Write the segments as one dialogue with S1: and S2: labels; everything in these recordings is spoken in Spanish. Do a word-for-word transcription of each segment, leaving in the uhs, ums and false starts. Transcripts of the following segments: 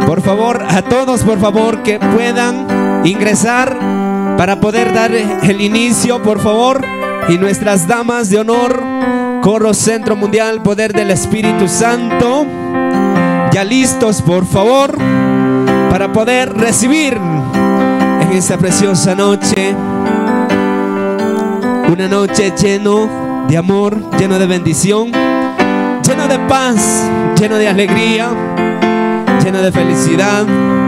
S1: Por favor, a todos, por favor, que puedan ingresar para poder dar el inicio, por favor. Y nuestras damas de honor, Coro Centro Mundial, Poder del Espíritu Santo, ya listos, por favor, para poder recibir en esta preciosa noche, una noche lleno de amor, lleno de bendición, lleno de paz, lleno de alegría, lleno de felicidad.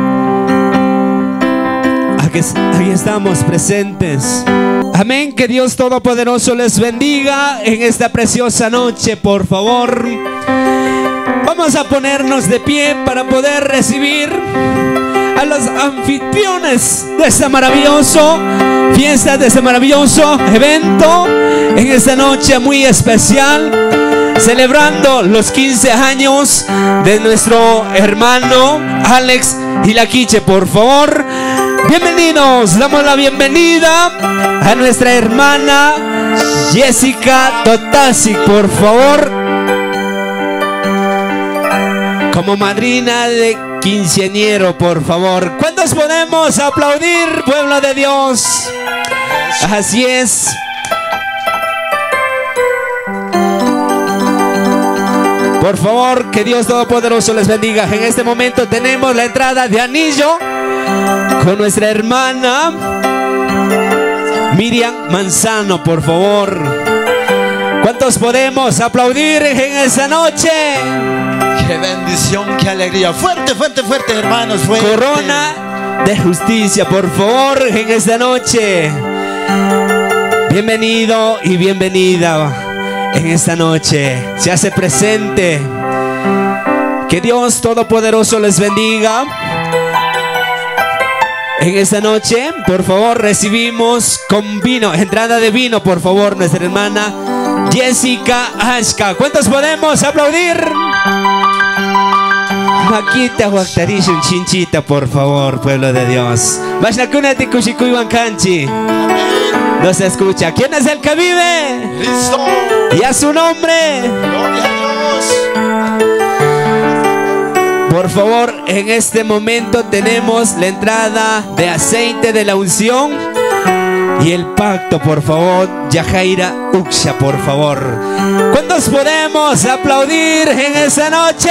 S1: Aquí, aquí estamos presentes. Amén. Que Dios Todopoderoso les bendiga en esta preciosa noche. Por favor, vamos a ponernos de pie para poder recibir a los anfitriones de este maravilloso fiesta, de este maravilloso evento, en esta noche muy especial, celebrando los quince años de nuestro hermano Alex Ilaquiche. Por favor, bienvenidos, damos la bienvenida a nuestra hermana Jessica Totasic, por favor, como madrina de quinceañero, por favor. ¿Cuántos podemos aplaudir, pueblo de Dios? Así es. Por favor, que Dios Todopoderoso les bendiga. En este momento tenemos la entrada de anillo con nuestra hermana Miriam Manzano, por favor. ¿Cuántos podemos aplaudir en esta noche?
S2: ¡Qué bendición, qué alegría! Fuerte, fuerte, fuerte, hermanos, fuerte.
S1: Corona de justicia, por favor, en esta noche. Bienvenido y bienvenida en esta noche. Se hace presente. Que Dios Todopoderoso les bendiga. En esta noche, por favor, recibimos con vino, entrada de vino, por favor, nuestra hermana Jessica Ashka. ¿Cuántos podemos aplaudir? Maquita Huactarisha, un chinchita, por favor, pueblo de Dios. Vashnacunati Kushikuiwan Kanchi. No se escucha. ¿Quién es el que vive?
S2: Cristo.
S1: Y a su nombre.
S2: Gloria a Dios.
S1: Por favor, en este momento tenemos la entrada de aceite de la unción y el pacto, por favor, Yajaira Uksha, por favor. ¿Cuántos podemos aplaudir en esa noche?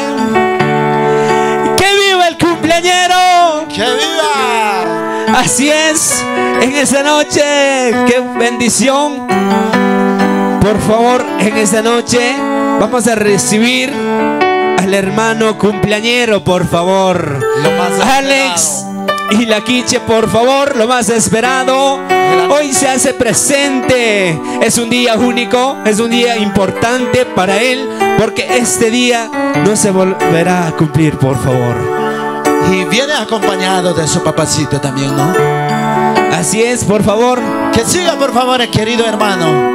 S1: ¡Que viva el cumpleañero!
S2: ¡Que viva!
S1: Así es, en esa noche, qué bendición. Por favor, en esta noche vamos a recibir al hermano cumpleañero, por favor.
S2: Lo más
S1: Alex Ilaquiche, por favor, lo más esperado. Hoy se hace presente. Es un día único, es un día importante para él, porque este día no se volverá a cumplir, por favor.
S2: Y viene acompañado de su papacito también, ¿no?
S1: Así es, por favor.
S2: Que siga, por favor, querido hermano.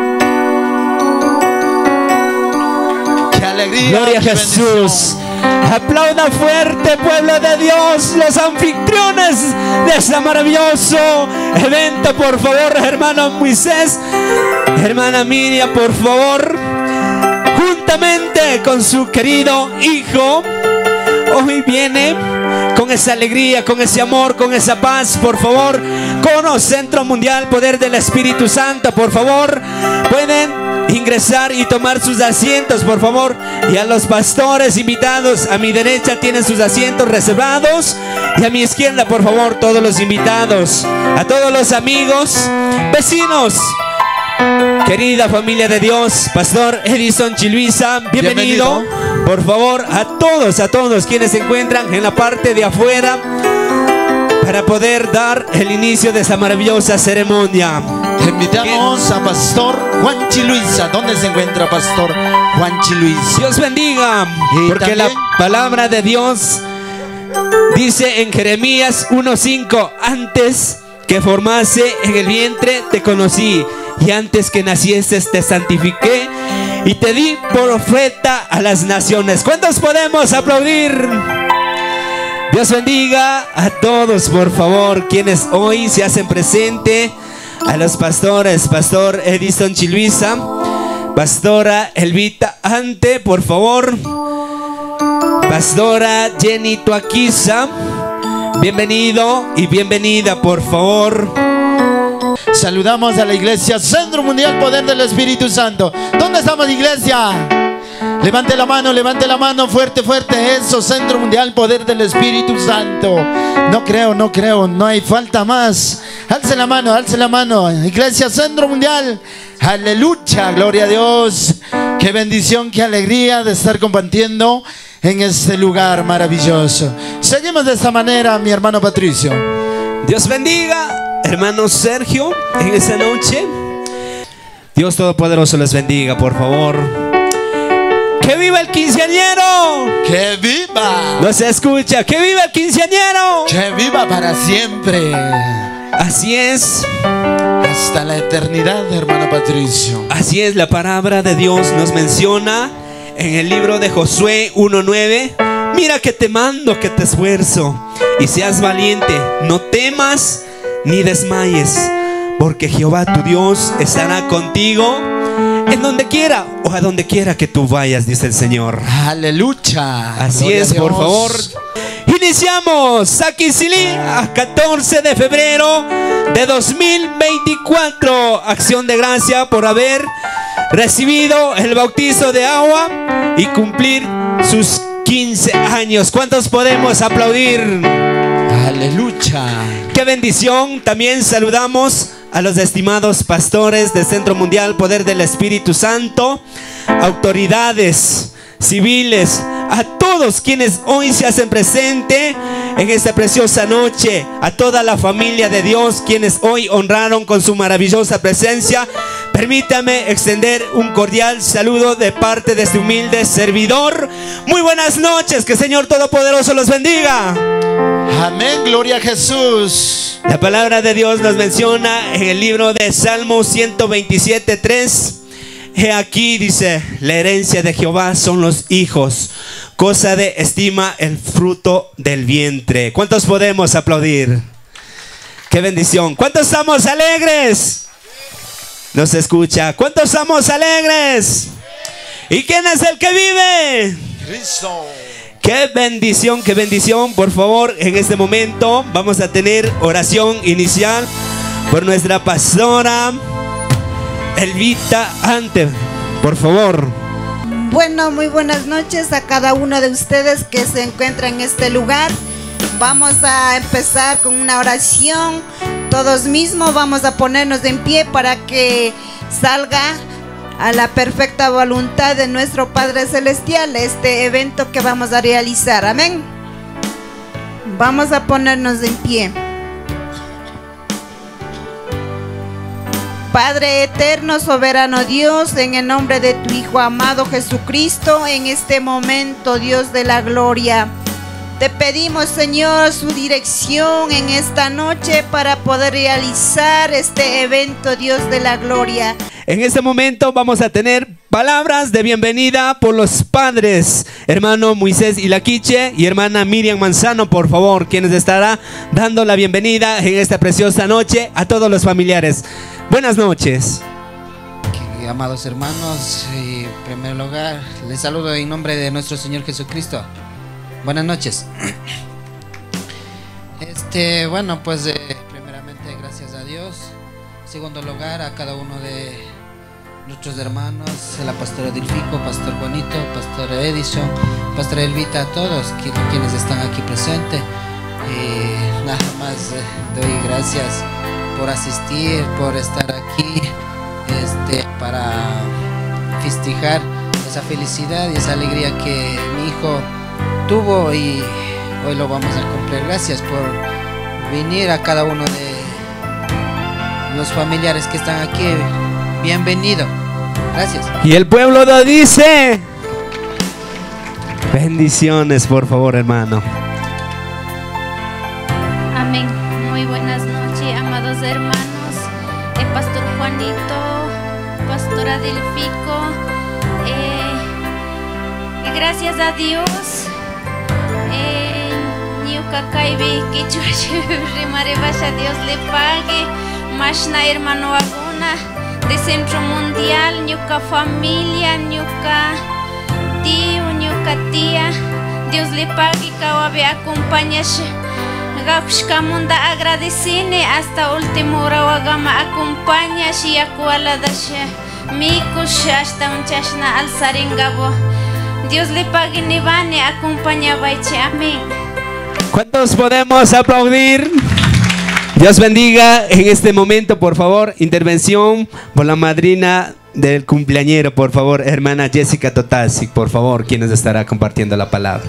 S2: ¡Qué alegría!
S1: Gloria a Jesús. Aplauda fuerte, pueblo de Dios, los anfitriones de este maravilloso evento, por favor, hermano Moisés, hermana Miriam, por favor, juntamente con su querido hijo. Hoy viene con esa alegría, con ese amor, con esa paz, por favor. Coro Centro Mundial, Poder del Espíritu Santo, por favor, pueden ingresar y tomar sus asientos, por favor. Y a los pastores invitados, a mi derecha tienen sus asientos reservados, y a mi izquierda, por favor, todos los invitados. A todos los amigos, vecinos, querida familia de Dios, Pastor Edison Chiluisa, bienvenido. bienvenido. Por favor, a todos, a todos quienes se encuentran en la parte de afuera, para poder dar el inicio de esta maravillosa ceremonia.
S2: Invitamos a Pastor Juan Chiluisa. ¿Dónde se encuentra Pastor Juan Chiluisa?
S1: Dios bendiga,
S2: y
S1: porque
S2: también
S1: la palabra de Dios dice en Jeremías uno cinco: antes que formase en el vientre te conocí, y antes que nacieses te santifiqué y te di profeta a las naciones. ¿Cuántos podemos aplaudir? Dios bendiga a todos, por favor, quienes hoy se hacen presente. A los pastores, Pastor Edison Chiluisa, Pastora Elvita Ante, por favor, Pastora Jenny Tuaquiza, bienvenido y bienvenida, por favor.
S2: Saludamos a la iglesia Centro Mundial Poder del Espíritu Santo. ¿Dónde estamos, iglesia? Levante la mano, levante la mano, fuerte, fuerte. Eso, Centro Mundial Poder del Espíritu Santo. No creo, no creo, no hay falta más. Alce la mano, alce la mano. Iglesia Centro Mundial. Aleluya, gloria a Dios. Qué bendición, qué alegría de estar compartiendo en este lugar maravilloso. Seguimos de esta manera, mi hermano Patricio.
S1: Dios bendiga, hermano Sergio, en esta noche. Dios Todopoderoso les bendiga, por favor. ¡Que viva el quinceañero!
S2: ¡Que viva!
S1: No se escucha. ¡Que viva el quinceañero!
S2: ¡Que viva para siempre!
S1: Así es.
S2: Hasta la eternidad, hermano Patricio.
S1: Así es, la palabra de Dios nos menciona en el libro de Josué uno nueve. Mira que te mando, que te esfuerzo, y seas valiente, no temas ni desmayes, porque Jehová tu Dios estará contigo en donde quiera o a donde quiera que tú vayas, dice el Señor.
S2: Aleluya.
S1: Así es, por favor. Iniciamos aquí Silí a catorce de febrero de dos mil veinticuatro. Acción de gracia por haber recibido el bautizo de agua y cumplir sus quince años. ¿Cuántos podemos aplaudir?
S2: Aleluya.
S1: Qué bendición. También saludamos a los estimados pastores del Centro Mundial Poder del Espíritu Santo, autoridades civiles, a todos quienes hoy se hacen presente en esta preciosa noche, a toda la familia de Dios quienes hoy honraron con su maravillosa presencia. Permítame extender un cordial saludo de parte de este humilde servidor. Muy buenas noches, que el Señor Todopoderoso los bendiga.
S2: Amén, gloria a Jesús.
S1: La palabra de Dios nos menciona en el libro de Salmo ciento veintisiete, tres. He aquí, dice, la herencia de Jehová son los hijos, cosa de estima el fruto del vientre. ¿Cuántos podemos aplaudir? ¡Qué bendición! ¿Cuántos estamos alegres? No se escucha. ¿Cuántos estamos alegres? ¿Y quién es el que vive?
S2: Cristo.
S1: ¡Qué bendición, qué bendición! Por favor, en este momento vamos a tener oración inicial por nuestra pastora Elvita Ante, por favor.
S3: Bueno, muy buenas noches a cada uno de ustedes que se encuentra en este lugar. Vamos a empezar con una oración. Todos mismos vamos a ponernos en pie para que salga a la perfecta voluntad de nuestro Padre Celestial este evento que vamos a realizar. Amén. Vamos a ponernos en pie. Padre eterno, soberano Dios, en el nombre de tu Hijo amado Jesucristo, en este momento, Dios de la gloria, te pedimos, Señor, su dirección en esta noche para poder realizar este evento, Dios de la gloria.
S1: En este momento vamos a tener palabras de bienvenida por los padres, hermano Moisés Ilaquiche y hermana Miriam Manzano, por favor, quienes estará dando la bienvenida en esta preciosa noche a todos los familiares. Buenas noches.
S4: Amados hermanos, en primer lugar, les saludo en nombre de nuestro Señor Jesucristo. Buenas noches. Este, bueno, pues eh, primeramente gracias a Dios. En segundo lugar, a cada uno de nuestros hermanos, la pastora Dilfico, pastor Juanito, pastor Edison, pastora Elvita, a todos quienes están aquí presentes. Y nada más eh, doy gracias por asistir, por estar aquí, este, para festejar esa felicidad y esa alegría que mi hijo tuvo y hoy lo vamos a cumplir. Gracias por venir a cada uno de los familiares que están aquí. Bienvenido. Gracias.
S1: Y el pueblo lo dice. Bendiciones, por favor, hermano.
S5: Amén. Muy buenas noches, amados hermanos. El pastor Juanito, pastora Delfico. Eh, gracias a Dios. Niuka Kaibi, Dios le pague. Mashna hermano Aguna de Centro Mundial, Niuka familia, Niuka tío, Niuka tía. Dios le pague, cawabe acompañas. Gaushkamunda agradecine hasta último hora wagama acompañas y acualadas. Mikush hasta un chashna alzaringabo. Dios le pague nivane acompañaba. Amén.
S1: ¿Cuántos podemos aplaudir? Dios bendiga en este momento, por favor, intervención por la madrina del cumpleañero, por favor, hermana Jessica Totasi, por favor, quien nos estará compartiendo la palabra.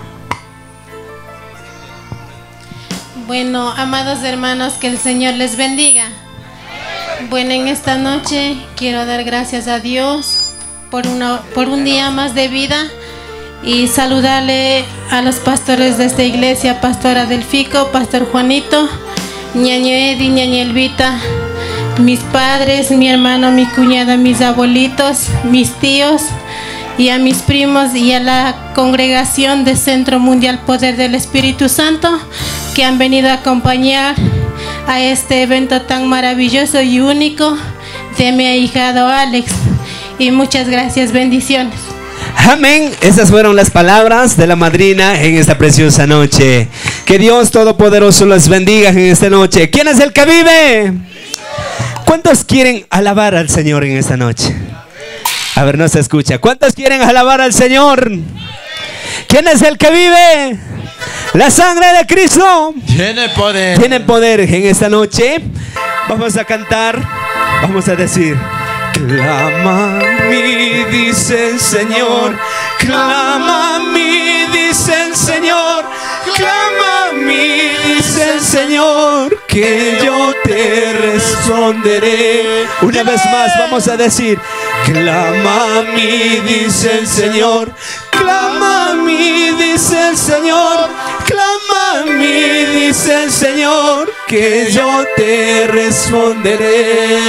S6: Bueno, amados hermanos, que el Señor les bendiga. Bueno, en esta noche quiero dar gracias a Dios por, una, por un día más de vida y saludarle a los pastores de esta iglesia, Pastora Delfico, Pastor Juanito, Ñaño Edi, Ñaña Elvita, mis padres, mi hermano, mi cuñada, mis abuelitos, mis tíos y a mis primos y a la congregación de Centro Mundial Poder del Espíritu Santo que han venido a acompañar a este evento tan maravilloso y único de mi ahijado Alex. Y muchas gracias, bendiciones.
S1: Amén. Esas fueron las palabras de la madrina en esta preciosa noche. Que Dios Todopoderoso los bendiga en esta noche. ¿Quién es el que vive? ¿Cuántos quieren alabar al Señor en esta noche? A ver, no se escucha. ¿Cuántos quieren alabar al Señor? ¿Quién es el que vive? La sangre de Cristo
S2: tiene poder.
S1: Tiene poder en esta noche. Vamos a cantar. Vamos a decir: clama a mí, dice el Señor. Clama a mí, dice el Señor. Clama a mí, dice el Señor, que yo te responderé. Una vez más vamos a decir: clama a mí, dice el Señor. Clama a mí, dice el Señor. Clama a mí, dice el Señor, que yo te responderé.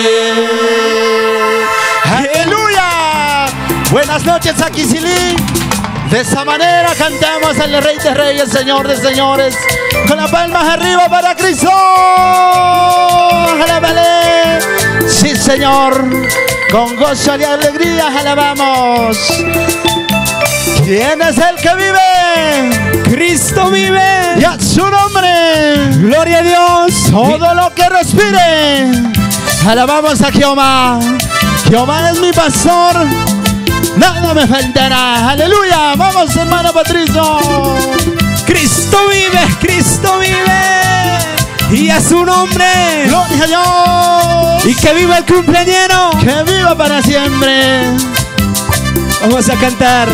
S2: ¡Aleluya! Buenas noches, Aquisili. De esa manera cantamos al Rey de Reyes, Señor de Señores, con las palmas arriba para Cristo. ¡Alábale! Sí, Señor, con gozo y alegría alabamos. ¿Quién es el que vive?
S1: Cristo vive.
S2: Y a su nombre,
S1: gloria a Dios.
S2: Todo lo que respire, alabamos a Jehová. Jehová es mi pastor, nada me faltará. Aleluya. Vamos, hermano Patricio.
S1: Cristo vive, Cristo vive. Y a su nombre,
S2: gloria a Dios.
S1: Y que viva el cumpleañero.
S2: Que viva para siempre.
S1: Vamos a cantar.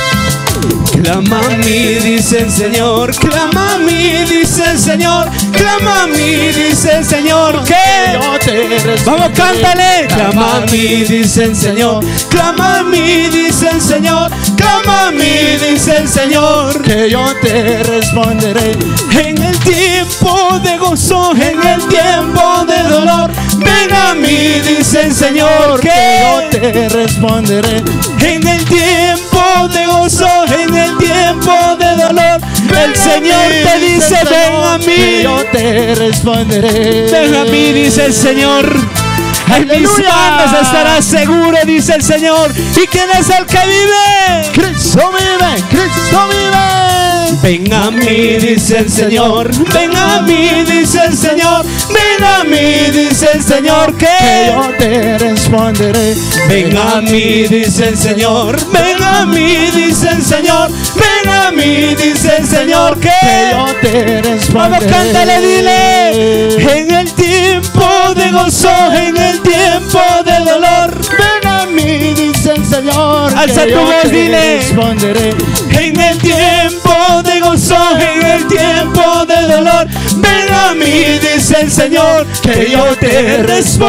S1: Clama a mí, dice el Señor. Clama a mí, dice el Señor. Clama a mí, dice el Señor, que
S2: yo te responderé.
S1: Vamos, cántale. Clama a mí, dice el Señor. Clama a mí, dice el Señor. Clama a mí, dice el Señor,
S2: que yo te responderé.
S1: En el tiempo de gozo, en el tiempo de dolor, ven a mí, dice el Señor,
S2: que, que yo te responderé.
S1: En el tiempo de gozo, en el tiempo de dolor, ven el Señor mí, te dice, Señor, ven a mí,
S2: que yo te responderé.
S1: Ven a mí, dice el Señor. En mis manos estarás seguro, dice el Señor. ¿Y quién es el que vive?
S2: Cristo vive, Cristo vive.
S1: Ven a mí, dice el Señor. Ven a mí, dice el Señor. Ven a mí, dice el Señor, que,
S2: que yo te responderé.
S1: Ven a mí, dice el Señor. Ven a mí, dice el Señor. Ven a mí, dice el Señor, que,
S2: que yo te responderé.
S1: Vamos, cántale, dile. En el tiempo de gozo, en el tiempo de dolor,
S2: ven a mí, dice el Señor,
S1: alza
S2: que
S1: tu
S2: yo
S1: voz,
S2: te
S1: dile.
S2: responderé.
S1: En el tiempo de gozo, en el tiempo de dolor, ven a mí, dice el Señor, que yo te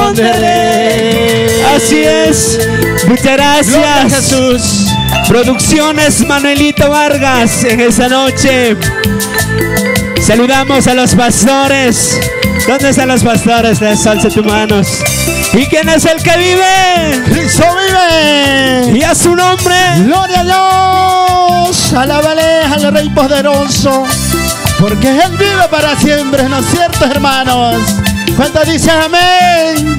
S1: responderé. Así es. Muchas gracias,
S2: Gloria Jesús.
S1: Producciones Manuelito Vargas en esa noche. Saludamos a los pastores. ¿Dónde están los pastores? Alza tus manos. ¿Y quién es el que vive?
S2: Cristo vive.
S1: Y a su nombre,
S2: gloria a Dios. Alábale al Rey poderoso, porque Él vive para siempre, ¿no es cierto, hermanos? ¿Cuántos dicen amén?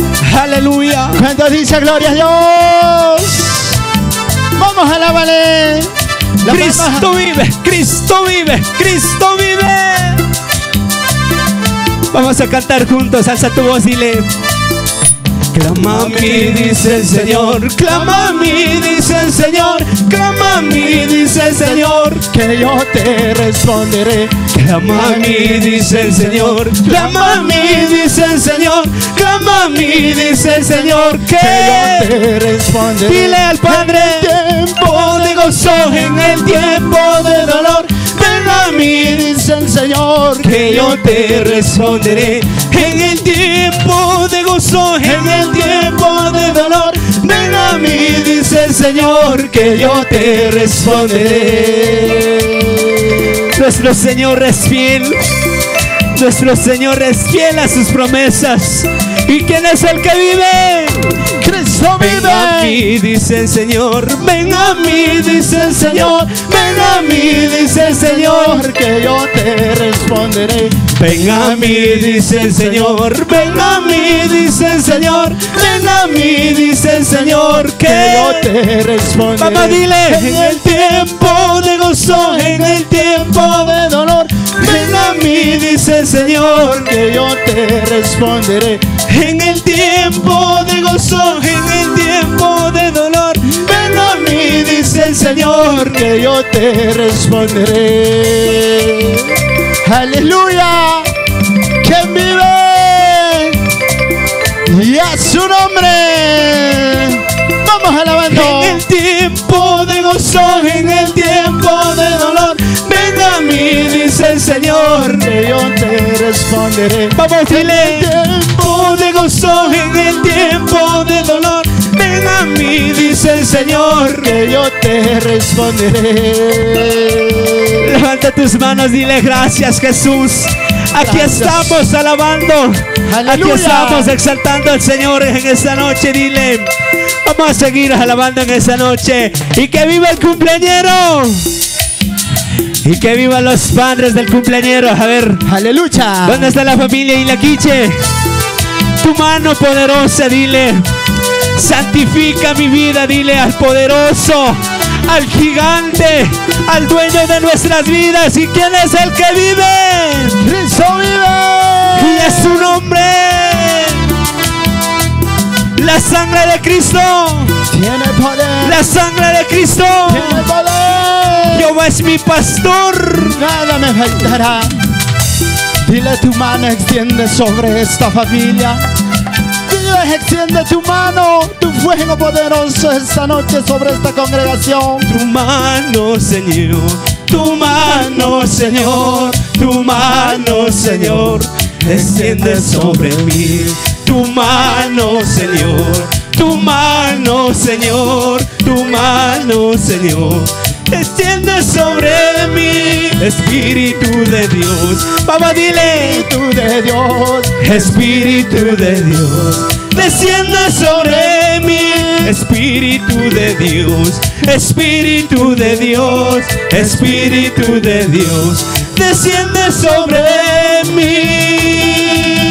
S1: aleluya.
S2: ¿Cuántos dicen gloria a Dios? Vamos, alábale. La
S1: Cristo
S2: palma.
S1: vive, Cristo vive, Cristo vive. Vamos a cantar juntos, alza tu voz y dile. Clama a mí, dice el Señor, clama a mí, dice el Señor, clama a mí, dice el Señor,
S2: Que yo te responderé.
S1: clama a mí, dice el Señor, clama a mí, dice el Señor, clama a mí, dice el Señor,
S2: Que yo
S1: que
S2: te responderé.
S1: dile al Padre, tiempo de gozo en el tiempo de dolor, ven a mí,
S2: Dice el Señor.
S1: que yo te responderé en el tiempo de gozo, en el tiempo de dolor. Ven a mí, dice el Señor, que yo te responderé. Nuestro Señor es fiel, nuestro Señor es fiel a sus promesas. ¿Y quién es el que vive?
S2: Cristo
S1: Ven a
S2: vive.
S1: mí, dice el Señor, ven a mí, dice el Señor, ven a mí, dice el Señor,
S2: Que yo te responderé.
S1: ven a mí, dice el Señor, ven a mí, dice el Señor, ven a mí, dice el Señor,
S2: Que yo
S1: que
S2: te responderé.
S1: vamos, dile, en el tiempo de gozo, en el tiempo de dolor, ven a mí, dice el Señor,
S2: Que yo te responderé.
S1: en el tiempo de gozo, en el tiempo de dolor, ven a mí, dice el Señor,
S2: Que yo te responderé. Aleluya. ¿Quién vive? Y a su nombre. Vamos alabando.
S1: en el tiempo de gozo, en el tiempo de dolor, ven a mí, dice el Señor,
S2: Que yo te responderé.
S1: vamos, dile, tiempo de gozo, en el tiempo de dolor, ven a mí, dice el Señor,
S2: Que yo te responderé.
S1: levanta tus manos, dile gracias Jesús. Aquí
S2: Gracias.
S1: estamos alabando,
S2: Aleluya.
S1: aquí estamos exaltando al Señor en esta noche. Dile, vamos a seguir alabando en esta noche. Y que viva el cumpleañero, y que vivan los padres del cumpleañero. A ver,
S2: Aleluya.
S1: ¿dónde está la familia y la quiche? Tu mano poderosa, dile, santifica mi vida, dile al poderoso, al gigante, al dueño de nuestras vidas. ¿Y quién es el que vive?
S2: Cristo vive.
S1: Y es su nombre, la sangre de Cristo,
S2: Tiene poder.
S1: la sangre de Cristo.
S2: Tiene poder.
S1: Jehová es mi pastor.
S2: Nada me faltará. Dile tu mano, extiende sobre esta familia. Dile, extiende tu mano, tu fuego poderoso esta noche sobre esta congregación.
S1: Tu mano, Señor, tu mano, Señor, tu mano, Señor, desciende sobre mí. Tu mano, Señor, tu mano, Señor, tu mano, Señor, desciende sobre mí. Espíritu de Dios, papá, dile,
S2: Espíritu de Dios.
S1: Espíritu de Dios, desciende sobre mí. Espíritu de Dios, Espíritu de Dios, Espíritu de Dios, desciende sobre mí.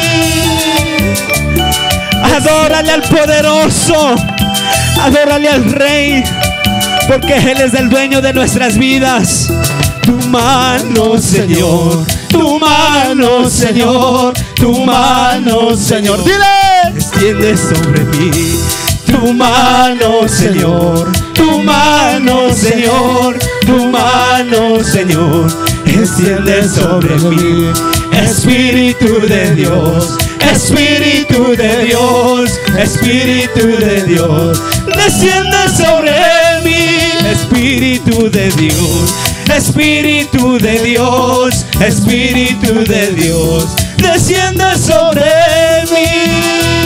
S1: Adórale al poderoso, adórale al Rey, porque Él es el dueño de nuestras vidas. Tu mano, Señor, tu mano, Señor, tu mano, Señor, dile, desciende sobre mí. Tu mano, Señor, tu mano, Señor, tu mano, Señor, desciende sobre mí. Espíritu de Dios, Espíritu de Dios, Espíritu de Dios, desciende sobre mí. Espíritu de Dios, Espíritu de Dios, Espíritu de Dios, desciende sobre mí.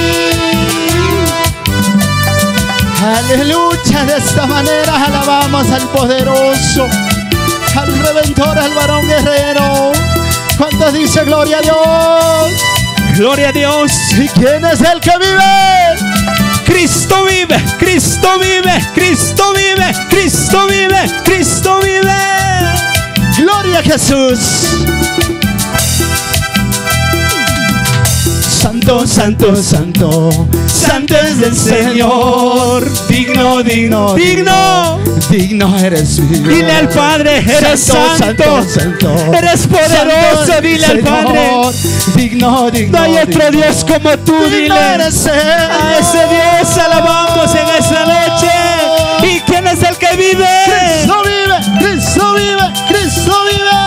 S2: Aleluya, de esta manera alabamos al poderoso, al redentor, al varón guerrero. ¿Cuántos dice gloria a Dios?
S1: Gloria a Dios.
S2: ¿Y quién es el que vive?
S1: Cristo vive, Cristo vive, Cristo vive, Cristo vive, Cristo vive.
S2: Gloria a Jesús. Santo
S1: Santo, santo, santo, santo es el Señor. Digno, digno, digno,
S2: digno eres mi Dios.
S1: Dile al Padre, eres santo,
S2: santo, santo,
S1: eres poderoso,
S2: santo,
S1: dile al Padre.
S2: Digno, digno,
S1: no hay otro
S2: digno.
S1: Dios como tú,
S2: Digno
S1: dile.
S2: eres,
S1: A ese Dios alabamos en esta noche. ¿Y quién es el que vive?
S2: Cristo vive, Cristo vive, Cristo vive.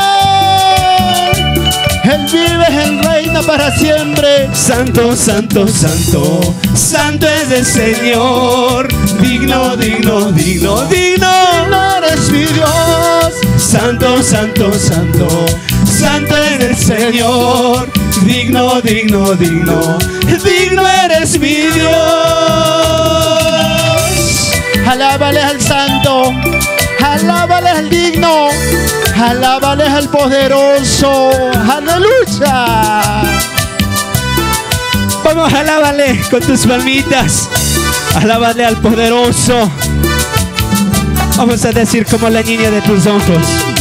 S2: Él vive, Él reina para siempre.
S1: Santo, santo, santo, santo es el Señor. Digno, digno, digno, digno.
S2: Digno eres mi Dios.
S1: Santo, santo, santo, santo es el Señor. Digno, digno, digno, digno eres mi Dios.
S2: Alábale al santo, alábale al digno, alábale al poderoso. Aleluya.
S1: Vamos, alábale con tus palmitas. Alábale al poderoso. Vamos a decir como la niña de tus ojos.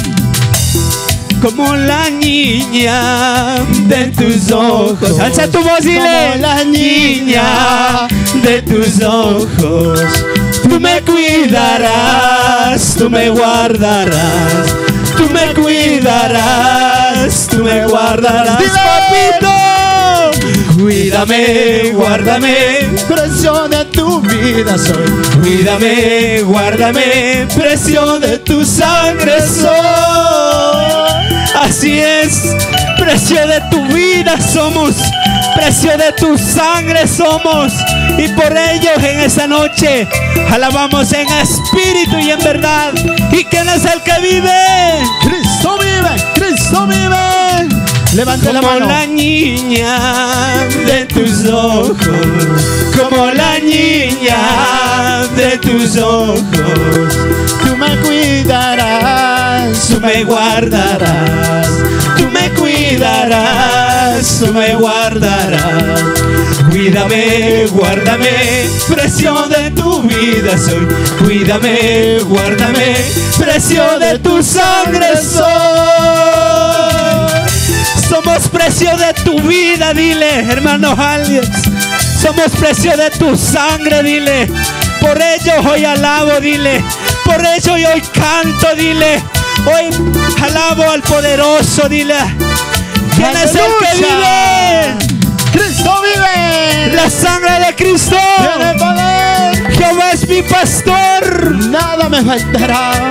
S1: Como la niña de tus ojos. Alza tu voz, dile.
S2: Como la niña
S1: de tus ojos. Tú me cuidarás, tú me guardarás. Tú me cuidarás, tú me guardarás.
S2: Dile.
S1: Papito, cuídame, guárdame.
S2: Precio de tu vida soy.
S1: Cuídame, guárdame, precio de tu sangre soy. Así es, precio de tu vida somos, precio de tu sangre somos. Y por ello en esta noche alabamos en espíritu y en verdad. ¿Y quién es el que vive?
S2: Cristo vive, Cristo vive. Levante la
S1: Como
S2: mano.
S1: la niña de tus ojos, como la niña de tus ojos.
S2: Tú me cuidarás,
S1: Tú me guardarás, tú me cuidarás, tú me guardarás. Cuídame, guárdame, precio de tu vida soy. Cuídame, guárdame, precio de tu sangre soy. Somos precio de tu vida, dile, hermano Alias. Somos precio de tu sangre, dile. Por ello hoy alabo, dile. Por ello hoy canto, dile. Hoy alabo al poderoso, dile. ¿Quién es el que vive?
S2: Cristo vive.
S1: La sangre de Cristo.
S2: Tiene poder.
S1: Jehová es mi pastor.
S2: Nada me faltará.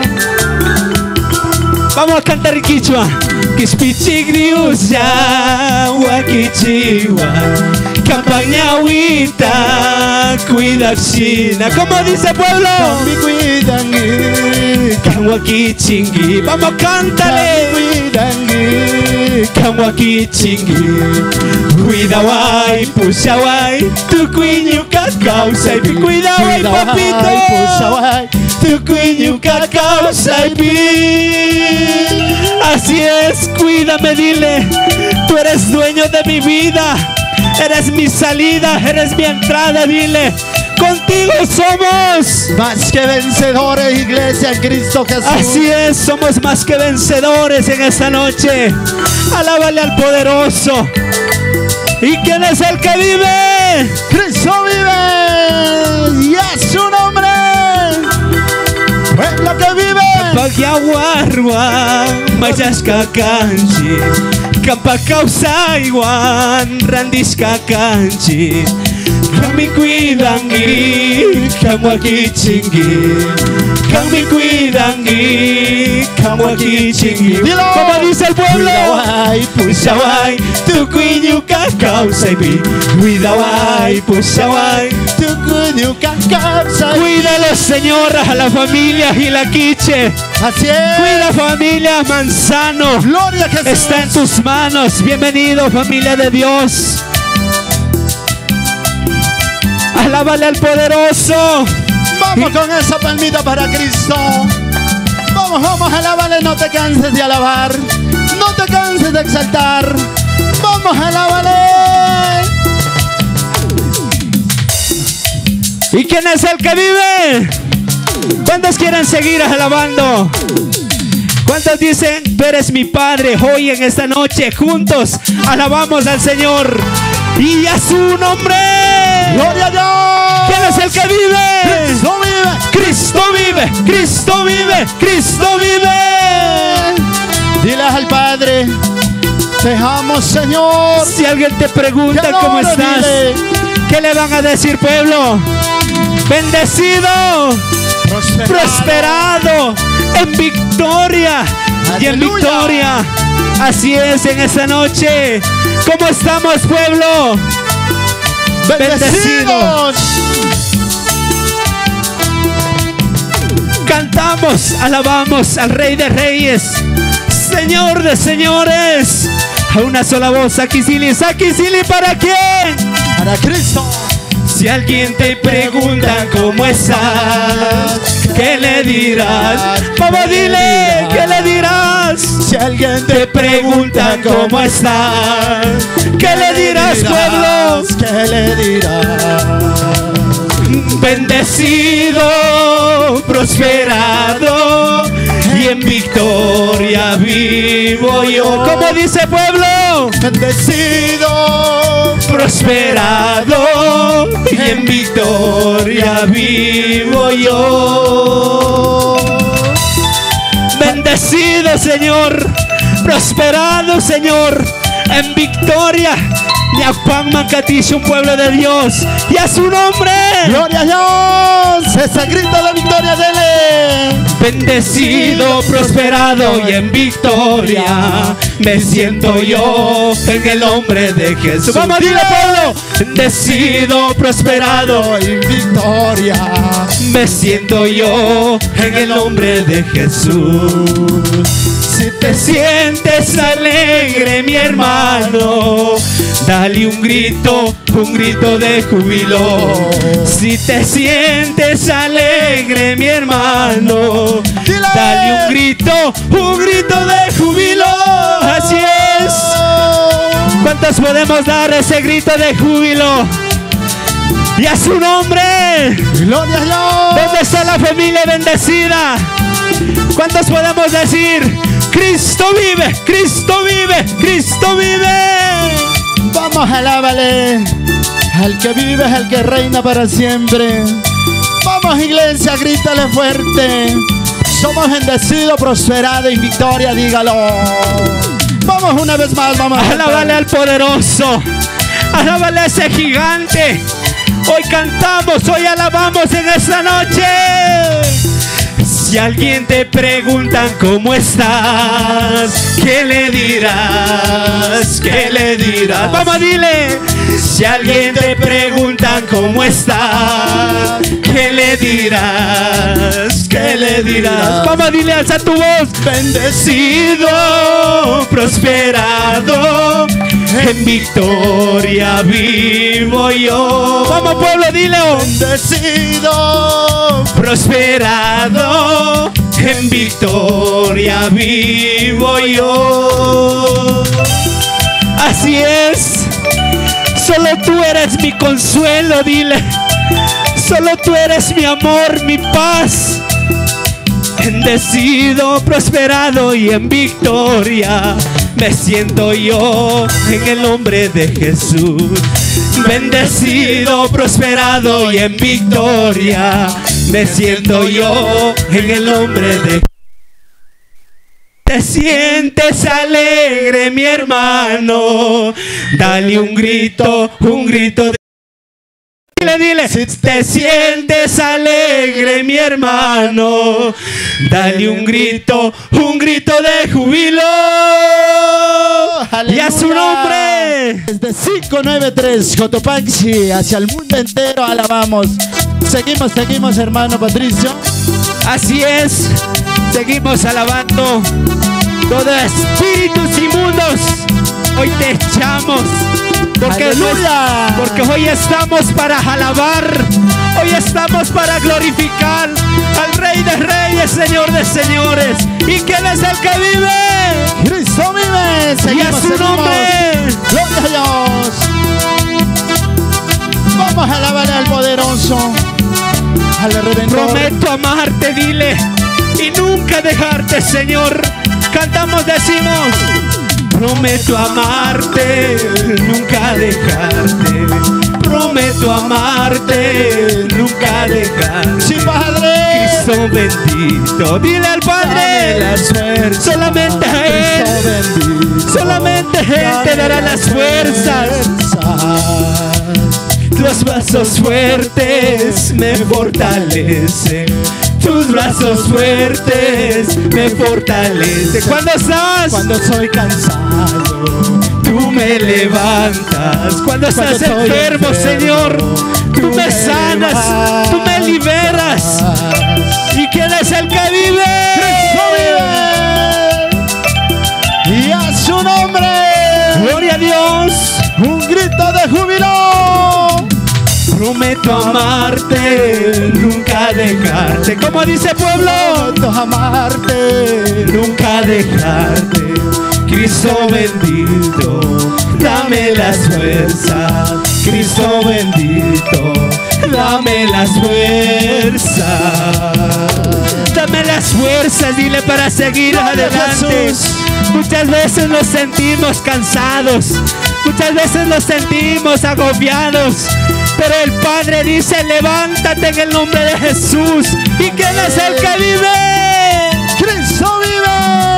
S1: Vamos a cantar en quichua. Kispichigriusa, Wakichiwa, Campañahuita, Cuidachina. ¿Cómo dice pueblo?
S2: Mi cuidangi,
S1: Kanwakichingi. Vamos, cántale.
S2: cuidangi,
S1: Kanwakichingi. Cuidawai, pushawai, tu cuiñu causa y pi. Cuidawai, papito.
S2: Pusawai.
S1: Tu cuiñu causa y pi. Así es, cuídame, dile. Tú eres dueño de mi vida. Eres mi salida, eres mi entrada, dile. Contigo somos
S2: Más que vencedores, iglesia en Cristo Jesús.
S1: Así es, somos más que vencedores en esta noche. Alábale al poderoso. ¿Y quién es el que vive?
S2: Cristo vive. Y es su nombre. Pueblo que vive.
S1: Pagiawarwa, Mayashka Kanchi, Kapakausaiwan, Randishka Kanchi, Kami Kuidangi, Kamwakichingi, Kami Kuidangi, Kamwakichingi. ¿Cómo dice el pueblo?
S2: Cuidawai,
S1: Pushawai, tu cuiñuca causa y pi. Cuidawai, pushawai.
S2: tu cuñuca causa.
S1: Cuídalo, Señor, a la familia Gilaquiche.
S2: Así es.
S1: Cuida, familia Manzano.
S2: Gloria a Jesús.
S1: Está en tus manos. Bienvenido, familia de Dios. Alábale al poderoso.
S2: Vamos con esa palmita para Cristo. Vamos, vamos, alábale, no te canses de alabar. No te canses de exaltar. Vamos, alábale.
S1: ¿Y quién es el que vive? ¿Cuántos quieren seguir alabando? ¿Cuántos dicen, tú eres mi Padre? Hoy en esta noche juntos alabamos al Señor. y a su nombre.
S2: Gloria a Dios.
S1: ¿Quién es el que vive?
S2: Cristo vive.
S1: Cristo vive, Cristo vive, Cristo vive.
S2: Dile al Padre, te amo, Señor.
S1: Si alguien te pregunta
S2: Te
S1: cómo
S2: adoro,
S1: estás,
S2: dile.
S1: ¿qué le van a decir, pueblo? Bendecido,
S2: Prosperado.
S1: prosperado, en victoria y en
S2: Aleluya.
S1: victoria. Así es en esta noche. ¿Cómo estamos, pueblo?
S2: Bendecidos.
S1: Cantamos, alabamos al Rey de Reyes, Señor de Señores. A una sola voz, Saquicili, Saquicili, ¿para quién?
S2: Para Cristo.
S1: Si alguien te pregunta cómo estás, ¿qué le dirás? Vamos, dile, ¿qué le dirás?
S2: Si alguien
S1: Te pregunta cómo estás, ¿qué le dirás, pueblo?
S2: ¿Qué le dirás?
S1: Bendecido, prosperado y en victoria vivo yo. ¿Cómo dice, pueblo?
S2: Bendecido,
S1: Prosperado y en victoria vivo yo. Bendecido, Señor, prosperado, Señor, en victoria. Yapan Mancatish, un pueblo de Dios, y a su nombre.
S2: gloria a Dios. Ese grito de victoria, dele.
S1: Bendecido, prosperado y en victoria me siento yo en el nombre de Jesús. Vamos, dile, pueblo. Bendecido, prosperado
S2: En victoria.
S1: me siento yo en el nombre de Jesús. Si te sientes alegre, mi hermano, dale un grito, un grito de júbilo. Si te sientes alegre, mi hermano,
S2: Dile.
S1: dale un grito, un grito de júbilo. Así es. ¿Cuántos podemos dar ese grito de júbilo? Y a su nombre.
S2: Gloria a Dios.
S1: ¿Dónde está la familia bendecida? ¿Cuántos podemos decir? Cristo vive, Cristo vive, Cristo vive.
S2: Vamos, alábale. Al que vive es el que reina para siempre. Vamos, iglesia, grítale fuerte. Somos bendecidos, prosperados y victoria, dígalo. Vamos una vez más, vamos a
S1: Alábale al poderoso, alábale a ese gigante. Hoy cantamos, hoy alabamos en esta noche. Si alguien te pregunta cómo estás, ¿qué le dirás? ¿Qué le dirás? Vamos, dile. Si alguien te pregunta cómo estás, ¿qué le dirás? ¿Qué le dirás? Vamos, dile, alza tu voz. Bendecido, prosperado, en victoria vivo yo. Vamos, pueblo, dile.
S2: Bendecido,
S1: Prosperado, en victoria vivo yo. Así es. Solo tú eres mi consuelo, dile. Solo tú eres mi amor, mi paz. Bendecido, prosperado y en victoria me siento yo en el nombre de Jesús. Bendecido, prosperado y en victoria me siento yo en el nombre de Jesús. Te sientes alegre, mi hermano, dale un grito, un grito de... Dile, dile, si te sientes alegre, mi hermano, dale un grito, un grito de júbilo. Y a su nombre.
S2: Desde cinco nueve tres Cotopaxi hacia el mundo entero alabamos. Seguimos, seguimos, hermano Patricio.
S1: Así es, seguimos alabando. Todo espíritus inmundos, hoy te echamos. Porque,
S2: ¡Aleluya!
S1: no- porque hoy estamos para alabar, hoy estamos para glorificar al Rey de Reyes, Señor de Señores. ¿Y quién es el que vive?
S2: Cristo vive. Seguimos,
S1: Y a su
S2: seguimos.
S1: nombre.
S2: Gloria a Dios. Vamos a alabar al poderoso, al redentor.
S1: Prometo amarte, dile, y nunca dejarte, Señor. Cantamos, decimos. Prometo amarte, nunca dejarte. Prometo amarte, nunca dejarte.
S2: Sí, Padre.
S1: Cristo bendito. Dile al Padre.
S2: Dame las fuerzas.
S1: Solamente a Él.
S2: Cristo bendito.
S1: Solamente Él te dará las fuerzas. Tus brazos fuertes me fortalecen. Tus brazos fuertes me fortalecen. Cuando estás,
S2: Cuando soy cansado,
S1: tú me levantas. Cuando estás
S2: Cuando estoy
S1: enfermo,
S2: enfermo,
S1: Señor, tú
S2: tú
S1: me
S2: me
S1: sanas, tú me liberas. ¿Y quién es el que vive?
S2: Cristo vive. Y a su nombre,
S1: Gloria a Dios.
S2: un grito de júbilo.
S1: Prometo amarte, nunca dejarte. Como dice pueblo,
S2: Prometo amarte,
S1: nunca dejarte. Cristo bendito, dame las fuerzas. Cristo bendito, dame las fuerzas. Dame las fuerzas, dile, para seguir
S2: Gloria a
S1: adelante.
S2: Jesús.
S1: Muchas veces nos sentimos cansados, muchas veces nos sentimos agobiados, pero el Padre dice: levántate en el nombre de Jesús. ¿Y quién es el que vive?
S2: Cristo vive.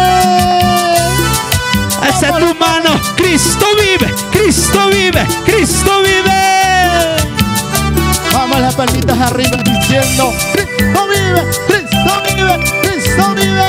S1: Alza tu mano. Cristo vive, Cristo vive, Cristo vive.
S2: Vamos las palmitas arriba diciendo: Cristo vive, Cristo vive, Cristo vive.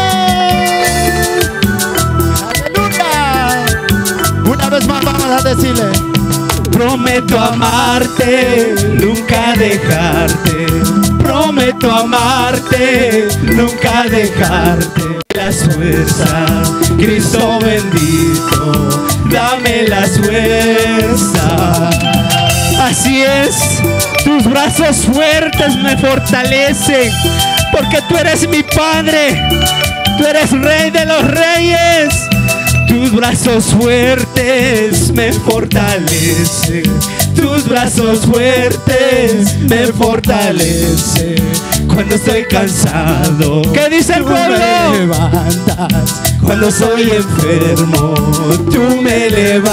S2: Aleluya. Una vez más vamos a decirle:
S1: Prometo amarte, nunca dejarte. Prometo amarte, nunca dejarte. Las fuerzas, Cristo bendito, dame las fuerzas. Así es, tus brazos fuertes me fortalecen, porque tú eres mi Padre, tú eres Rey de los Reyes. Tus brazos fuertes me fortalecen, tus brazos fuertes me fortalecen. Cuando estoy cansado, ¿qué dice el
S2: tú
S1: pueblo?
S2: me levantas.
S1: Cuando soy enfermo, tú me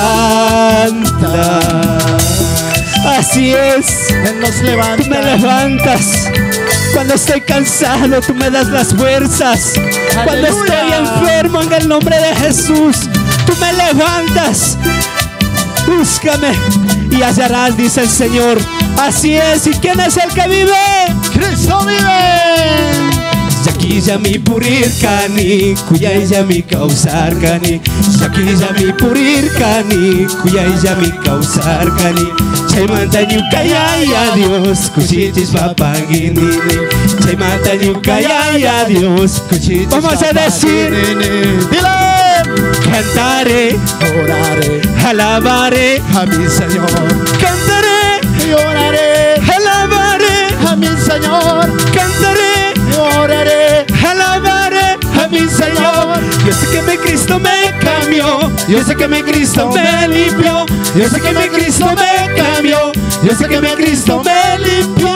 S1: levantas. Así es,
S2: Él nos
S1: tú
S2: levanta.
S1: me levantas. Cuando estoy cansado, tú me das las fuerzas. Cuando
S2: Aleluya.
S1: estoy enfermo, en el nombre de Jesús, tú me levantas. Búscame y hallarás, dice el Señor. Así es. ¿Y quién es el que vive?
S2: Cristo vive.
S1: Shakiyami purirkani, kuyayami kausarkani. Shakiyami purirkani, kuyayami kausarkani. Chaymanta nyukayaya Dios, kuchichis papaginini. Chaymanta nyukayaya Dios, kuchichis. Vamos a decir:
S2: Dile:
S1: cantaré,
S2: oraré
S1: alabaré,
S2: a mi Señor.
S1: cantaré,
S2: Y oraré
S1: alabaré,
S2: a mi Señor.
S1: cantaré,
S2: Y oraré
S1: alabaré a mi Señor. Yo sé que mi Cristo me cambió, yo sé que mi Cristo me limpió, yo sé que mi Cristo me cambió, yo sé que mi Cristo me limpió.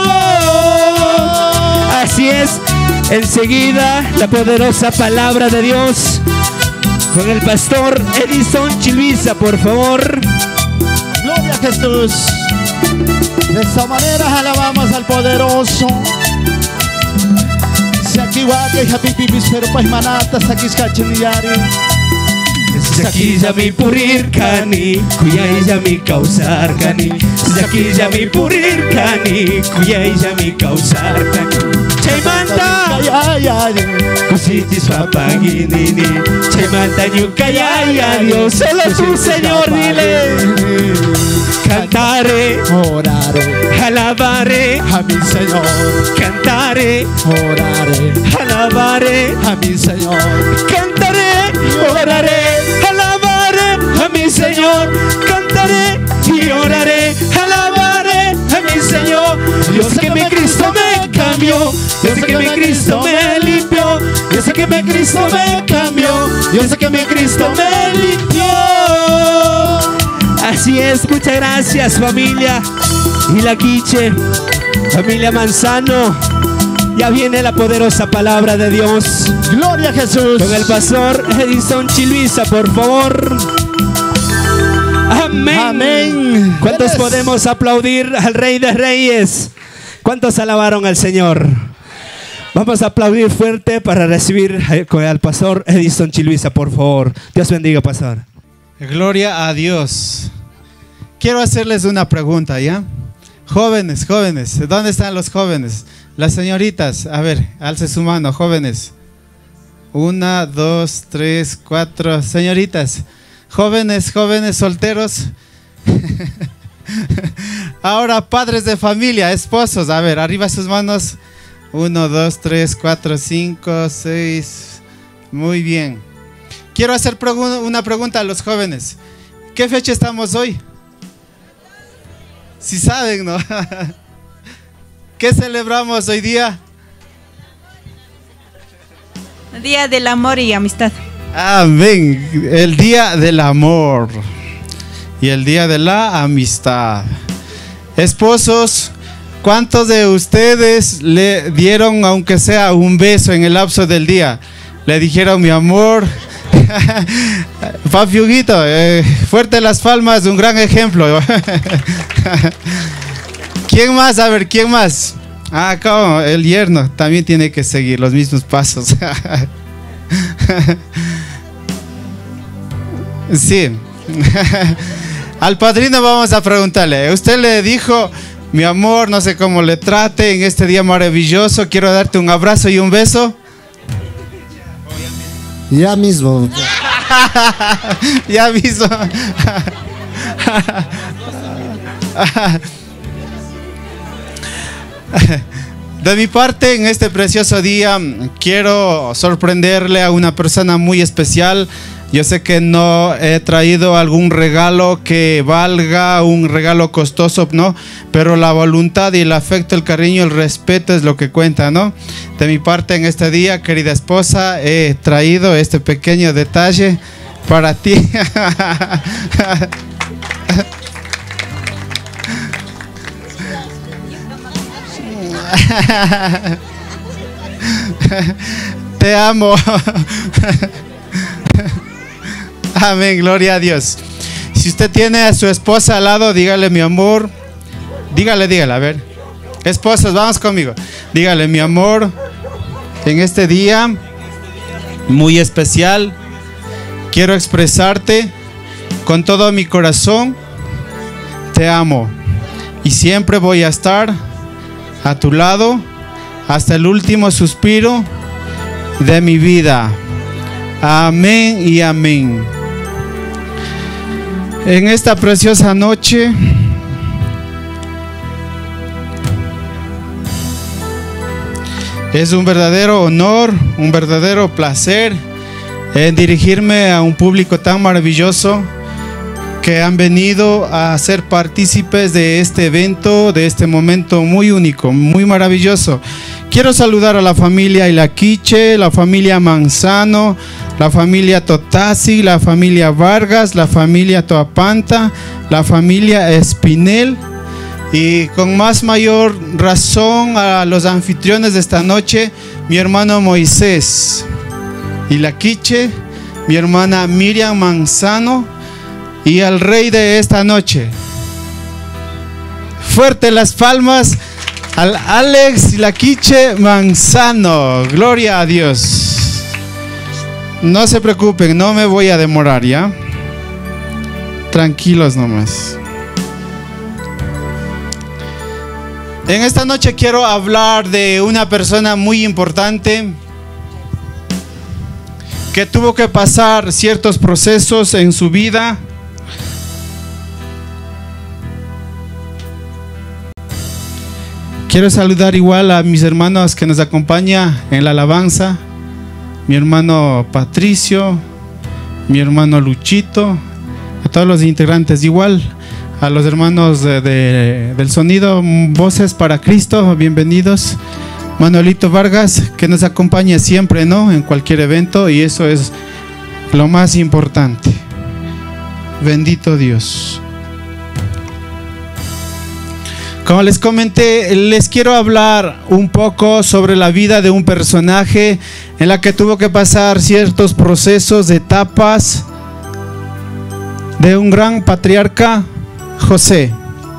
S1: Así es, enseguida la poderosa palabra de Dios con el pastor Edison Chiluiza, por favor.
S2: Gloria a Jesús. De esta manera alabamos al poderoso. Sakiwake hapipi bispero paimanatas sakishkachiniari.
S1: Shakiyami purirkani, kuyayami kausarkani. Shakiyami purirkani, kuyayami kausarkani. Chaymanta kusichis papaginini. Chaymanta nyukayaya Dios. Solo tú, Señor, dile. Cantaré,
S2: Oraré
S1: alabaré,
S2: a mi Señor.
S1: cantaré,
S2: Oraré
S1: alabaré,
S2: a mi Señor.
S1: cantaré, oraré, alabaré a mi Señor. Cantaré y oraré, alabaré a mi Señor. Yo sé que mi Cristo me cambió, yo sé que mi Cristo me limpió, yo sé que mi Cristo me cambió, yo sé que mi Cristo me limpió. Así es, muchas gracias, familia y la Quiche, familia Manzano. Ya viene la poderosa palabra de Dios
S2: Gloria a Jesús.
S1: con el pastor Edison Chiluiza, por favor.
S2: Amén.
S1: ¿Cuántos
S2: Eres-
S1: podemos aplaudir al Rey de Reyes? ¿Cuántos alabaron al Señor? Vamos a aplaudir fuerte para recibir al pastor Edison Chiluisa, por favor. Dios bendiga, pastor.
S7: Gloria a Dios. Quiero hacerles una pregunta, ¿ya? Jóvenes, jóvenes, ¿dónde están los jóvenes? Las señoritas, a ver, alce su mano, jóvenes. Una, dos, tres, cuatro, señoritas. Jóvenes, jóvenes, solteros. Ahora, padres de familia, esposos, a ver, arriba sus manos. Uno, dos, tres, cuatro, cinco, seis. Muy bien. Quiero hacer pregu- una pregunta a los jóvenes. ¿Qué fecha estamos hoy? Si saben, ¿no? ¿Qué celebramos hoy día?
S8: Día del amor y amistad.
S7: Amén. El día del amor y el día de la amistad. Esposos, ¿cuántos de ustedes le dieron, aunque sea un beso en el lapso del día? Le dijeron mi amor. Papi Huguito, eh, fuerte las palmas, un gran ejemplo. ¿Quién más? A ver, ¿quién más? Ah, ¿cómo? El yerno también tiene que seguir los mismos pasos. Sí. Al padrino vamos a preguntarle. Usted le dijo, mi amor, no sé cómo le trate en este día maravilloso. Quiero darte un abrazo y un beso.
S9: Ya mismo.
S7: Ya mismo. De mi parte, en este precioso día, quiero sorprenderle a una persona muy especial. Yo sé que no he traído algún regalo que valga, un regalo costoso, ¿no? Pero la voluntad y el afecto, el cariño, el respeto es lo que cuenta, ¿no? De mi parte, en este día, querida esposa, he traído este pequeño detalle para ti. Te amo. Amén, gloria a Dios. Si usted tiene a su esposa al lado, dígale mi amor. Dígale, dígale, a ver. Esposas, vamos conmigo. Dígale mi amor. En este día muy especial, quiero expresarte con todo mi corazón. Te amo y siempre voy a estar a tu lado hasta el último suspiro de mi vida. Amén y amén. En esta preciosa noche es un verdadero honor, un verdadero placer en dirigirme a un público tan maravilloso que han venido a ser partícipes de este evento, de este momento muy único, muy maravilloso. Quiero saludar a la familia Ilaquiche, la familia Manzano, la familia Totasi, la familia Vargas, la familia Toapanta, la familia Espinel y con más mayor razón a los anfitriones de esta noche, mi hermano Moisés Ilaquiche, mi hermana Miriam Manzano y al rey de esta noche. Fuerte las palmas al Alex Ilaquiche Manzano. Gloria a Dios. No se preocupen, no me voy a demorar, ¿ya? Tranquilos nomás. En esta noche quiero hablar de una persona muy importante que tuvo que pasar ciertos procesos en su vida. Quiero saludar igual a mis hermanos que nos acompañan en la alabanza. Mi hermano Patricio, mi hermano Luchito, a todos los integrantes igual, a los hermanos de, de, del sonido, Voces para Cristo, bienvenidos. Manuelito Vargas, que nos acompaña siempre, ¿no? En cualquier evento, y eso es lo más importante. Bendito Dios. Como les comenté, les quiero hablar un poco sobre la vida de un personaje en la que tuvo que pasar ciertos procesos, etapas, de un gran patriarca, José.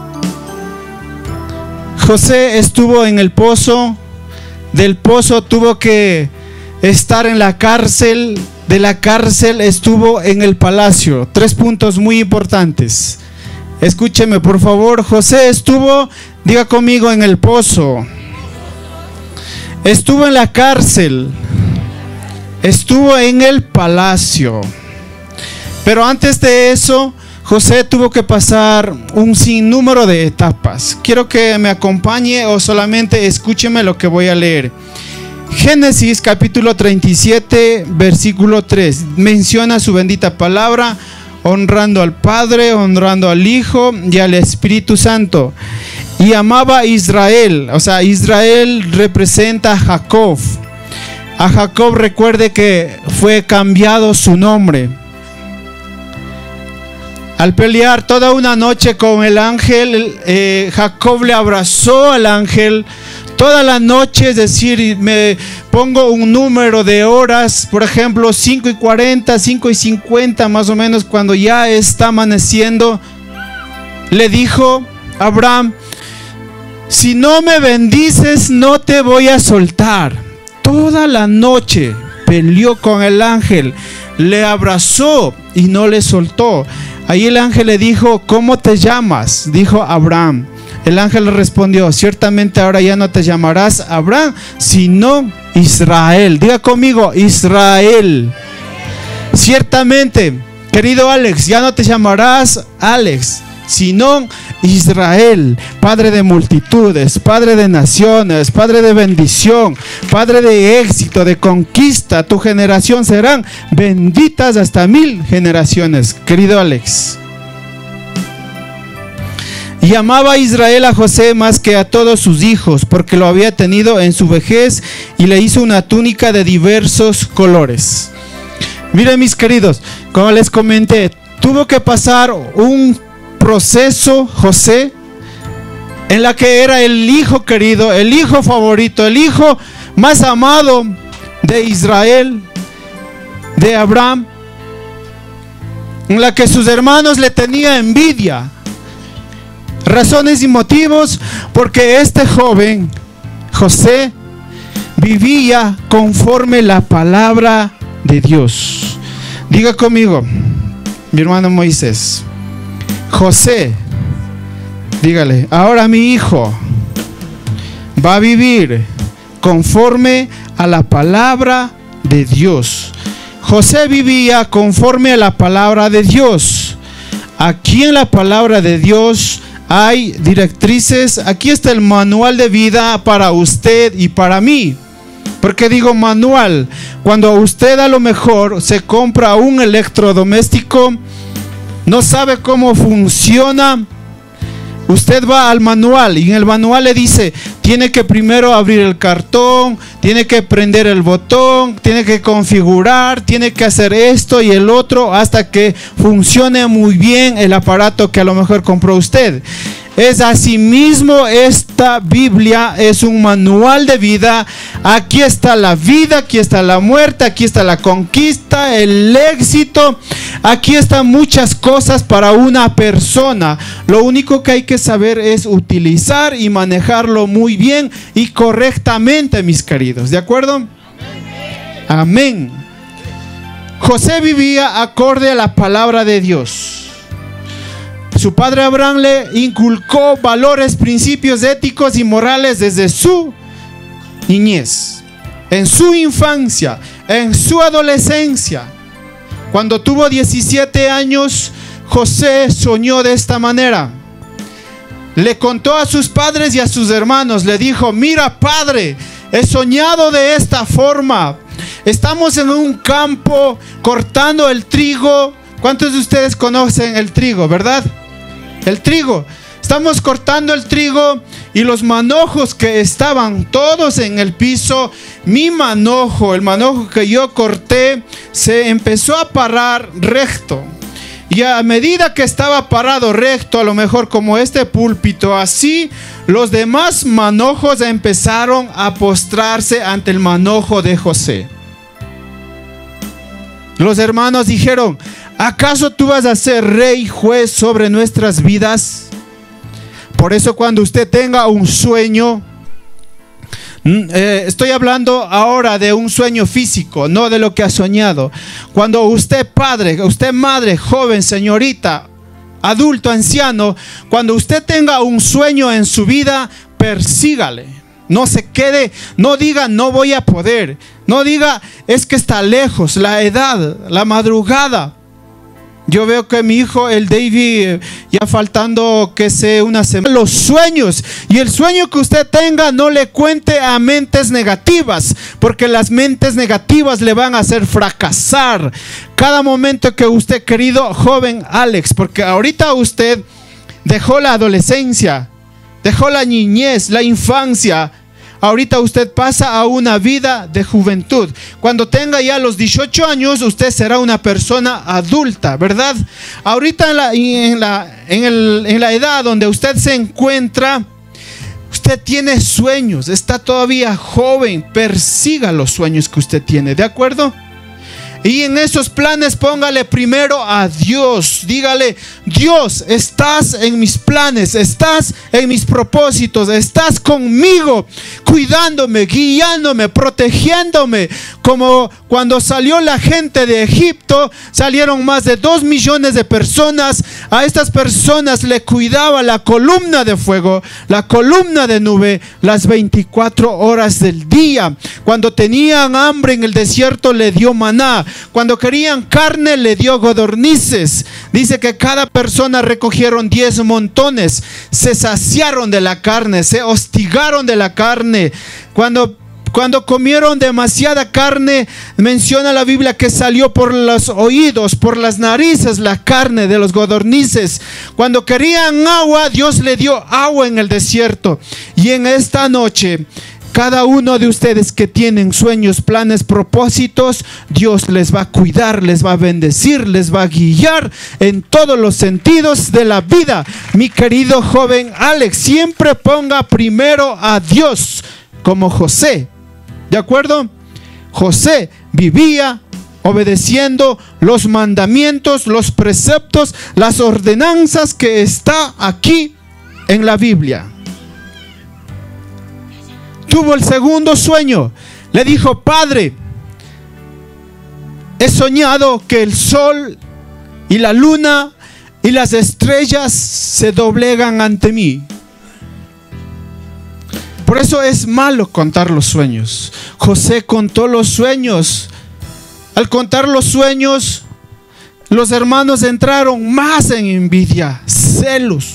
S7: José estuvo en el pozo, del pozo tuvo que estar en la cárcel, de la cárcel estuvo en el palacio. Tres puntos muy importantes. Escúcheme por favor. José estuvo, diga conmigo, en el pozo. Estuvo en la cárcel. Estuvo en el palacio. Pero antes de eso, José tuvo que pasar un sinnúmero de etapas. Quiero que me acompañe o solamente escúcheme lo que voy a leer. Génesis capítulo treinta y siete, versículo tres. Menciona su bendita palabra, honrando al Padre, honrando al Hijo y al Espíritu Santo. Y amaba a Israel. O sea, Israel representa a Jacob. A Jacob, recuerde que fue cambiado su nombre. Al pelear toda una noche con el ángel, eh, Jacob le abrazó al ángel toda la noche, es decir, me pongo un número de horas, por ejemplo, cinco y cuarenta, cinco y cincuenta más o menos, cuando ya está amaneciendo, le dijo a Abraham: si no me bendices, no te voy a soltar. Toda la noche peleó con el ángel, le abrazó y no le soltó. Ahí el ángel le dijo: ¿cómo te llamas? Dijo Abraham. El ángel le respondió: ciertamente ahora ya no te llamarás Abraham, sino Israel. Diga conmigo: Israel. Ciertamente, querido Alex, ya no te llamarás Alex, sino Israel, padre de multitudes, padre de naciones, padre de bendición, padre de éxito, de conquista. Tu generación serán benditas hasta mil generaciones, querido Alex. Y amaba a Israel a José más que a todos sus hijos, porque lo había tenido en su vejez y le hizo una túnica de diversos colores. Miren, mis queridos, como les comenté, tuvo que pasar un proceso José en la que era el hijo querido, el hijo favorito, el hijo más amado de Israel, de Abraham, en la que sus hermanos le tenían envidia. Razones y motivos: porque este joven José vivía conforme la palabra de Dios. Diga conmigo, mi hermano Moisés: José, dígale, ahora mi hijo va a vivir conforme a la palabra de Dios. José vivía conforme a la palabra de Dios. Aquí en la palabra de Dios hay directrices. Aquí está el manual de vida para usted y para mí. ¿Por qué digo manual? Cuando usted a lo mejor se compra un electrodoméstico, no sabe cómo funciona, usted va al manual y en el manual le dice: tiene que primero abrir el cartón, tiene que prender el botón, tiene que configurar, tiene que hacer esto y el otro hasta que funcione muy bien el aparato que a lo mejor compró usted. Es así mismo, esta Biblia es un manual de vida. Aquí está la vida, aquí está la muerte, aquí está la conquista, el éxito. Aquí están muchas cosas para una persona. Lo único que hay que saber es utilizar y manejarlo muy bien y correctamente, mis queridos. ¿De acuerdo? Amén. José vivía acorde a la palabra de Dios. Su padre Abraham le inculcó valores, principios éticos y morales desde su niñez, en su infancia, en su adolescencia. Cuando tuvo diecisiete años, José soñó de esta manera. Le contó a sus padres y a sus hermanos, le dijo: mira, padre, he soñado de esta forma. Estamos en un campo cortando el trigo. ¿Cuántos de ustedes conocen el trigo, verdad? El trigo. Estamos cortando el trigo y los manojos que estaban todos en el piso, mi manojo, el manojo que yo corté, se empezó a parar recto. Y a medida que estaba parado recto, a lo mejor como este púlpito, así, los demás manojos empezaron a postrarse ante el manojo de José. Los hermanos dijeron: ¿Acaso tú vas a ser rey, juez sobre nuestras vidas? Por eso cuando usted tenga un sueño, eh, estoy hablando ahora de un sueño físico, no de lo que ha soñado. Cuando usted padre, usted madre, joven, señorita, adulto, anciano, cuando usted tenga un sueño en su vida, persígale. No se quede, no diga no voy a poder, no diga es que está lejos, la edad, la madrugada. Yo veo que mi hijo, el David, ya faltando que sea una semana, los sueños, y el sueño que usted tenga no le cuente a mentes negativas, porque las mentes negativas le van a hacer fracasar cada momento que usted, querido joven Alex, porque ahorita usted dejó la adolescencia, dejó la niñez, la infancia. Ahorita usted pasa a una vida de juventud. Cuando tenga ya los dieciocho años, usted será una persona adulta, ¿verdad? Ahorita en la, en la, en el, en la edad donde usted se encuentra, usted tiene sueños, está todavía joven. Persiga los sueños que usted tiene, ¿de acuerdo? Y en esos planes póngale primero a Dios. Dígale: Dios, estás en mis planes, estás en mis propósitos, estás conmigo, cuidándome, guiándome, protegiéndome. Como cuando salió la gente de Egipto, salieron más de dos millones de personas. A estas personas le cuidaba la columna de fuego, la columna de nube, las veinticuatro horas del día. Cuando tenían hambre en el desierto, le dio maná. Cuando querían carne, le dio codornices. Dice que cada persona recogieron diez montones. Se saciaron de la carne, se hostigaron de la carne. Cuando Cuando comieron demasiada carne, menciona la Biblia que salió por los oídos, por las narices, la carne de los codornices. Cuando querían agua, Dios le dio agua en el desierto. Y en esta noche, cada uno de ustedes que tienen sueños, planes, propósitos, Dios les va a cuidar, les va a bendecir, les va a guiar en todos los sentidos de la vida. Mi querido joven Alex, siempre ponga primero a Dios, como José. ¿De acuerdo? José vivía obedeciendo los mandamientos, los preceptos, las ordenanzas que está aquí en la Biblia. Tuvo el segundo sueño. Le dijo: Padre, he soñado que el sol y la luna y las estrellas se doblegan ante mí. Por eso es malo contar los sueños. José contó los sueños. Al contar los sueños, los hermanos entraron más en envidia, celos.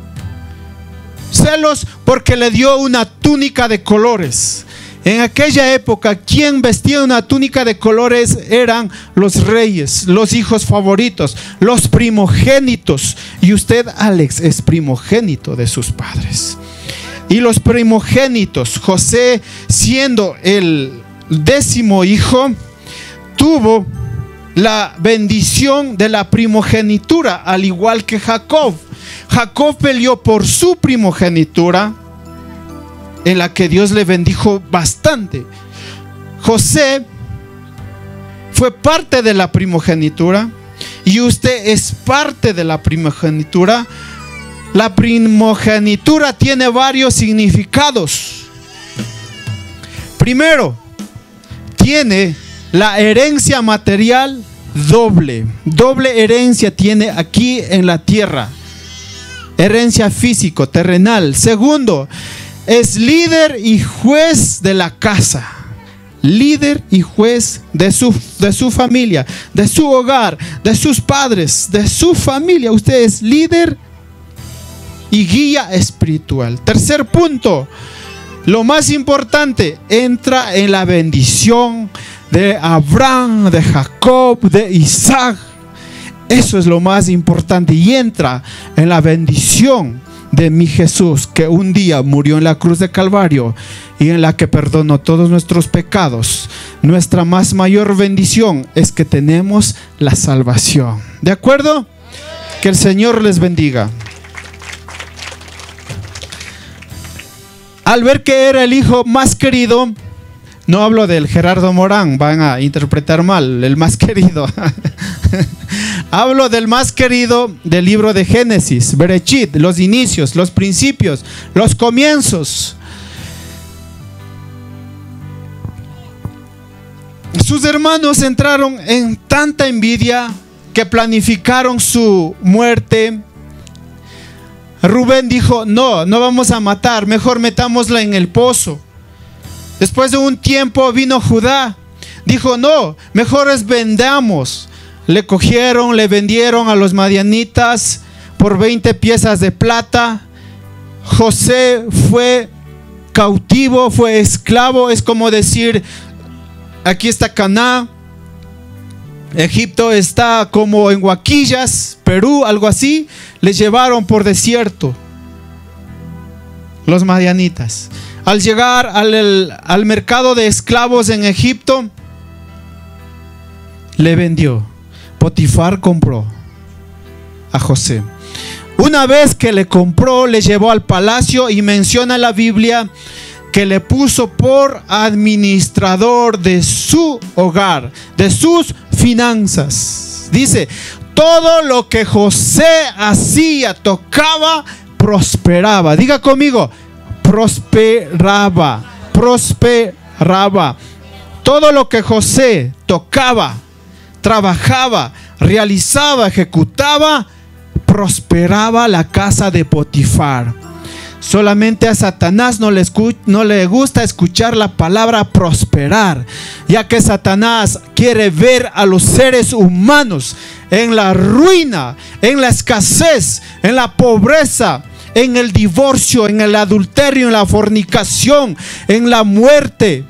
S7: Celos porque le dio una túnica de colores. En aquella época, quien vestía una túnica de colores eran los reyes, los hijos favoritos, los primogénitos. Y usted, Alex, es primogénito de sus padres. Y los primogénitos, José, siendo el décimo hijo, tuvo la bendición de la primogenitura, al igual que Jacob. Jacob peleó por su primogenitura, en la que Dios le bendijo bastante. José fue parte de la primogenitura y usted es parte de la primogenitura. La primogenitura tiene varios significados. Primero, tiene la herencia material doble. Doble herencia tiene aquí en la tierra. Herencia físico, terrenal. Segundo, es líder y juez de la casa. Líder y juez de su, de su familia, de su hogar, de sus padres, de su familia. Usted es líder y guía espiritual. Tercer punto, lo más importante, entra en la bendición de Abraham, de Jacob, de Isaac. Eso es lo más importante. Y entra en la bendición de mi Jesús, que un día murió en la cruz de Calvario y en la que perdonó todos nuestros pecados. Nuestra más mayor bendición es que tenemos la salvación. ¿De acuerdo? Que el Señor les bendiga. Al ver que era el hijo más querido, no hablo del Gerardo Morán, van a interpretar mal, el más querido. Hablo del más querido del libro de Génesis, Bereshit, los inicios, los principios, los comienzos. Sus hermanos entraron en tanta envidia que planificaron su muerte. Rubén dijo: no, no vamos a matar, mejor metámosla en el pozo. Después de un tiempo vino Judá, dijo: no, mejor es vendamos. Le cogieron, le vendieron a los madianitas por veinte piezas de plata. José fue cautivo, fue esclavo. Es como decir, aquí está Canaán, Egipto está como en Huaquillas, Perú, algo así. Le llevaron por desierto los madianitas. Al llegar al, el, al mercado de esclavos en Egipto, le vendió. Potifar compró a José. Una vez que le compró, le llevó al palacio, y menciona la Biblia que le puso por administrador de su hogar, de sus finanzas. Dice: todo lo que José hacía, tocaba, prosperaba. Diga conmigo: prosperaba, prosperaba. Todo lo que José tocaba, trabajaba, realizaba, ejecutaba, prosperaba la casa de Potifar. Solamente a Satanás no le, escu- no le gusta escuchar la palabra prosperar, ya que Satanás quiere ver a los seres humanos en la ruina, en la escasez, en la pobreza, en el divorcio, en el adulterio, en la fornicación, en la muerte.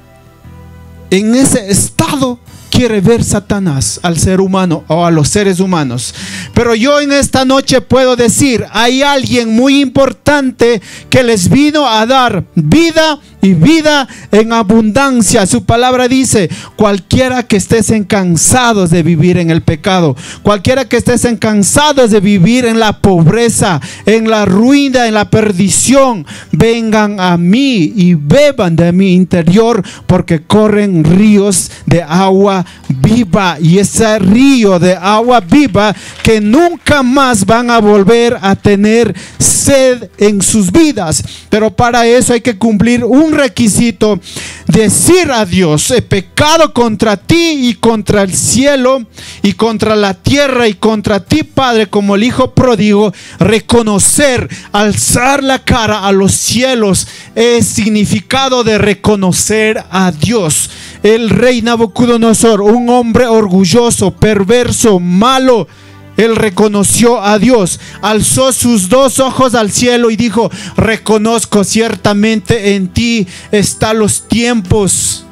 S7: En ese estado quiere ver Satanás al ser humano o a los seres humanos. Pero yo en esta noche puedo decir: hay alguien muy importante que les vino a dar vida y vida en abundancia. Su palabra dice: cualquiera que estén cansados de vivir en el pecado, cualquiera que estén cansados de vivir en la pobreza, en la ruina, en la perdición, vengan a mí y beban de mi interior, porque corren ríos de agua viva. Y ese río de agua viva que nunca más van a volver a tener sed en sus vidas. Pero para eso hay que cumplir un requisito: decir a Dios: he pecado contra ti y contra el cielo y contra la tierra y contra ti, Padre, como el hijo pródigo. Reconocer, alzar la cara a los cielos, es significado de reconocer a Dios. El rey Nabucodonosor, un hombre orgulloso, perverso, malo, él reconoció a Dios, alzó sus dos ojos al cielo y dijo: reconozco, ciertamente en ti están los tiempos.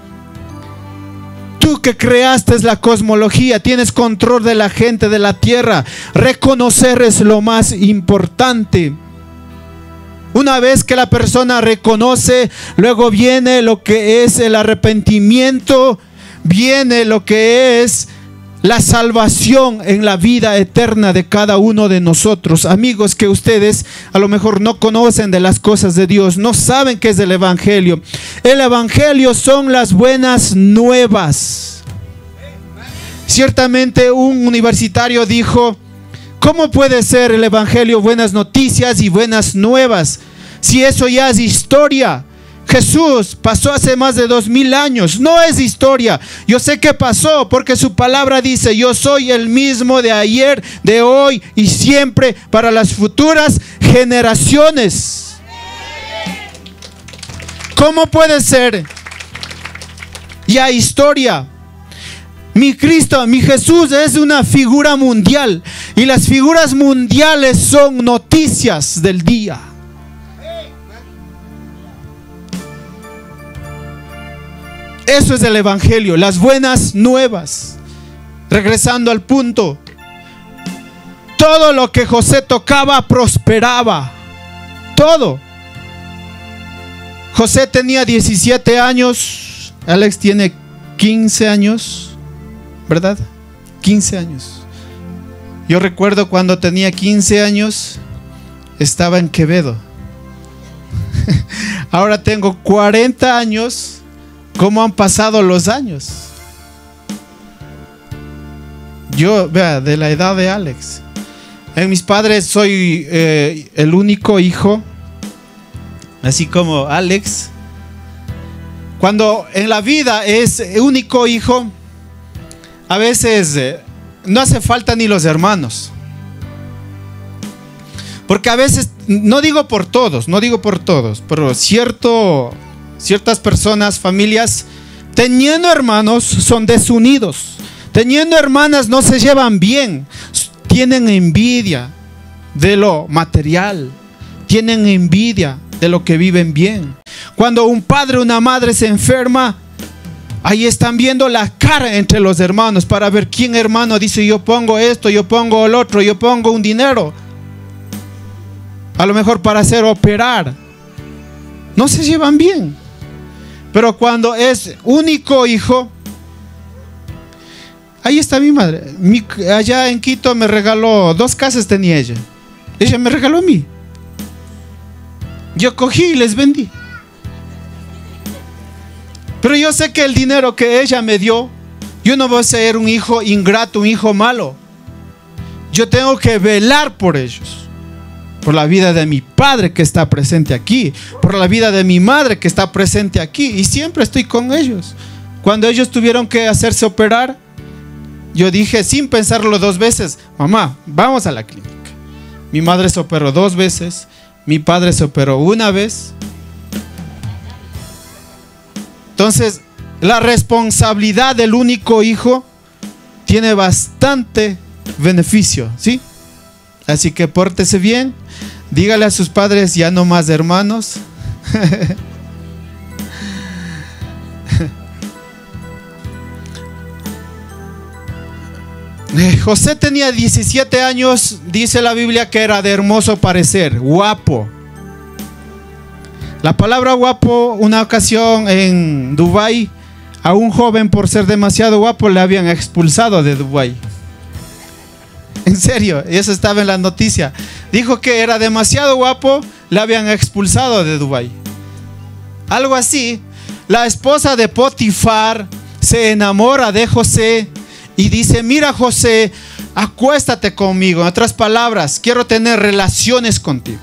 S7: Tú que creaste la cosmología, tienes control de la gente, de la tierra. Reconocer es lo más importante. Una vez que la persona reconoce, luego viene lo que es el arrepentimiento, viene lo que es la salvación en la vida eterna de cada uno de nosotros. Amigos, que ustedes a lo mejor no conocen de las cosas de Dios, no saben qué es el evangelio. El evangelio son las buenas nuevas. Ciertamente un universitario dijo: ¿cómo puede ser el evangelio buenas noticias y buenas nuevas si eso ya es historia? Jesús pasó hace más de dos mil años, no es historia. Yo sé que pasó porque su palabra dice: yo soy el mismo de ayer, de hoy y siempre, para las futuras generaciones. ¿Cómo puede ser ya historia? Mi Cristo, mi Jesús es una figura mundial, y las figuras mundiales son noticias del día. Eso es el evangelio, las buenas nuevas. Regresando al punto, todo lo que José tocaba prosperaba. Todo. José tenía diecisiete años, Alex tiene quince años, ¿verdad? quince años. Yo recuerdo cuando tenía quince años, estaba en Quevedo. Ahora tengo cuarenta años. ¿Cómo han pasado los años? yo, vea, de la edad de Alex. En mis padres soy eh, el único hijo, así como Alex. Cuando en la vida es único hijo, a veces eh, no hace falta ni los hermanos. Porque a veces, no digo por todos, no digo por todos, pero cierto, ciertas personas, familias, teniendo hermanos son desunidos. Teniendo hermanas no se llevan bien. Tienen envidia de lo material. Tienen envidia de lo que viven bien. Cuando un padre o una madre se enferma, ahí están viendo la cara entre los hermanos para ver quién hermano dice: yo pongo esto, yo pongo el otro, yo pongo un dinero. A lo mejor para hacer operar. No se llevan bien. Pero cuando es único hijo, ahí está mi madre. Mi, allá en Quito me regaló, dos casas tenía ella. Ella me regaló a mí. Yo cogí y les vendí. Pero yo sé que el dinero que ella me dio, yo no voy a ser un hijo ingrato, un hijo malo. Yo tengo que velar por ellos. Por la vida de mi padre que está presente aquí, por la vida de mi madre que está presente aquí, y siempre estoy con ellos. Cuando ellos tuvieron que hacerse operar, yo dije sin pensarlo dos veces: mamá, vamos a la clínica. Mi madre se operó dos veces, mi padre se operó una vez. Entonces, la responsabilidad del único hijo tiene bastante beneficio, ¿sí? Así que pórtese bien. Dígale a sus padres: ya no más hermanos. José tenía diecisiete años. Dice la Biblia que era de hermoso parecer, guapo. La palabra guapo, una ocasión en Dubái, a un joven por ser demasiado guapo le habían expulsado de Dubái. En serio, eso estaba en la noticia. Dijo que era demasiado guapo, le habían expulsado de Dubái. Algo así. La esposa de Potifar se enamora de José y dice: mira, José, acuéstate conmigo. En otras palabras, quiero tener relaciones contigo.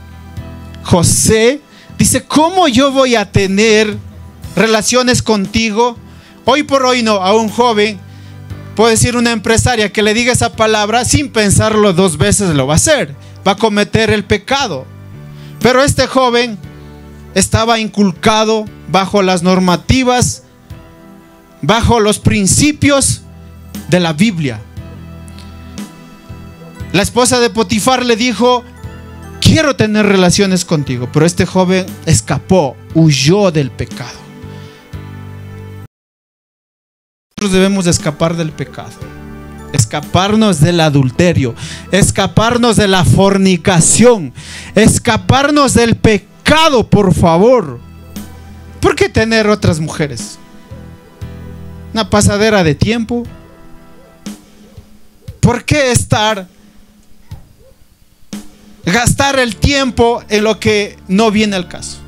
S7: José dice: ¿cómo yo voy a tener relaciones contigo? Hoy por hoy no, a un joven, puedo decir una empresaria que le diga esa palabra, sin pensarlo dos veces lo va a hacer. Va a cometer el pecado. Pero este joven estaba inculcado bajo las normativas, bajo los principios de la Biblia. La esposa de Potifar le dijo: quiero tener relaciones contigo. Pero este joven escapó, huyó del pecado. Nosotros debemos escapar del pecado, escaparnos del adulterio, escaparnos de la fornicación, escaparnos del pecado, por favor. ¿Por qué tener otras mujeres? Una pasadera de tiempo. ¿Por qué estar, gastar el tiempo en lo que no viene al caso?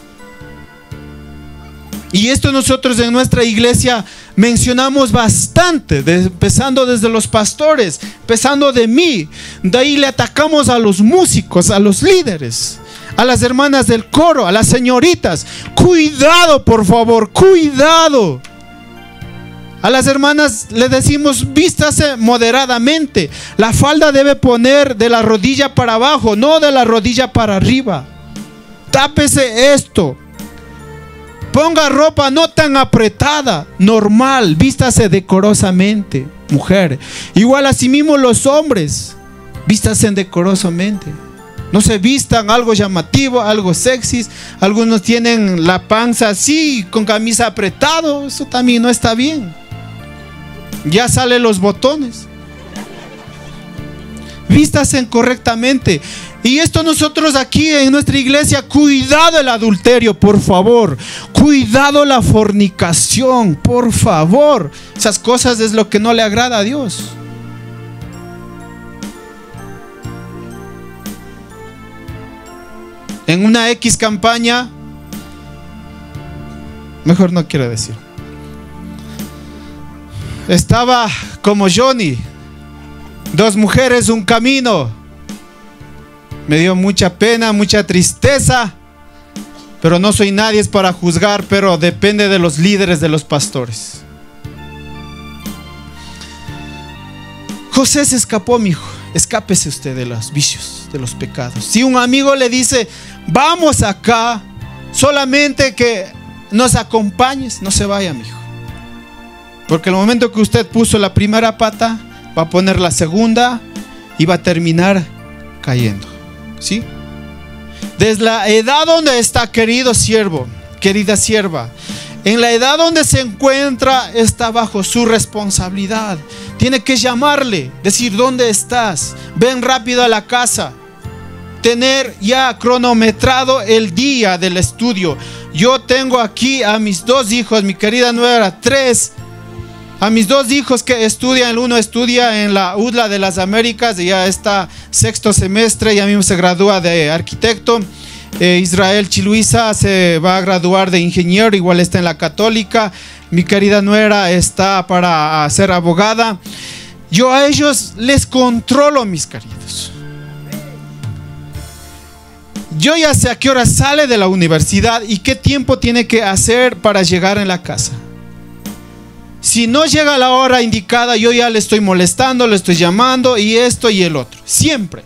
S7: Y esto nosotros en nuestra iglesia mencionamos bastante, de, empezando desde los pastores, empezando de mí. De ahí le atacamos a los músicos, a los líderes, a las hermanas del coro, a las señoritas. Cuidado, por favor, cuidado. A las hermanas le decimos: vístase moderadamente. La falda debe poner de la rodilla para abajo, no de la rodilla para arriba. Tápese esto. Ponga ropa no tan apretada, normal, vístase decorosamente, mujer. Igual así mismo los hombres, vístase decorosamente. No se vistan algo llamativo, algo sexy. Algunos tienen la panza así, con camisa apretado. Eso también no está bien. Ya salen los botones. Vístase correctamente. Y esto nosotros aquí en nuestra iglesia: cuidado el adulterio, por favor. Cuidado la fornicación, por favor. Esas cosas es lo que no le agrada a Dios. En una X campaña, mejor no quiero decir. estaba como Johnny, dos mujeres, un camino. Me dio mucha pena, mucha tristeza, pero no soy nadie para juzgar, pero depende de los líderes, de los pastores. José se escapó, mi hijo. Escápese usted de los vicios, de los pecados. Si un amigo le dice, vamos acá, solamente que nos acompañes, no se vaya, mi hijo. Porque el momento que usted puso la primera pata, va a poner la segunda y va a terminar cayendo. ¿Sí? Desde la edad donde está, querido siervo, querida sierva, en la edad donde se encuentra, está bajo su responsabilidad. Tiene que llamarle, decir, ¿dónde estás? Ven rápido a la casa. Tener ya cronometrado el día del estudio. Yo tengo aquí a mis dos hijos, mi querida nuera, tres. A mis dos hijos que estudian, el uno estudia en la U D L A de las Américas, y ya está sexto semestre, ya mismo se gradúa de arquitecto. Eh, Israel Chiluisa se va a graduar de ingeniero, igual está en la Católica. Mi querida nuera está para ser abogada. Yo a ellos les controlo, mis queridos. Yo ya sé a qué hora sale de la universidad y qué tiempo tiene que hacer para llegar en la casa. Si no llega a la hora indicada, yo ya le estoy molestando, le estoy llamando y esto y el otro. Siempre.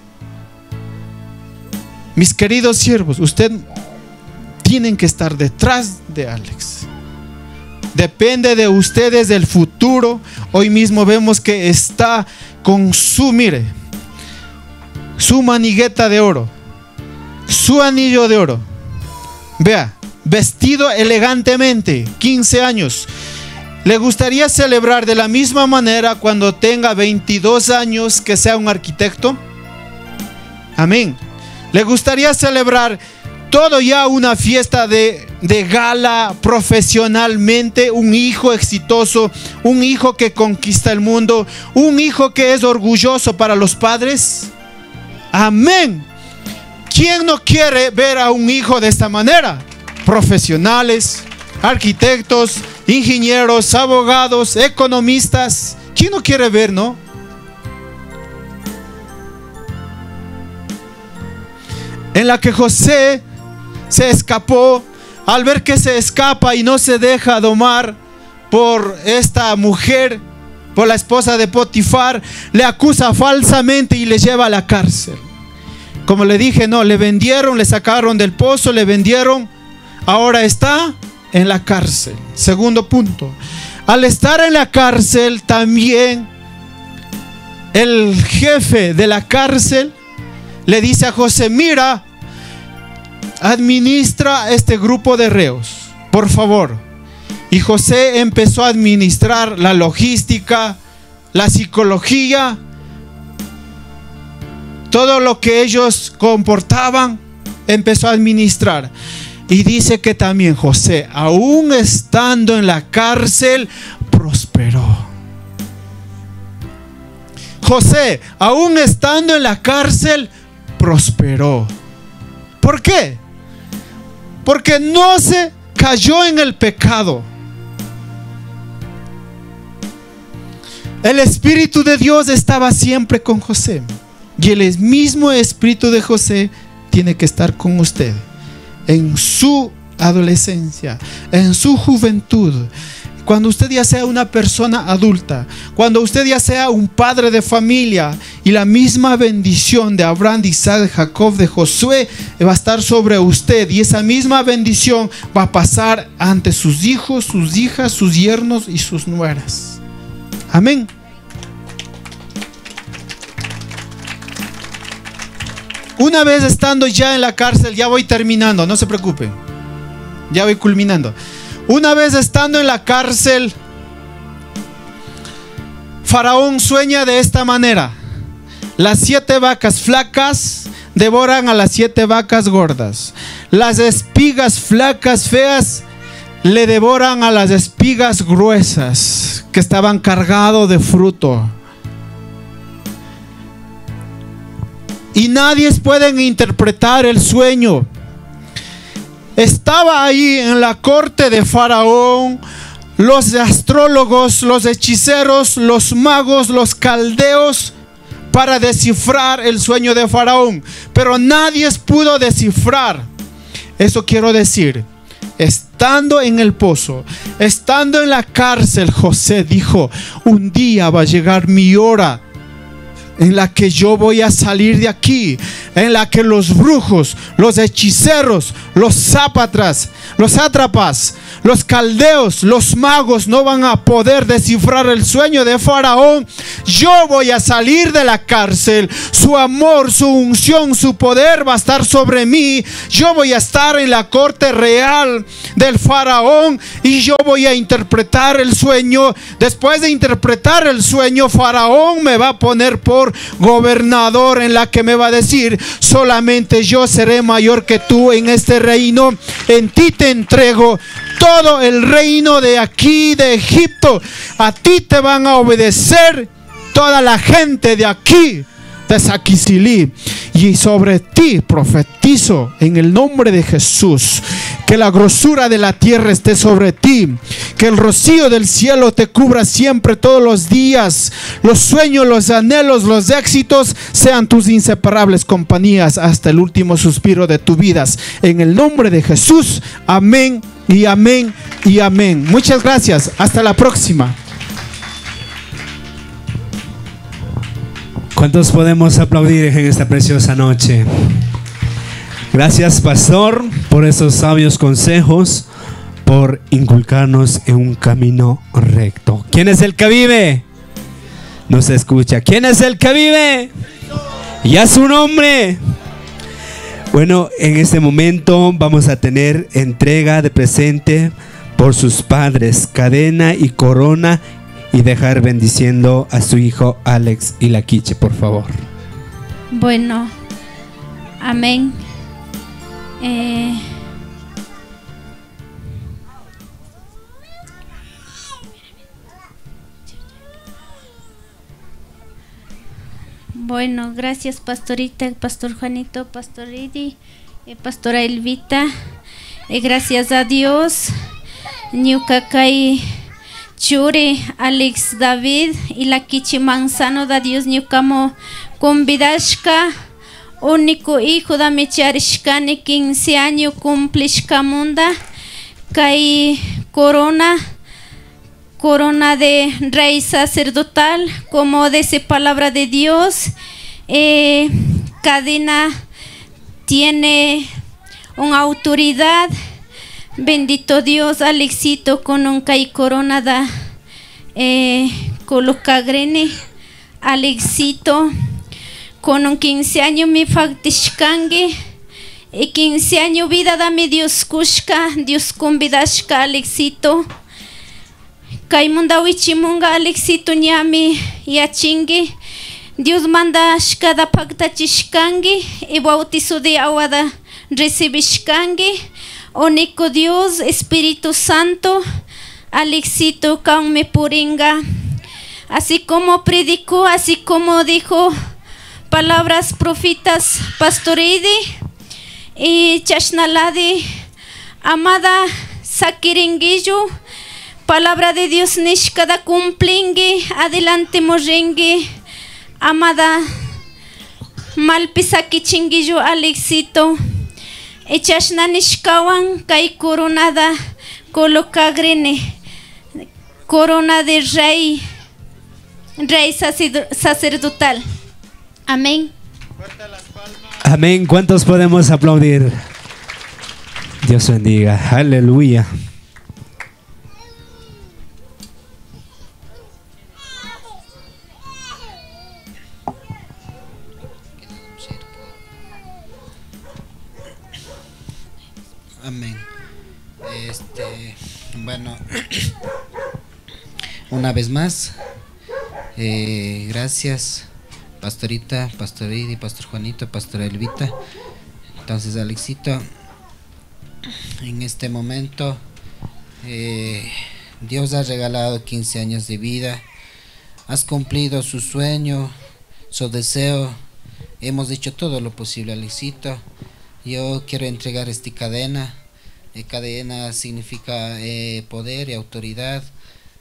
S7: Mis queridos siervos, ustedes tienen que estar detrás de Alex. Depende de ustedes el futuro. Hoy mismo vemos que está con su, mire, su manigueta de oro, su anillo de oro. Vea, vestido elegantemente, quince años. ¿Le gustaría celebrar de la misma manera cuando tenga veintidós años, que sea un arquitecto? Amén. ¿Le gustaría celebrar todo ya una fiesta de, de gala profesionalmente? Un hijo exitoso, un hijo que conquista el mundo, un hijo que es orgulloso para los padres. Amén. ¿Quién no quiere ver a un hijo de esta manera? Profesionales, arquitectos, ingenieros, abogados, economistas. ¿Quién no quiere ver, no? En la que José se escapó, al ver que se escapa y no se deja domar por esta mujer, por la esposa de Potifar, le acusa falsamente y le lleva a la cárcel. Como le dije, no, le vendieron, le sacaron del pozo, le vendieron, ahora está en la cárcel. Segundo punto, al estar en la cárcel, también el jefe de la cárcel le dice a José, mira, administra este grupo de reos, por favor. Y José empezó a administrar la logística, la psicología, todo lo que ellos comportaban, empezó a administrar. Y dice que también José, aún estando en la cárcel, prosperó. José, aún estando en la cárcel, prosperó. ¿Por qué? Porque no se cayó en el pecado. El Espíritu de Dios estaba siempre con José. Y el mismo Espíritu de José tiene que estar con usted en su adolescencia, en su juventud. Cuando usted ya sea una persona adulta, cuando usted ya sea un padre de familia, y la misma bendición de Abraham, de Isaac, de Jacob, de Josué va a estar sobre usted, y esa misma bendición va a pasar ante sus hijos, sus hijas, sus yernos y sus nueras. Amén. Una vez estando ya en la cárcel, ya voy terminando, no se preocupen, ya voy culminando. Una vez estando en la cárcel, Faraón sueña de esta manera: las siete vacas flacas devoran a las siete vacas gordas. Las espigas flacas, feas, le devoran a las espigas gruesas que estaban cargadas de fruto. Y nadie puede interpretar el sueño. Estaba ahí en la corte de Faraón los astrólogos, los hechiceros, los magos, los caldeos para descifrar el sueño de Faraón, pero nadie pudo descifrar. Eso quiero decir, estando en el pozo, estando en la cárcel, José dijo: un día va a llegar mi hora en la que yo voy a salir de aquí, en la que los brujos, los hechiceros, los sátrapas, los sátrapas, los caldeos, los magos no van a poder descifrar el sueño de Faraón. Yo voy a salir de la cárcel, su amor, su unción, su poder va a estar sobre mí. Yo voy a estar en la corte real del Faraón y yo voy a interpretar el sueño. Después de interpretar el sueño, Faraón me va a poner por gobernador, en la que me va a decir: solamente yo seré mayor que tú en este reino. En ti te entrego todo el reino de aquí, de Egipto. A ti te van a obedecer toda la gente de aquí, de Saquisilí. Y sobre ti profetizo en el nombre de Jesús que la grosura de la tierra esté sobre ti, que el rocío del cielo te cubra siempre, todos los días. Los sueños, los anhelos, los éxitos sean tus inseparables compañías hasta el último suspiro de tu vida. En el nombre de Jesús, amén y amén y amén. Muchas gracias, hasta la próxima.
S1: ¿Cuántos podemos aplaudir en esta preciosa noche? Gracias, pastor, por esos sabios consejos, por inculcarnos en un camino recto. ¿Quién es el que vive? No se escucha. ¿Quién es el que vive? Y a su nombre. Bueno, en este momento vamos a tener entrega de presente por sus padres, cadena y corona, y dejar bendiciendo a su hijo Alex y la Quiche, por favor.
S5: Bueno, amén. Eh, bueno, gracias pastorita, pastor Juanito, pastor Idi, eh, pastora Elvita. Eh, gracias a Dios, Ñucacay Churi, Alex David y la Quiche Manzano da Dios Ñucamo convidashka, único hijo da Micharishkani, quince años cumplishkamunda, Kai corona, corona de rey sacerdotal, como dice palabra de Dios. Eh, cadena tiene una autoridad. Bendito Dios, Alexito con un kai corona da eh, colocagrene. Alexito con un quince años mi factishkange y quince años vida dame Dios kushka, Dios convidashka Alexito. Kaimunda wichimunga Alexito ñami yachingue. Dios manda shkada pactachishkange y bautizo de agua da recibishkange. Único Dios, Espíritu Santo, Alexito me puringa. Así como predicó, así como dijo palabras profetas pastoridi y chashnaladi, amada sakiringuillo, palabra de Dios nishkada cumplingue, adelante morengue, amada malpisaki chinguillo Alexito. Echashna nishkawan kai coronada colocagrene, corona de rey, rey sacerdotal. Amén.
S1: Amén. ¿Cuántos podemos aplaudir? Dios bendiga. Aleluya.
S4: Amén. Este, bueno, una vez más, eh, gracias, pastorita, pastor Idi, pastor Juanito, pastora Elvita. Entonces, Alexito, en este momento, eh, Dios ha regalado quince años de vida. Has cumplido su sueño, su deseo. Hemos hecho todo lo posible, Alexito. Yo quiero entregar esta cadena. Eh, cadena significa eh, poder y autoridad.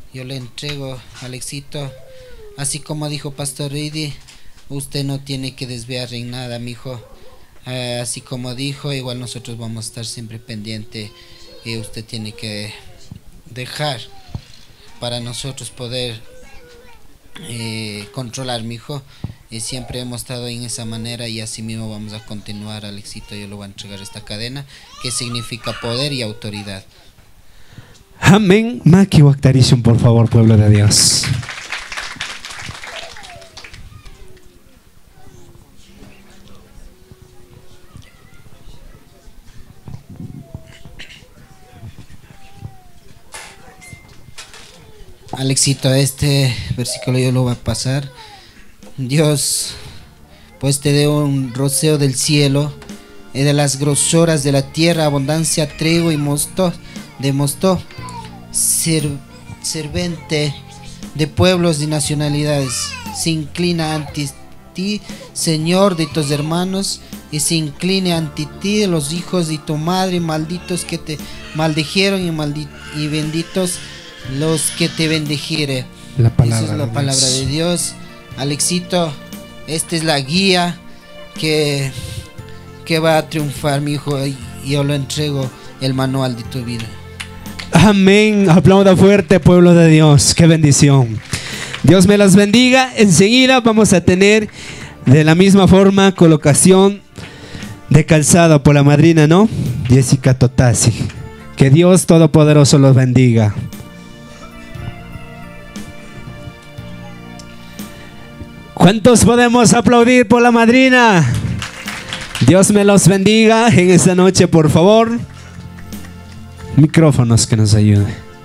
S4: yo le entrego al Alexito. Así como dijo Pastor Ridi, usted no tiene que desviar en nada, mijo. Eh, así como dijo, igual nosotros vamos a estar siempre pendiente y usted tiene que dejar para nosotros poder eh, controlar, mijo. Y siempre hemos estado en esa manera y así mismo vamos a continuar, Alexito. Yo le voy a entregar esta cadena que significa poder y autoridad.
S1: Amén. Maki Waktarishun, por favor, pueblo de Dios.
S4: Alexito, este versículo yo lo voy a pasar. Dios pues te dé un roceo del cielo y de las grosoras de la tierra, abundancia, trigo y mosto, de mosto, ser, servente de pueblos y nacionalidades, se inclina ante ti, Señor, de tus hermanos, y se incline ante ti de los hijos de tu madre, malditos que te maldijeron y, maldi y benditos los que te bendijere.
S1: La palabra,
S4: Esa es la
S1: de
S4: palabra
S1: Dios.
S4: de Dios. Alexito, esta es la guía que, que va a triunfar, mi hijo, y yo lo entrego, el manual de tu vida.
S1: Amén. Aplauda fuerte, pueblo de Dios. Qué bendición. Dios me las bendiga. Enseguida vamos a tener de la misma forma colocación de calzado por la madrina, ¿no? Jessica Totasi. Que Dios Todopoderoso los bendiga. ¿Cuántos podemos aplaudir por la madrina? Dios me los bendiga en esta noche, por favor. Micrófonos que nos ayuden.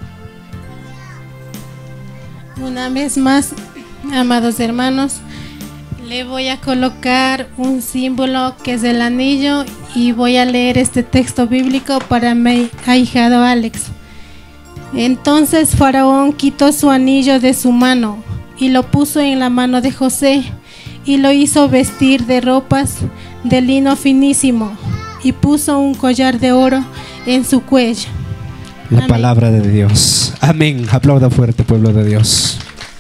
S6: Una vez más, amados hermanos, le voy a colocar un símbolo que es el anillo y voy a leer este texto bíblico para mi ahijado Alex. Entonces Faraón quitó su anillo de su mano y lo puso en la mano de José y lo hizo vestir de ropas de lino finísimo y puso un collar de oro en su cuello.
S1: La
S6: Amén.
S1: palabra de Dios. Amén. Aplauda fuerte, pueblo de Dios.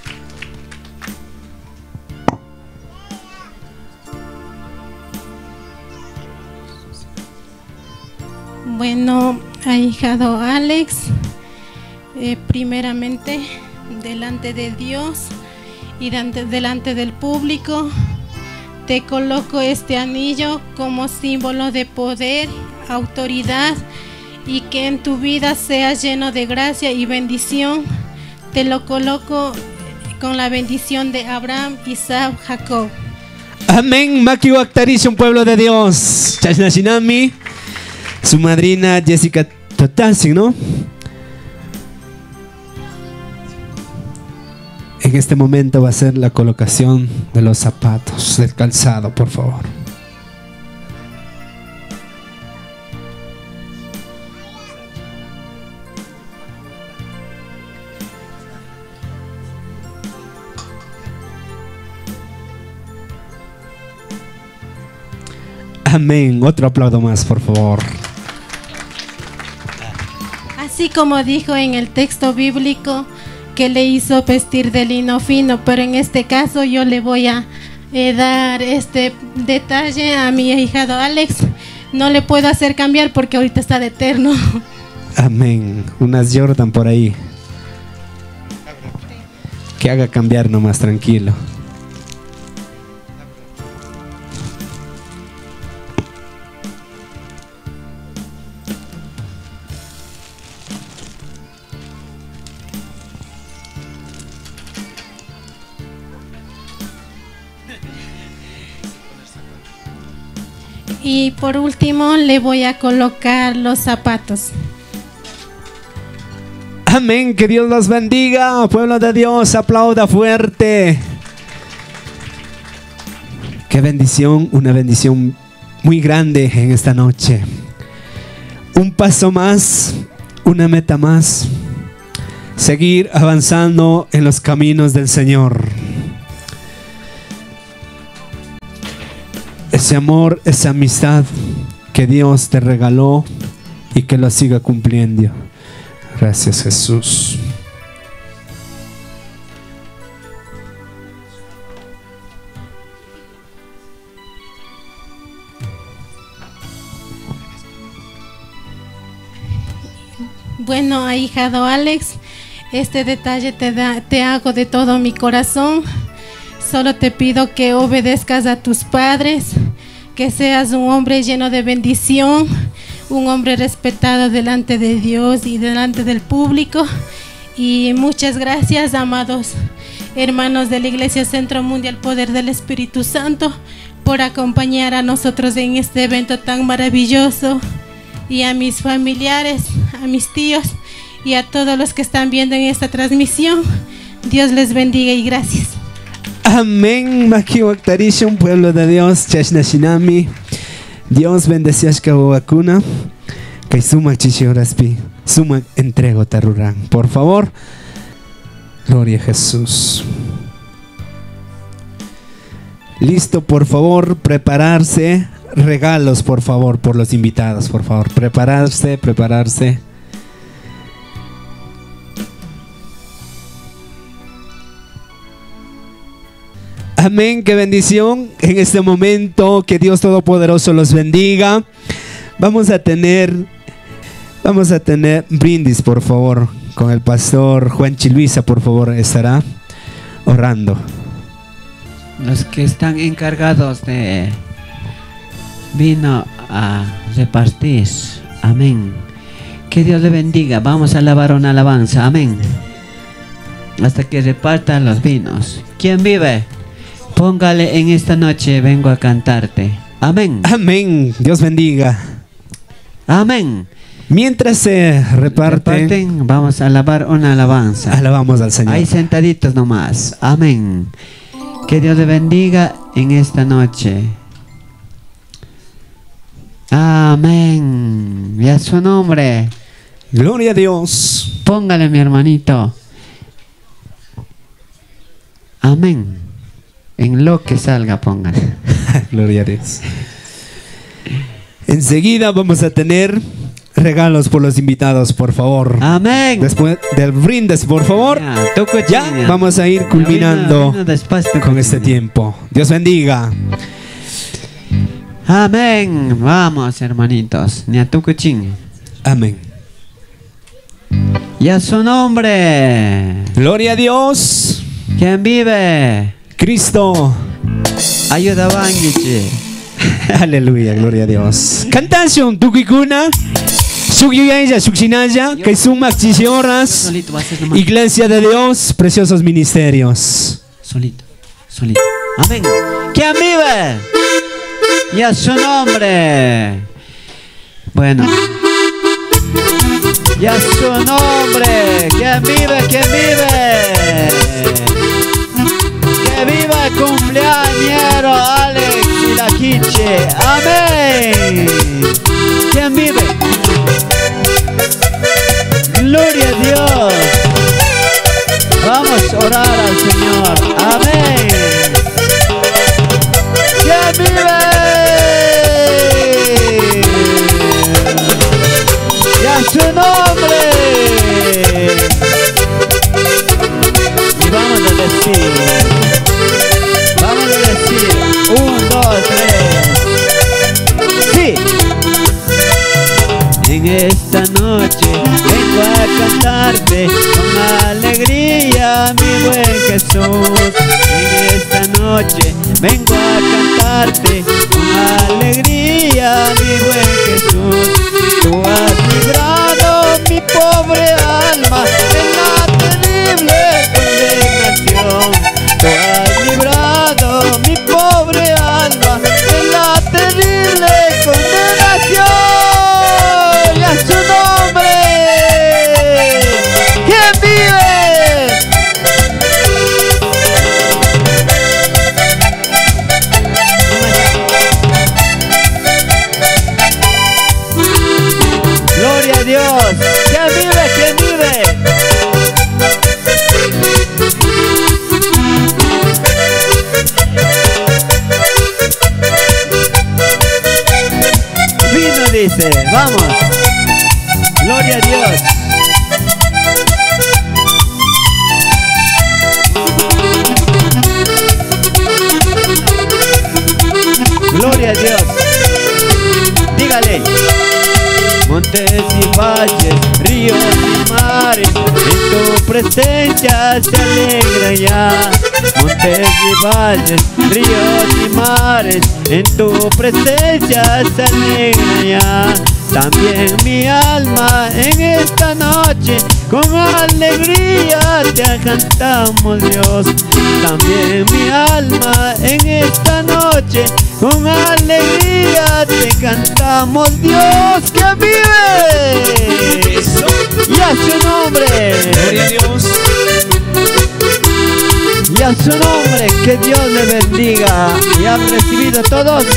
S6: Bueno, ahijado Alex, eh, primeramente delante de Dios y delante, delante del público, te coloco este anillo como símbolo de poder, autoridad, y que en tu vida sea lleno de gracia y bendición. Te lo coloco con la bendición de Abraham, Isaac, Jacob.
S1: Amén. Maki Waktarishun, un pueblo de Dios. Chashnashinami, su madrina Jessica Totasi, ¿no? En este momento va a ser la colocación de los zapatos, del calzado, por favor. Amén. Otro aplauso más, por favor.
S6: Así como dijo en el texto bíblico que le hizo vestir de lino fino, pero en este caso yo le voy a eh, dar este detalle a mi ahijado Alex. No le puedo hacer cambiar porque ahorita está de terno.
S1: Amén. Unas Jordan por ahí. Que haga cambiar nomás, tranquilo.
S6: Y por último le voy a colocar los zapatos.
S1: Amén. Que Dios los bendiga, pueblo de Dios. Aplauda fuerte. Qué bendición, una bendición muy grande en esta noche. Un paso más, una meta más. Seguir avanzando en los caminos del Señor. Ese amor, esa amistad que Dios te regaló y que lo siga cumpliendo. Gracias, Jesús.
S6: Bueno, ahijado Alex, este detalle te, da, te hago de todo mi corazón. Solo te pido que obedezcas a tus padres, que seas un hombre lleno de bendición, un hombre respetado delante de Dios y delante del público. Y muchas gracias, amados hermanos de la Iglesia Centro Mundial Poder del Espíritu Santo, por acompañar a nosotros en este evento tan maravilloso, y a mis familiares, a mis tíos y a todos los que están viendo en esta transmisión. Dios les bendiga y gracias.
S1: Amén. Maki Waktarishun, pueblo de Dios, Chashnashinami. Dios bendecias Kawakuna. Que suma chichoraspi. Suma entrego tarurán. Por favor. Gloria a Jesús. Listo, por favor, prepararse. Regalos, por favor, por los invitados, por favor. Prepararse, prepararse. Amén, qué bendición en este momento, que Dios Todopoderoso los bendiga. Vamos a tener, vamos a tener brindis, por favor, con el pastor Juan Chiluisa, por favor, estará orando.
S9: Los que están encargados de vino a repartir, amén. Que Dios le bendiga. Vamos a alabar una alabanza, amén. Hasta que repartan los vinos. ¿Quién vive? Póngale en esta noche, vengo a cantarte. Amén.
S1: Amén. Dios bendiga.
S9: Amén.
S1: Mientras se reparte,
S9: reparten, vamos a alabar una alabanza.
S1: Alabamos al Señor.
S9: Ahí sentaditos nomás. Amén. Que Dios le bendiga en esta noche. Amén. Y a su nombre.
S1: Gloria a Dios.
S9: Póngale, mi hermanito. Amén. En lo que salga, póngale.
S1: Gloria a Dios. Enseguida vamos a tener regalos por los invitados, por favor.
S9: Amén.
S1: Después del brindis, por favor. Ya, ya vamos a ir culminando vino, vino con este tiempo. Dios bendiga.
S9: Amén. Vamos, hermanitos. Niatucuchín.
S1: Amén.
S9: Y a su nombre.
S1: Gloria a Dios.
S9: ¿Quién vive?
S1: Cristo.
S9: Ayuda bangiche.
S1: Aleluya, gloria a Dios. Cantación, tukikuna. Sugiyaya, sukshinaya, que sumak chisioras. Iglesia de Dios, preciosos ministerios.
S9: Solito, solito. Amén. ¿Quién vive? Y a su nombre. Bueno. Y a su nombre. ¿Quién vive? ¿Quién vive? Que viva el cumpleañero Alex y la Quiche. Amén. ¿Quién vive? Gloria a Dios. Vamos a orar al Señor. Amén. ¿Quién vive? Y a su nombre. Y vamos a decir. Vamos a decir, un, dos, tres. Sí. En esta noche vengo a cantarte con alegría, mi buen Jesús. En esta noche vengo a cantarte con alegría, mi buen Jesús. Tú has librado mi pobre alma de la terrible condenación. Tú has librado mi pobre alma de la terrible condenación. Y a su nombre. ¿Quién vive? Gloria a Dios. ¿Quién vive? ¿Quién vive? Vino, dice, vamos. Gloria a Dios. Gloria a Dios. Dígale. montes y valles, ríos y mares, en tu presencia se alegra ya. Montes y valles, ríos y mares, en tu presencia se alegra ya. También mi alma en esta noche con alegría te cantamos, Dios. También mi alma en esta noche con alegría te cantamos, Dios que vive. Y a su nombre,
S1: Gloria a Dios.
S9: y a su nombre, que Dios le bendiga. Y han recibido todos.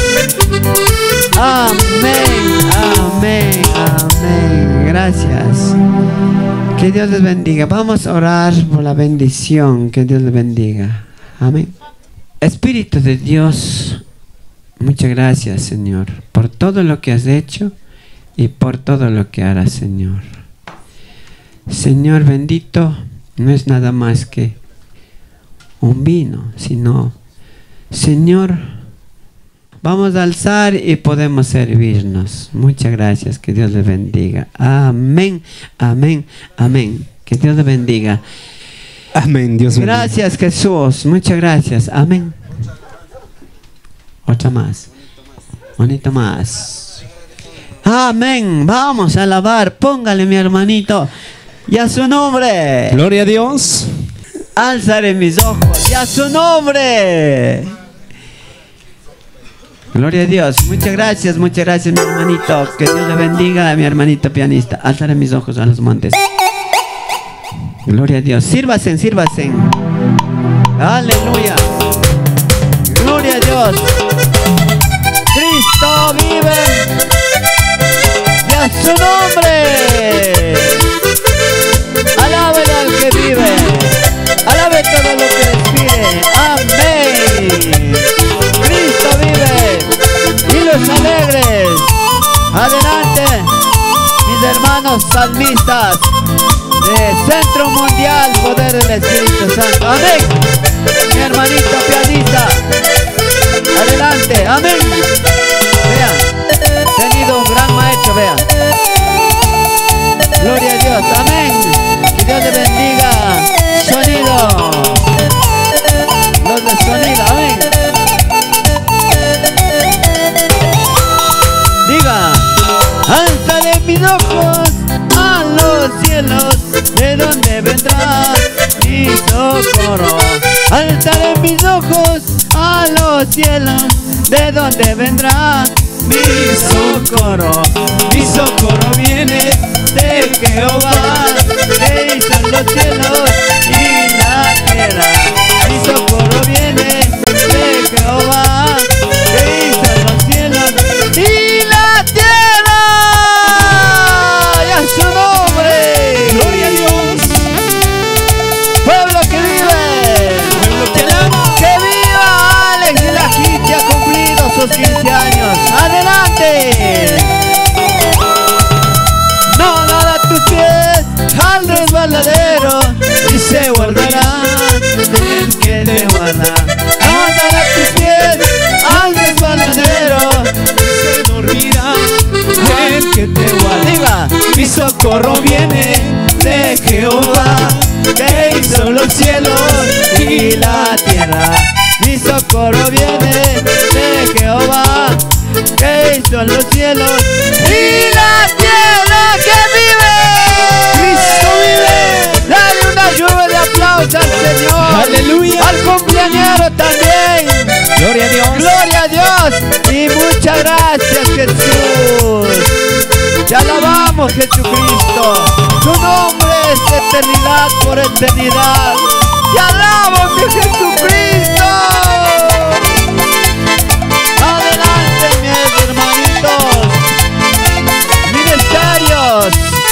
S9: Amén, amén, amén. Gracias. Que Dios les bendiga. Vamos a orar por la bendición. Que Dios les bendiga. Amén. Espíritu de Dios, muchas gracias, Señor, por todo lo que has hecho y por todo lo que harás, Señor. Señor bendito, no es nada más que un vino, sino, Señor, vamos a alzar y podemos servirnos. Muchas gracias, que Dios les bendiga. Amén, amén, amén. Que Dios les bendiga.
S1: Amén, Dios mío.
S9: Gracias, Jesús. Muchas gracias. Amén. Otra más. Bonito más. Amén. Vamos a alabar. Póngale, mi hermanito. Y a su nombre.
S1: Gloria a Dios.
S9: Alzaré mis ojos. Y a su nombre. Gloria a Dios. Muchas gracias, muchas gracias, mi hermanito. Que Dios le bendiga a mi hermanito pianista. Alzaré mis ojos a los montes. Gloria a Dios. Sírvasen, sírvasen. Aleluya. Gloria a Dios. Cristo vive. Y a su nombre. Alábelo al que vive. Alabe todo lo que respire. Amén. Cristo vive. Y los alegres. Adelante, mis hermanos salmistas de Centro Mundial Poder del Espíritu Santo. Amén. Mi hermanito pianista. Adelante. Amén. Vean. Tenido un gran maestro. Vean. Gloria a Dios. Amén. Que Dios le bendiga. Sonido. Los de sonido. Amén. Diga. Alzaré mis ojos a los cielos, de donde vendrá mi socorro. Alzaré mis ojos a los cielos, de donde vendrá mi socorro. Mi socorro viene de Jehová, que hizo los cielos y la tierra. Mi socorro viene de Jehová, que hizo los cielos y la tierra. Y a su nombre.
S1: Gloria a Dios.
S9: Pueblo que vive.
S1: Pueblo que alaba.
S9: Que viva Alex de la Quince, ha cumplido sus quince años. Adelante. No dará tus pies al resbaladero, y se guardará el que te guarda. No dará tus pies al resbaladero, y se dormirá el que te guarda. Diga,
S1: Mi socorro viene de Jehová, que hizo los cielos
S9: y la tierra. Mi socorro viene de Jehová, que hizo los cielos y la tierra. Que vive.
S1: Cristo vive.
S9: Dale una lluvia de aplausos al Señor.
S1: Aleluya.
S9: Al cumpleañero también.
S1: Gloria a Dios.
S9: Gloria a Dios. Y muchas gracias, Jesús. Te alabamos, Jesucristo. Tu nombre es eternidad por eternidad. Te alabo, mi Jesucristo. Adelante, mis hermanitos. Ministerios.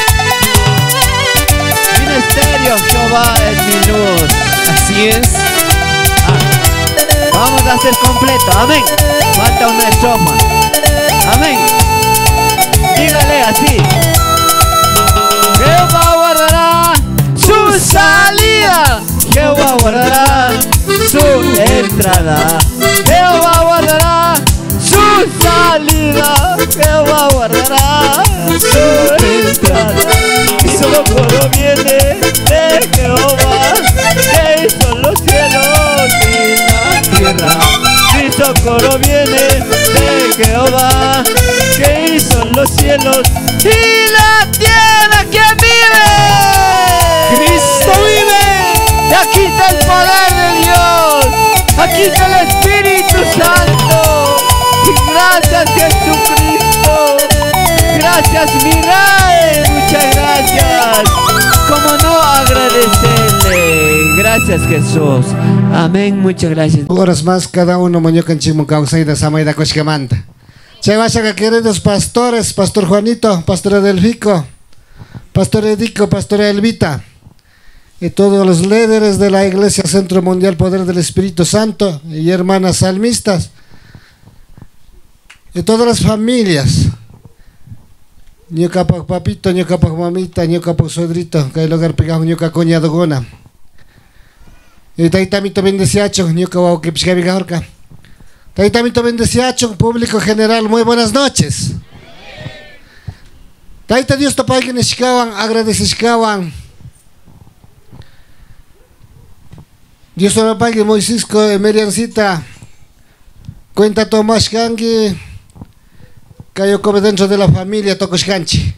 S9: Ministerios, Jehová es mi luz.
S1: Así es.
S9: Ah, vamos a hacer completo. Amén. Falta una estrofa. Amén. Dígale así. Jehová guardará su salida, Jehová guardará su entrada, Jehová guardará su salida, Jehová guardará su
S1: socorro viene de Jehová, que hizo los cielos y la tierra. Mi socorro viene de Jehová, que hizo los cielos y la tierra. ¿Quién vive? Cristo vive. Y aquí está el poder de Dios. Aquí está el Espíritu Santo. Y gracias, Jesucristo. Gracias, mi Rey. Muchas gracias. ¿Cómo no agradecerle? Gracias, Jesús. Amén. Muchas gracias.
S10: Horas más cada uno moñocan chimucausaida samaida coshkamanta. Chevashaga, queridos pastores, Pastor Juanito, Pastor Delfico, Pastor Edico, Pastor Elvita y todos los líderes de la Iglesia Centro Mundial Poder del Espíritu Santo y hermanas salmistas y todas las familias. Ñuka papito, ñuka mamita, ñuka suedrito, que hay lugar pegado, ñuka coñado gona. Y taitamito bendeciacho, ñuka wau que pishkabiga horka. Taitamito bendeciacho, público general, muy buenas noches. Taita Dios topagin ishkawan, agradecishkawan. Dios topagin Moisisco, Meriancita, cuenta Tomás Gangi. Cayo come dentro de la familia Tocoshkanchi.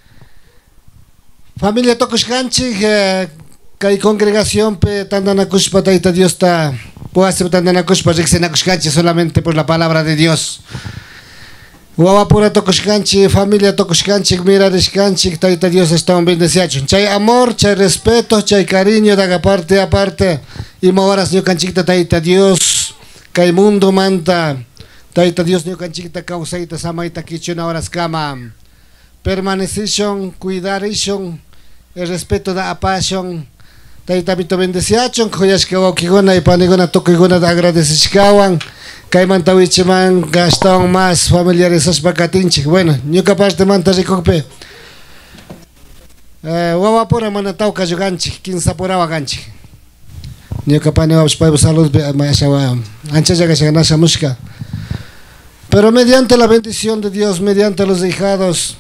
S10: Familia Tocoshkanchi, que hay congregación, pe tandana kushpa taita Dios ta puase tandana kushpa rixena kushkanchi solamente por la palabra de Dios. Guava pura Tocoshkanchi, familia Tocoshkanchi, mira rishkanchi, taita Dios está un bendeciacho. Chay amor, chay respeto, chay cariño, daga parte a parte. Y mohoras nyo canchita taita Dios, kay mundo manta. Taita Dios nyo canchita causaita samaita kichuna horas kama. Permanecition, cuidarishon, el respeto da apasión. Taita mito bendeciachon, koyashkawa kigona y panigona tokigona da agradecishkawan. Kay mantawichiman gastawan más familiares aspacatinchik. Bueno, nyo capaz de manta ricokpe. Wawa pura manatau kajuganchik, kinsapurawa ganchik. Nyo capaz nyo apspaibu salud mayashawa. Ancha yagashaganasha mushka. Pero mediante la bendición de Dios, mediante los hijados,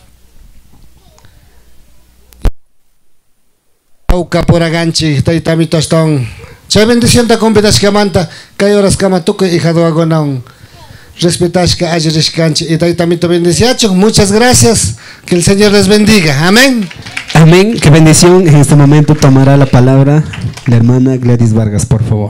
S10: Auca por aganchi, taitamito astón. Chay bendición ta convidas kamanta, kay horas kamatuko hijado agonón. Respetashka ayerishkanchi y taitamito bendiciacho. Muchas gracias, que el Señor les bendiga. Amén.
S1: Amén. Qué bendición. En este momento tomará la palabra la hermana Gladys Vargas, por favor.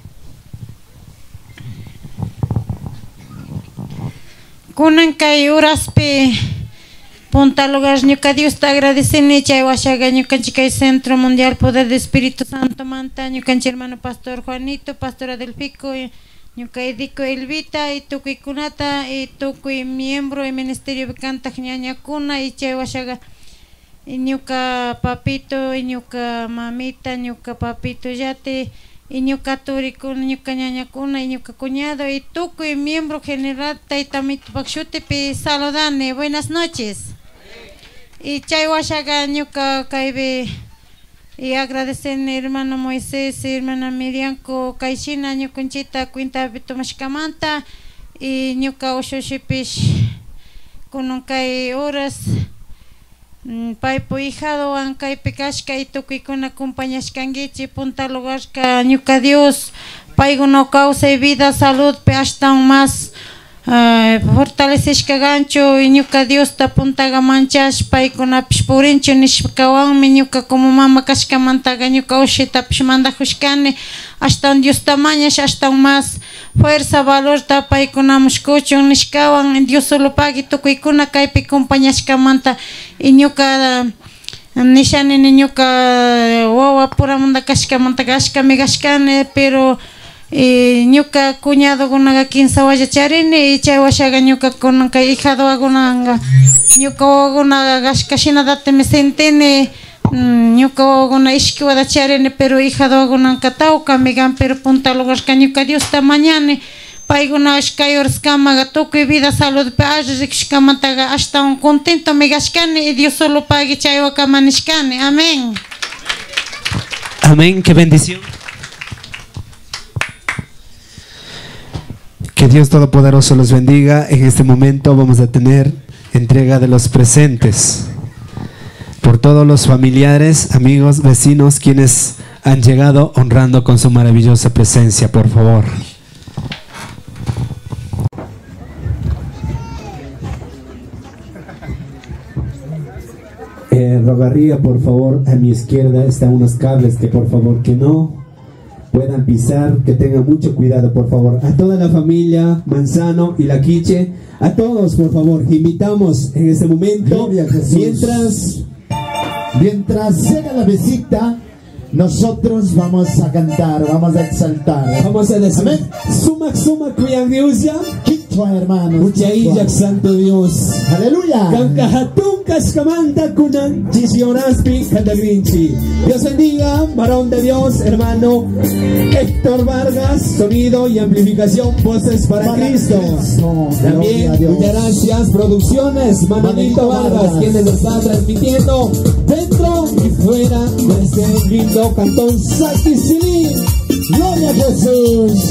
S8: Kunan kay uraspi punta lugar ñuka Dios te agradecene chay washaga ñukanchi kay Centro Mundial Poder de Espíritu Santo manta ñukanchi hermano Pastor Juanito, Pastora Delfico, ñuka Edico Elvita y tukuy kunata y tukuy miembro y ministerio becanta ñaña kuna y chay washaga ñuka papito y ñuka mamita, ñuka papito yate y ñuka turikuna, ñuka ñañakuna y ñuka cuñado y tuco y miembro general taitamito bakshutipi saludane. Buenas noches. Y chay washaga ñuka kaibe y agradecen hermano Moisés y hermana Mirianco kaishina ñukunchita cuenta bitomashkamanta y ñuka oshoshipish kunun kay horas paipo hijado ankay pikashka y tukikuna acompañashkangichi punta lugarka ñuka Dios paiguno causa y vida salud pe hasta más uh, fortaleceshka gancho y ñuka Dios ta puntaga manchash paikuna pishpurincho nishkawanmi ñuka como mama kashkamantaga ñuka ushita pishmandajushkani hasta un Dios tamañash hasta más fuerza valor ta paikuna mushkuchun nishkawan Dios solo pagi tukikuna kaypi acompañashkamanta y ñuka nishani ni ñuka wawa pura munda kashkamanta kashkami kashkani pero y ñuka cuñado gunaga quince waya charini y chay washaga ñuka con kay hijado agunanga ñuka waguna kashkashina date me sentene ñuka waguna ishki wada charini pero hijado agunanka tauka migan pero punta lugar ka ñuka Dios ta mañana paiguna ashkayor skamaga tukuy vida salud pe ajrikshkamantaga hasta un contento megashkani y Dios solo pague chay wakamanishkani. Amén.
S1: Amén. Qué bendición. Que Dios Todopoderoso los bendiga. En este momento vamos a tener entrega de los presentes por por todos los familiares, amigos, vecinos, quienes han llegado honrando con su maravillosa presencia, por favor. Eh, rogaría, por favor, a mi izquierda están unos cables que por favor que no puedan pisar, que tengan mucho cuidado, por favor. A toda la familia Manzano y La Quiche, a todos, por favor, invitamos en este momento, mientras
S2: mientras llega la visita, nosotros vamos a cantar, vamos a exaltar.
S1: Vamos a decir,
S2: amén.
S1: Sumak, sumak, kuyang Dios ya.
S2: Quichua, hermanos.
S1: Uchayiyak, santo Dios.
S2: Aleluya.
S1: Kankahatunkas kamanta kunan chisionaspi kadagrinchi. Dios bendiga, varón de Dios, hermano Héctor Vargas, sonido y amplificación, voces para, para Cristo. Cristo. También, muchas gracias, producciones, Manolito Vargas, Vargas, quien nos está transmitiendo dentro y fuera de este lindo cantón Salticilín.
S2: Gloria a Jesús.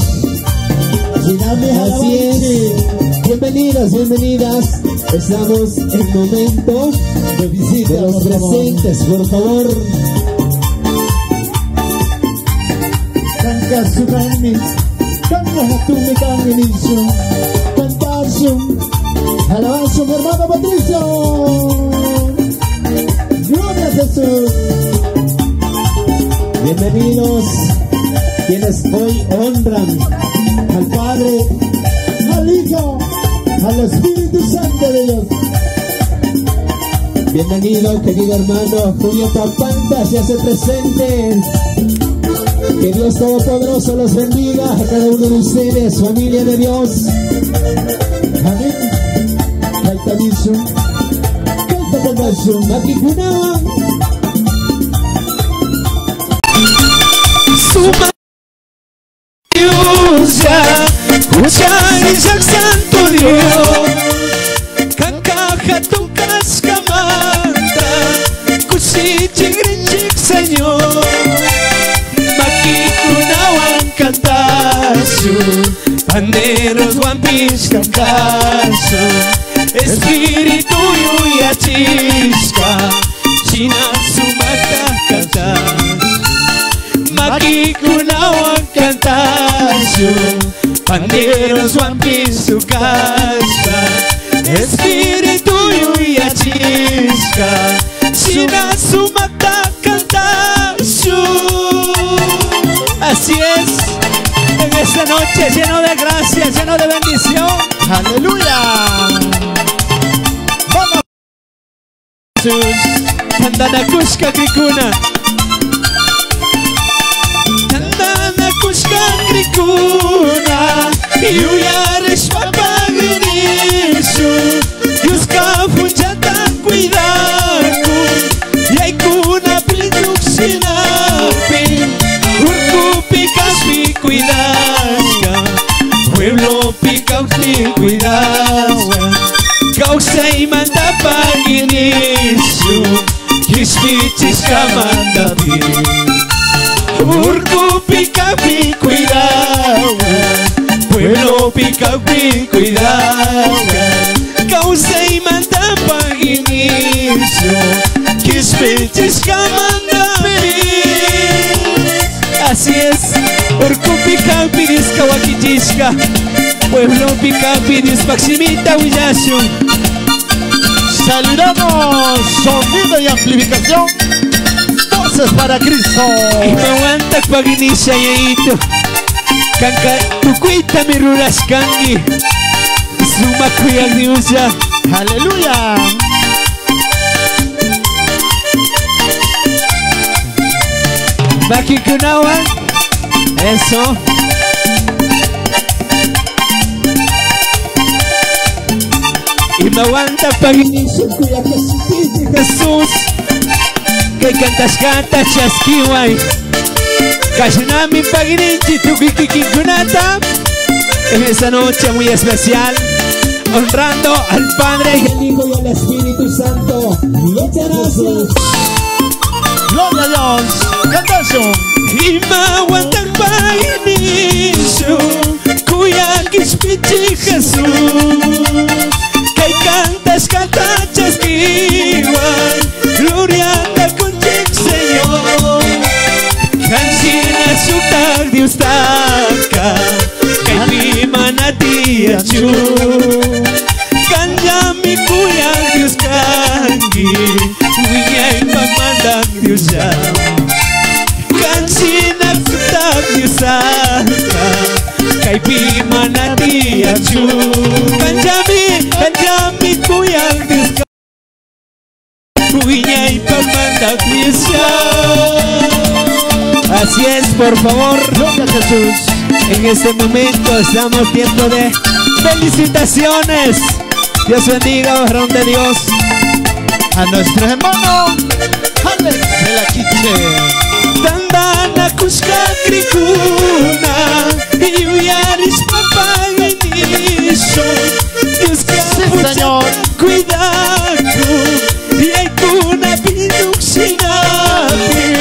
S1: Así es. Bienvenidas, bienvenidas. Estamos en momento de visita de los presentes, por favor.
S2: Canca su mami, canca tu mi caminizo, cantación, alabanza mi hermano Patricio. Gloria a Jesús.
S1: Bienvenidos quienes hoy honran al Padre,
S2: al Hijo, al Espíritu Santo de Dios.
S1: Bienvenido, querido hermano Julio Papanta, se hace presente. Que Dios Todopoderoso los bendiga a cada uno de ustedes, familia de Dios.
S2: Amén. Caitanizo, caitanazo,
S1: Matricuna. Suma Dios ya, Uchayiyak, santo Dios. Kankaja tu cascamanta, Kusichigrinchik, Señor. Makikunawan cantasu, panderos guampis cantasu. Espíritu yuyachisca, china sumaka cantas. Makikunawan cantasu, panderos guampis su casa. Espíritu yuyachisca, china sumaka cantasu. Así es, en esta noche lleno de gracia, lleno de bendición.
S2: Aleluya.
S1: Vamos. Jesús, Tandana Kushka Krikuna. Tandana Kushka Krikuna. Yuyarish Papagrinishu. Yuska Funjata Cuidaku. Yaikuna Plinuxinapi. Urku Kaspi cuidasca, pueblo picauti cuidasca, causa y manda paginisu, kispichiska manda pi. Urku picapi cuidasca, pueblo picauti cuidasca, causa y manda paginisu, kispichiska manda pi. Así es, Urku picapi discahuaquichishka, pueblo picapi dispaximita huillashu.
S2: Saludamos, sonido y amplificación, voces para Cristo.
S1: Y me aguanta paginisha yeito, canca tucuita mi rurascangi, suma cuiagniusa.
S2: Aleluya.
S1: Makikunawan, eso. Y me aguanta paginisha cuya Jesús, que cantas canta chasquiway. Kashinami pagininchi tukikikinkunata. En esta noche muy especial, honrando al Padre y al Hijo y al Espíritu Santo. Muchas gracias.
S2: Gloria a Dios. Cantación.
S1: Y me aguantan paginishu cuya kispichi Jesús. Que cantas canta chasquiway. Gloria chu Kanjami kuyang Dios kangi Winyay pamandang Dios jam Kansinak kutak Dios aka Kay pimana tiya chu Kanjami, kanjami kuyang Dios kangi Winyay pamandang Dios jam. Así es, por favor, gloria a Jesús. En este momento estamos tiempo de felicitaciones. Dios bendiga, varón de Dios,
S2: a nuestro hermano Alex de la Quiche.
S1: Tandana kuska krikuna Iviaris papaginiso Dios que
S2: Señor,
S1: cuidado Y hay kuna pinuxinapi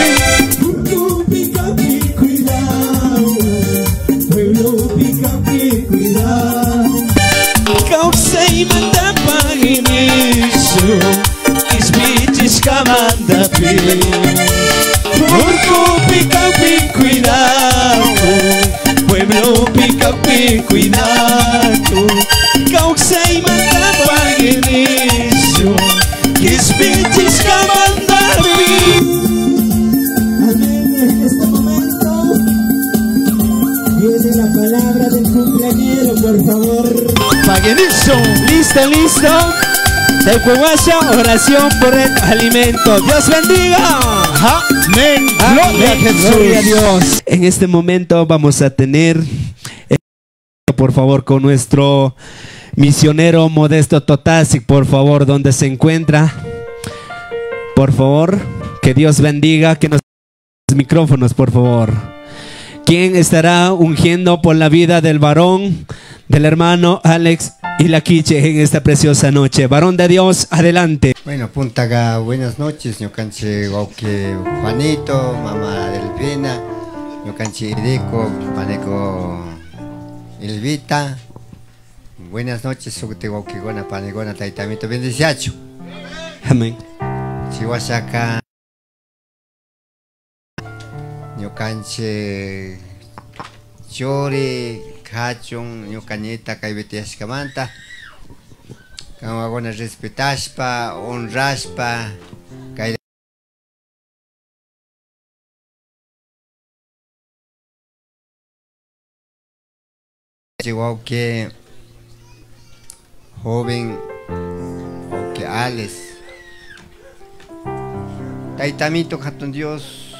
S1: Kausay mandapaginiso Isbitis kamandapi Porco pica pi cuidado Pueblo pica pi cuidado Kausay mandapaginiso Isbitis kamandapi. Amén, en este momento viene la palabra del cumpleañero, por favor.
S2: Paguenizo.
S1: Listo, listo. De Cuehuasha, oración por el alimento. Dios bendiga.
S2: Amén. Gloria a Jesús.
S1: Gloria a Dios. En este momento vamos a tener, por favor, con nuestro misionero Modesto Totasic, por favor, donde se encuentra. Por favor, que Dios bendiga, que nos los micrófonos, por favor. ¿Quién estará ungiendo por la vida del varón, del hermano Alex y la Quiche en esta preciosa noche? Varón de Dios, adelante.
S11: Bueno, puntaga, buenas noches, yo canche Guauque Juanito, mamá Delfina, yo canche Irico, paneco Elvita. Buenas noches, Sugte Guauque Gona, panegona, taitamito, bendiciacho.
S1: Amén.
S11: Chihuahua, yo canche Chori, Cachon, yo cañeta, caibetias camanta. Kawagona respetashpa, honrashpa, kay llegó que joven o que Alex Taitamito Hatun Dios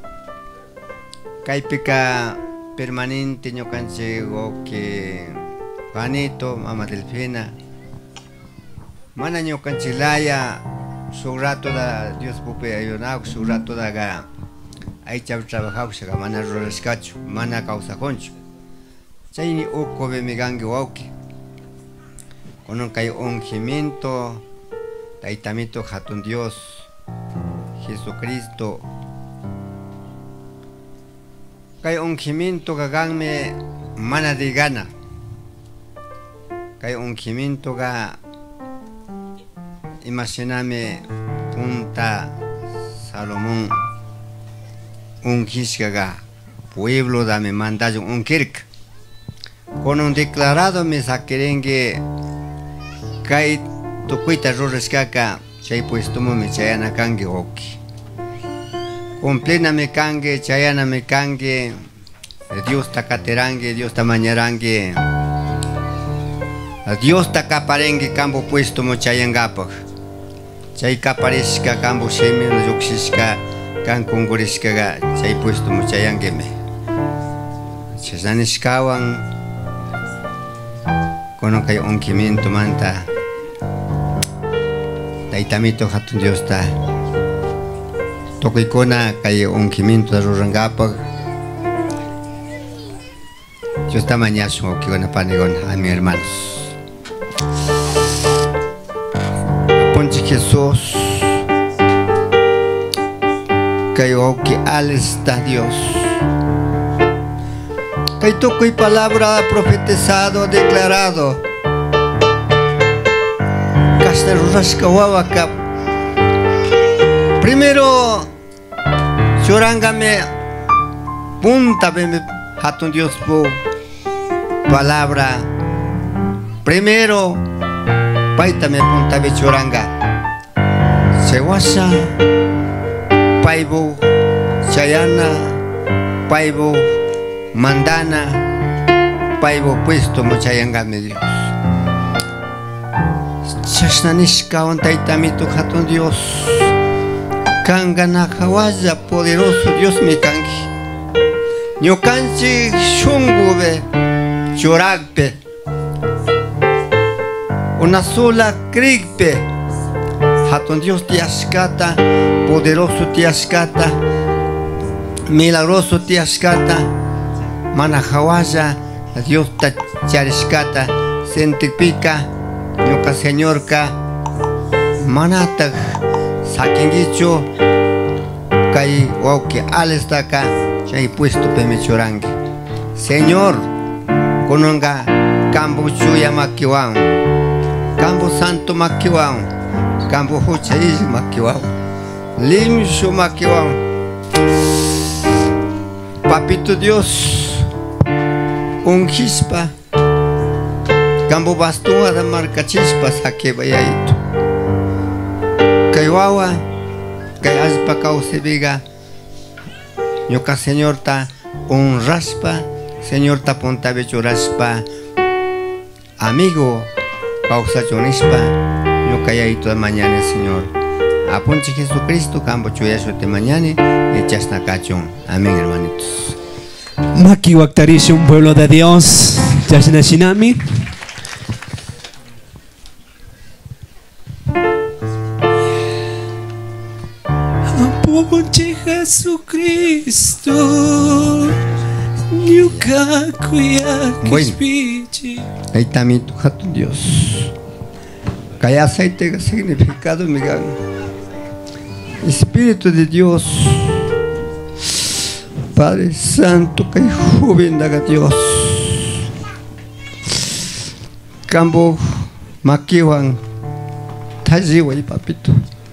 S11: Kaipeka permanente ño canchego que Juanito, mamá Delfina Mana ño canchilaya su rato da Dios pupe ayunao su rato da ga ay chab trabajao se mana rescacho mana causa concho chay uko be migangi wauki con un kay ungimiento Taitamito Hatun Dios Jesucristo kay ungimiento gaganme mana de gana kay ungimiento ga imaginame punta Salomón ungishgaga pueblo dame mandayo un kirk con un declarado me saquerengue kay tukuita rorescaca chay puesto me chayana kange oki complena me kange chayana me kange Dios tacaterangue Dios tamañarangue Dios tacaparengue campo puesto mo chayangapag chay kaparisca campo semi no yuxisca can congorisca ga chay puesto mo chayangeme chazaniscawan kono kay ungimiento manta Taitamito Hatun Dios ta tokoykona kay ungimiento da rurangapag Dios ta mañaso okigona panegon a mi hermanos Ponche Jesús kay oki Alex da Dios kay tokoy palabra profetizado declarado Castelurrascahuahuaca primero chorangame punta beme Hatun Dios po palabra Primero, paita me punta bechoranga. Sewasa, paibo, chayana, paibo, mandana, paibo puesto mochayanga me Dios. Chasnanishka on taitamito hatun Dios. Kangana hawaya poderoso Dios mi kangi. Ñukanchik shungube churagpe. Una sola krigpe. Hatun Dios tiashkata, poderoso tiashkata, milagroso tiashkata. Mana hawaya Dios ta charishkata, sentipica. Ñuka señorka manata sakingicho kay wauki alestaka chay puesto pemichorangi. Señor, kononga campo chuya makiwan, campo santo makiwan, campo huchaiz makiwan, limsho makiwan. Papito Dios, ungispa campo bastua da marca chispas saque bayayito. Kaiwawa, kay aspa cause viga. Ñuka señor ta un raspa, señor ta ponta becho raspa. Amigo, causa chonispa, ñuka yayito de mañana señor. Apunche Jesucristo, campo chuyaso de mañana, echas na cachón. Amén, hermanitos.
S1: Maki Waktarishi, un pueblo de Dios. Yashna Shinami. Apunche Jesucristo. Ñuka kuya kispichi.
S11: Ahí también tu jato Dios. Kaya aceite que significado mi gan. Espíritu de Dios. Padre Santo, que joven daga Dios. Cambo makiwan tajiway papito.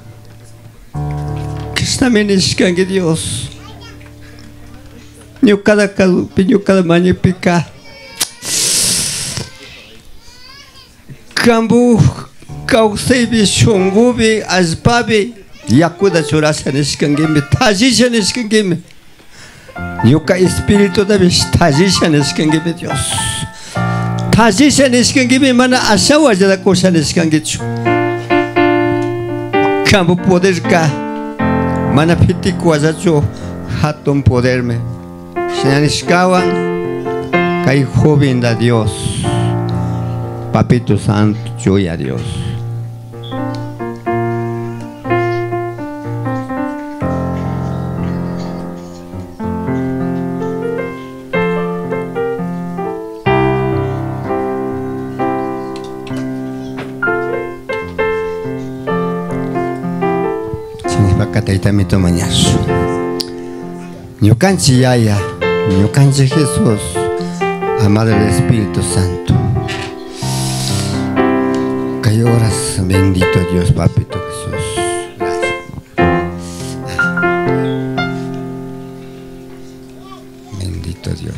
S11: Que está meniscan que Dios. Yo cada calupi, yo cada maña pica. Cambo causebi shongubi asbabi yakuda churasa niscan game tajisha niscan game. Yuka espíritu de tajisha niscan game Dios. Tajisha niscan game mana asawa jada cosa niscan gichu. Cambo poder ka mana pitiku azacho haton poderme. Sinaniscawan kai joven da Dios. Papito Santo, yo y a Dios. Significa mi tomañazo. Ñucanchi Yaya, Ñucanchi Jesús, amado del Espíritu Santo. Horas, bendito Dios, papito Jesús. Gracias. Bendito Dios.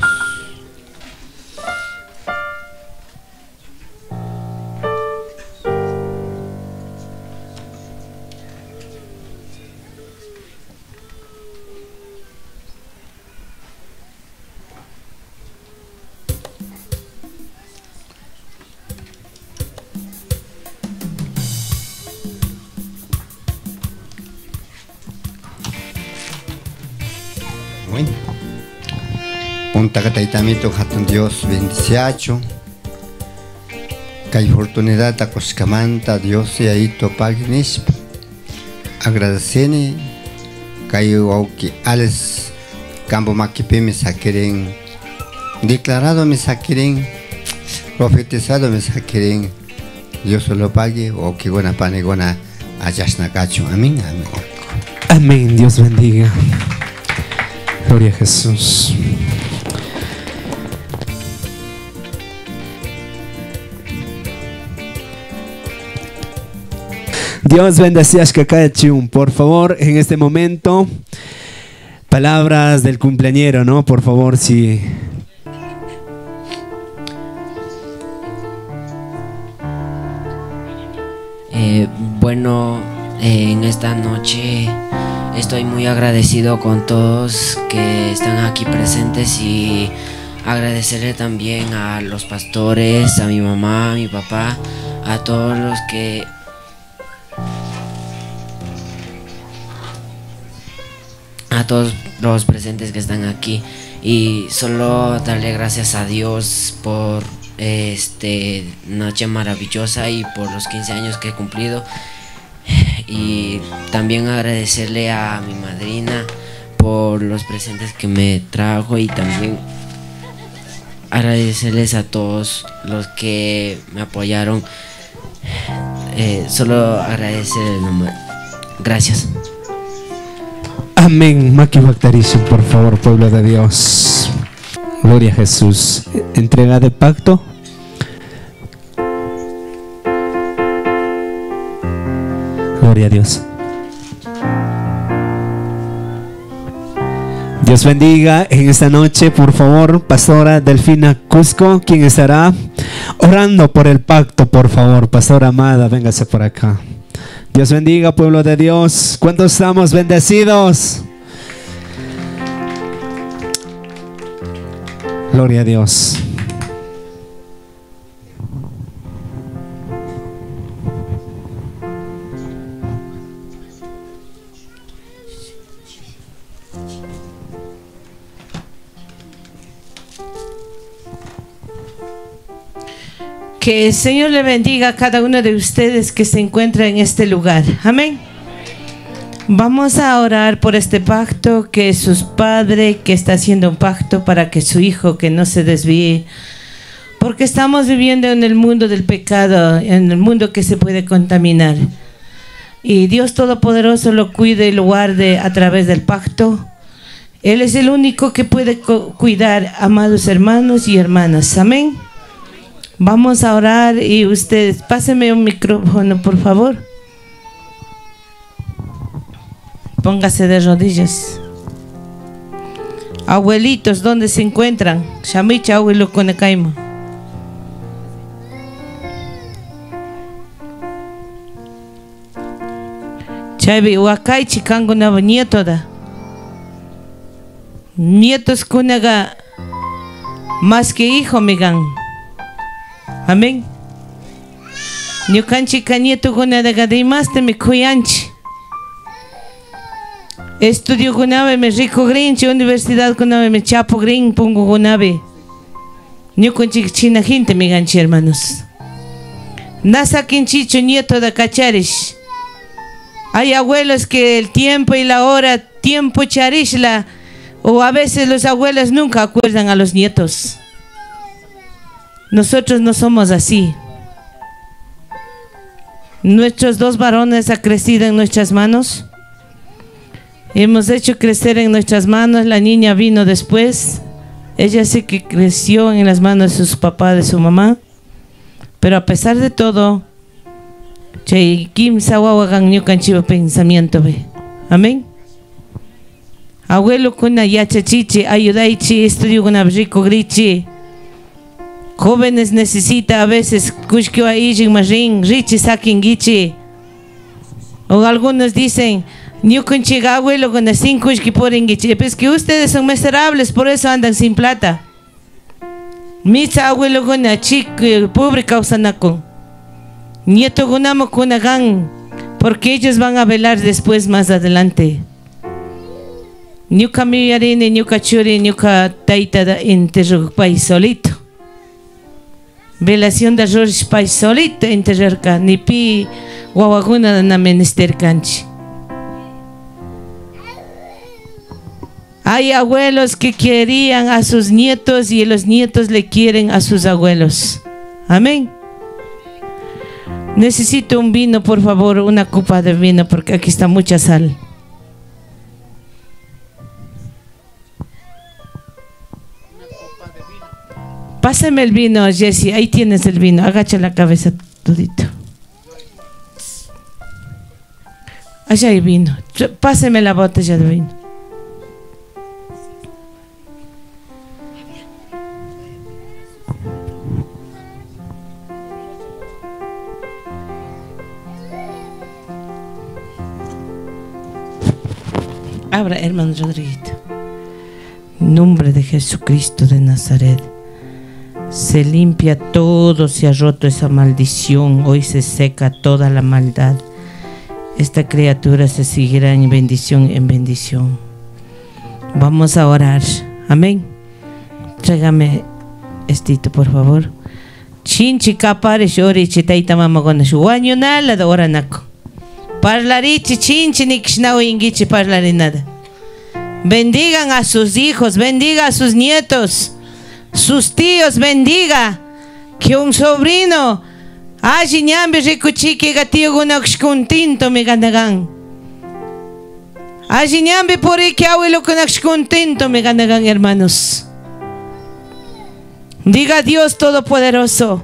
S11: Punta Cataitamito Hatun Dios bendiciacho. Kay oportunidad ta coscamanta Dios y ahí to pagnis. Agradecene kay auki ales campo maquipe me saqueren. Declarado me saqueren. Profetizado me saqueren. Dios solo pague o que buena panegona ayasna cacho. Amén, amén.
S1: Amén, Dios bendiga. Gloria a Jesús. Dios bendiga a Shkakachum. Por favor, en este momento, palabras del cumpleañero, ¿no? Por favor, si...
S12: Eh, bueno, eh, en esta noche estoy muy agradecido con todos que están aquí presentes y agradecerle también a los pastores, a mi mamá, a mi papá, a todos los que a todos los presentes que están aquí, y solo darle gracias a Dios por este noche maravillosa y por los quince años que he cumplido, y también agradecerle a mi madrina por los presentes que me trajo, y también agradecerles a todos los que me apoyaron. Eh, solo agradecerles nomás. Gracias.
S1: Amén. Maki Bactaricio, por favor, pueblo de Dios. Gloria a Jesús. Entrega de pacto. Gloria a Dios. Dios bendiga en esta noche, por favor, Pastora Delfina Cusco, quien estará orando por el pacto, por favor. Pastora amada, véngase por acá. Dios bendiga, pueblo de Dios. ¿Cuántos estamos bendecidos? Gloria a Dios.
S13: Que el Señor le bendiga a cada uno de ustedes que se encuentra en este lugar. Amén. Vamos a orar por este pacto, que su padre que está haciendo un pacto para que su hijo que no se desvíe, porque estamos viviendo en el mundo del pecado, en el mundo que se puede contaminar, y Dios Todopoderoso lo cuide y lo guarde a través del pacto. Él es el único que puede cuidar, amados hermanos y hermanas. Amén. Vamos a orar, y ustedes, pásenme un micrófono, por favor. Póngase de rodillas. Abuelitos, ¿dónde se encuentran? Shamicha, abuelo con caima. Chavi, wakay chikango na nieto da. Nietos kunaga más que hijo migan. Amén. Ñukanchi kanieto guna de gadimaste mi kuyanchi. Estudio gunave me rico grinchi, universidad gunave me chapo grin pongo gunave. Ñukanchi china gente mi ganchi, hermanos. Nasa quinchicho nieto de cacharish. Hay abuelos que el tiempo y la hora, tiempo charishla, o a veces los abuelos nunca acuerdan a los nietos. Nosotros no somos así. Nuestros dos varones han crecido en nuestras manos. Hemos hecho crecer en nuestras manos. La niña vino después. Ella sí que creció en las manos de su papá, de su mamá. Pero a pesar de todo, Kim Sawawagan Ñukanchiva pensamiento ve. Amén. Abuelo kuna yachachichi, ayudaichi, estudio con rico grichi. Jóvenes necesita a veces kushkio aijin marin, richi sakin gichi. O algunos dicen, Ñukanchiga abuelo con sin kushki poren gichi. Pues que ustedes son miserables, por eso andan sin plata. Mis abuelo con chic, pobre causanako. Nieto gunamo kunagan, porque ellos van a velar después más adelante. Ñuka miyarini, ñuka churi, ñuka taita da enterro país solito. Velación de George país solito enterrarka, ni pi guawaguna na menester canchi. Hay abuelos que querían a sus nietos y los nietos le quieren a sus abuelos. Amén. Necesito un vino, por favor, una copa de vino, porque aquí está mucha sal. Pásame el vino, Jesse. Ahí tienes el vino. Agacha la cabeza todito. Allá hay vino. Pásame la botella de vino. Abra, hermano Rodriguito. En nombre de Jesucristo de Nazaret. Se limpia todo, se ha roto esa maldición. Hoy se seca toda la maldad. Esta criatura se seguirá en bendición en bendición. Vamos a orar. Amén. Tráigame estito, por favor. Chinchi capare shori chitaita mama con su baño nada de oranaco. Parlarichi chinchi ni kishnao ingichi parlari nada. Bendigan a sus hijos, bendiga a sus nietos, sus tíos, bendiga. Que un sobrino allí ñambi rikuchiki gatío gunaxkuntinto mi ganagan. Allí ñambi por ahí que abuelo gunaxkuntinto mi ganagan, hermanos. Diga Dios Todopoderoso.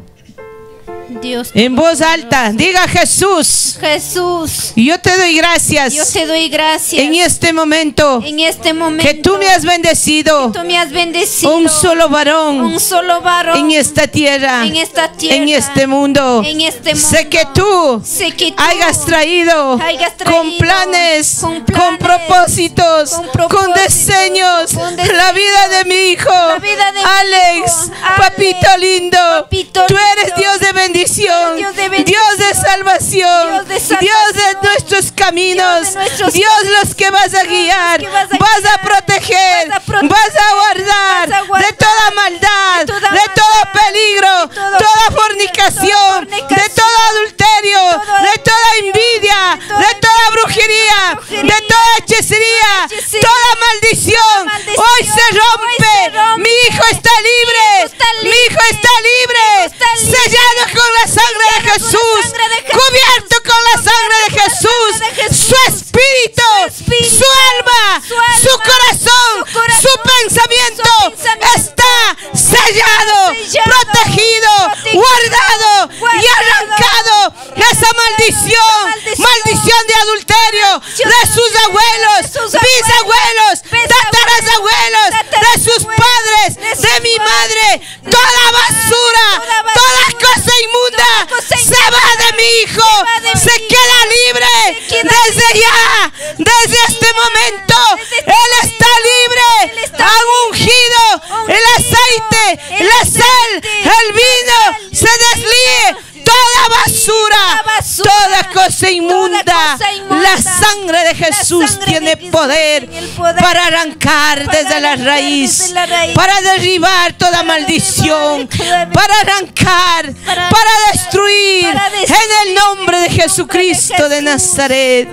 S5: Dios
S13: en voz alta, diga Jesús.
S5: Jesús.
S13: Yo te doy gracias.
S5: Yo te doy gracias.
S13: En este momento.
S5: En este momento.
S13: Que tú me has bendecido.
S5: Que tú me has bendecido.
S13: Un solo varón.
S5: Un solo varón.
S13: En esta tierra.
S5: En esta tierra.
S13: En este mundo.
S5: En este mundo.
S13: Sé que tú.
S5: Sé que tú
S13: hayas traído.
S5: Hayas traído
S13: con planes.
S5: Con, planes,
S13: con propósitos.
S5: Con propósitos.
S13: Con diseños.
S5: Con diseños.
S13: La vida de mi hijo.
S5: La vida de
S13: Alex.
S5: mi hijo.
S13: Papito
S5: Alex.
S13: lindo.
S5: Papito
S13: tú eres
S5: lindo.
S13: Dios de bendición.
S5: Dios de, bendición,
S13: Dios de salvación,
S5: Dios de, salvación,
S13: Dios de nuestros caminos,
S5: Dios, de nuestros
S13: Dios los que vas a guiar,
S5: que vas, a
S13: vas,
S5: guiar
S13: a proteger,
S5: vas a proteger,
S13: vas a guardar,
S5: vas a guardar
S13: de toda maldad, de,
S5: toda
S13: de
S5: maldad,
S13: todo peligro,
S5: de todo
S13: toda
S5: peligro,
S13: fornicación,
S5: toda fornicación,
S13: de todo adulterio,
S5: todo
S13: de toda envidia,
S5: de toda
S13: de toda brujería,
S5: brujería,
S13: de toda hechicería,
S5: hechicería,
S13: toda maldición.
S5: toda maldición.
S13: Hoy se rompe.
S5: Hoy se rompe.
S13: Mi hijo está libre,
S5: está libre.
S13: mi hijo está libre,
S5: está libre.
S13: sellado con la sangre de Jesús,
S5: sangre de Jesús.
S13: cubierto con la sangre de Jesús,
S5: de Jesús.
S13: su espíritu,
S5: Su espíritu,
S13: su alma,
S5: su alma,
S13: su corazón,
S5: su corazón,
S13: su pensamiento,
S5: su pensamiento
S13: está sellado,
S5: sellado,
S13: protegido,
S5: protegido,
S13: guardado, y
S5: guardado,
S13: arrancado esa maldición,
S5: maldición,
S13: maldición de adulterio de sus abuelos,
S5: de sus
S13: bisabuelos,
S5: abuelos,
S13: tatarasabuelos, de sus padres, de mi madre, toda basura, toda cosa inmunda se va de mi hijo, se queda libre desde ya, desde este momento. Él está libre, han ungido el aceite, la sal, el vino, se deslíe toda basura, toda cosa inmunda. La sangre de Jesús tiene poder para arrancar desde la raíz, para derribar toda maldición, para arrancar, para destruir en el nombre de Jesucristo de Nazaret.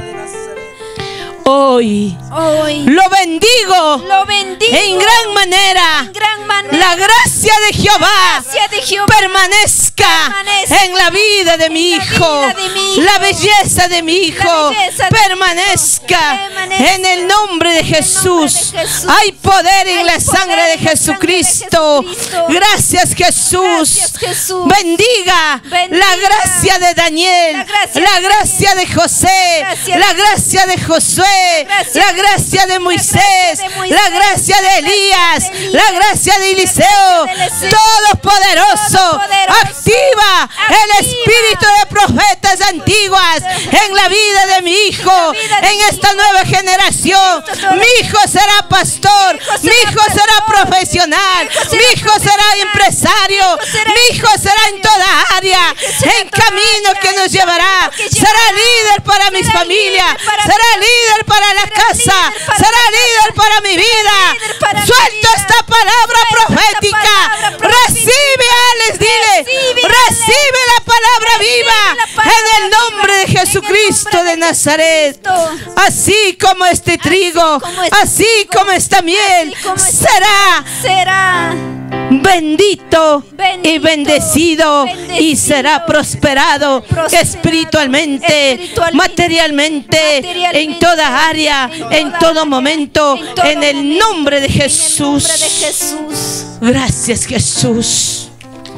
S13: Hoy,
S5: Hoy
S13: lo bendigo,
S5: lo bendigo
S13: en gran manera.
S5: en gran manera.
S13: La gracia de Jehová,
S5: gracia de Jehová
S13: permanezca,
S5: permanezca
S13: en la vida de mi
S5: la
S13: hijo.
S5: vida de mi hijo.
S13: La belleza de mi hijo
S5: belleza de
S13: permanezca,
S5: permanezca
S13: en el nombre de
S5: en el
S13: Jesús.
S5: nombre de Jesús.
S13: Hay poder en
S5: Hay
S13: la
S5: poder
S13: sangre de
S5: en la sangre de
S13: Jesucristo.
S5: Jesucristo.
S13: Gracias Jesús.
S5: Gracias, Jesús.
S13: Bendiga,
S5: Bendiga
S13: la gracia de Daniel,
S5: la gracia
S13: la
S5: de
S13: gracia de José,
S5: gracia
S13: la
S5: de-
S13: gracia de Josué,
S5: gracia
S13: la gracia de Moisés,
S5: de Moisés,
S13: la gracia de Elías,
S5: de Elías,
S13: la gracia de Eliseo,
S5: de Eliseo,
S13: Todopoderoso.
S5: Todopoderoso.
S13: Activa el
S5: Activa.
S13: espíritu de profetas antiguas en la vida de mi hijo,
S5: vida de
S13: en
S5: mi
S13: esta nueva generación. Mi hijo será pastor, mi hijo será profesional, mi hijo será empresario, mi hijo será en toda área, en camino que nos llevará. Será líder para mi familia, será líder para la casa, será líder para mi vida. Suelto esta palabra profética. Recibe, Alex, dile, recibe la palabra viva en el nombre de Jesucristo de Nazaret. Así como este trigo, así como esta miel, será
S5: será
S13: bendito
S5: Bendito,
S13: y bendecido,
S5: bendecido,
S13: y será prosperado,
S5: prosperado
S13: espiritualmente,
S5: espiritualmente,
S13: materialmente, en
S5: materialmente,
S13: toda área,
S5: en
S13: en,
S5: toda
S13: todo
S5: área,
S13: momento,
S5: en todo
S13: en el
S5: momento,
S13: nombre de
S5: en el
S13: Jesús.
S5: nombre de Jesús.
S13: Gracias Jesús.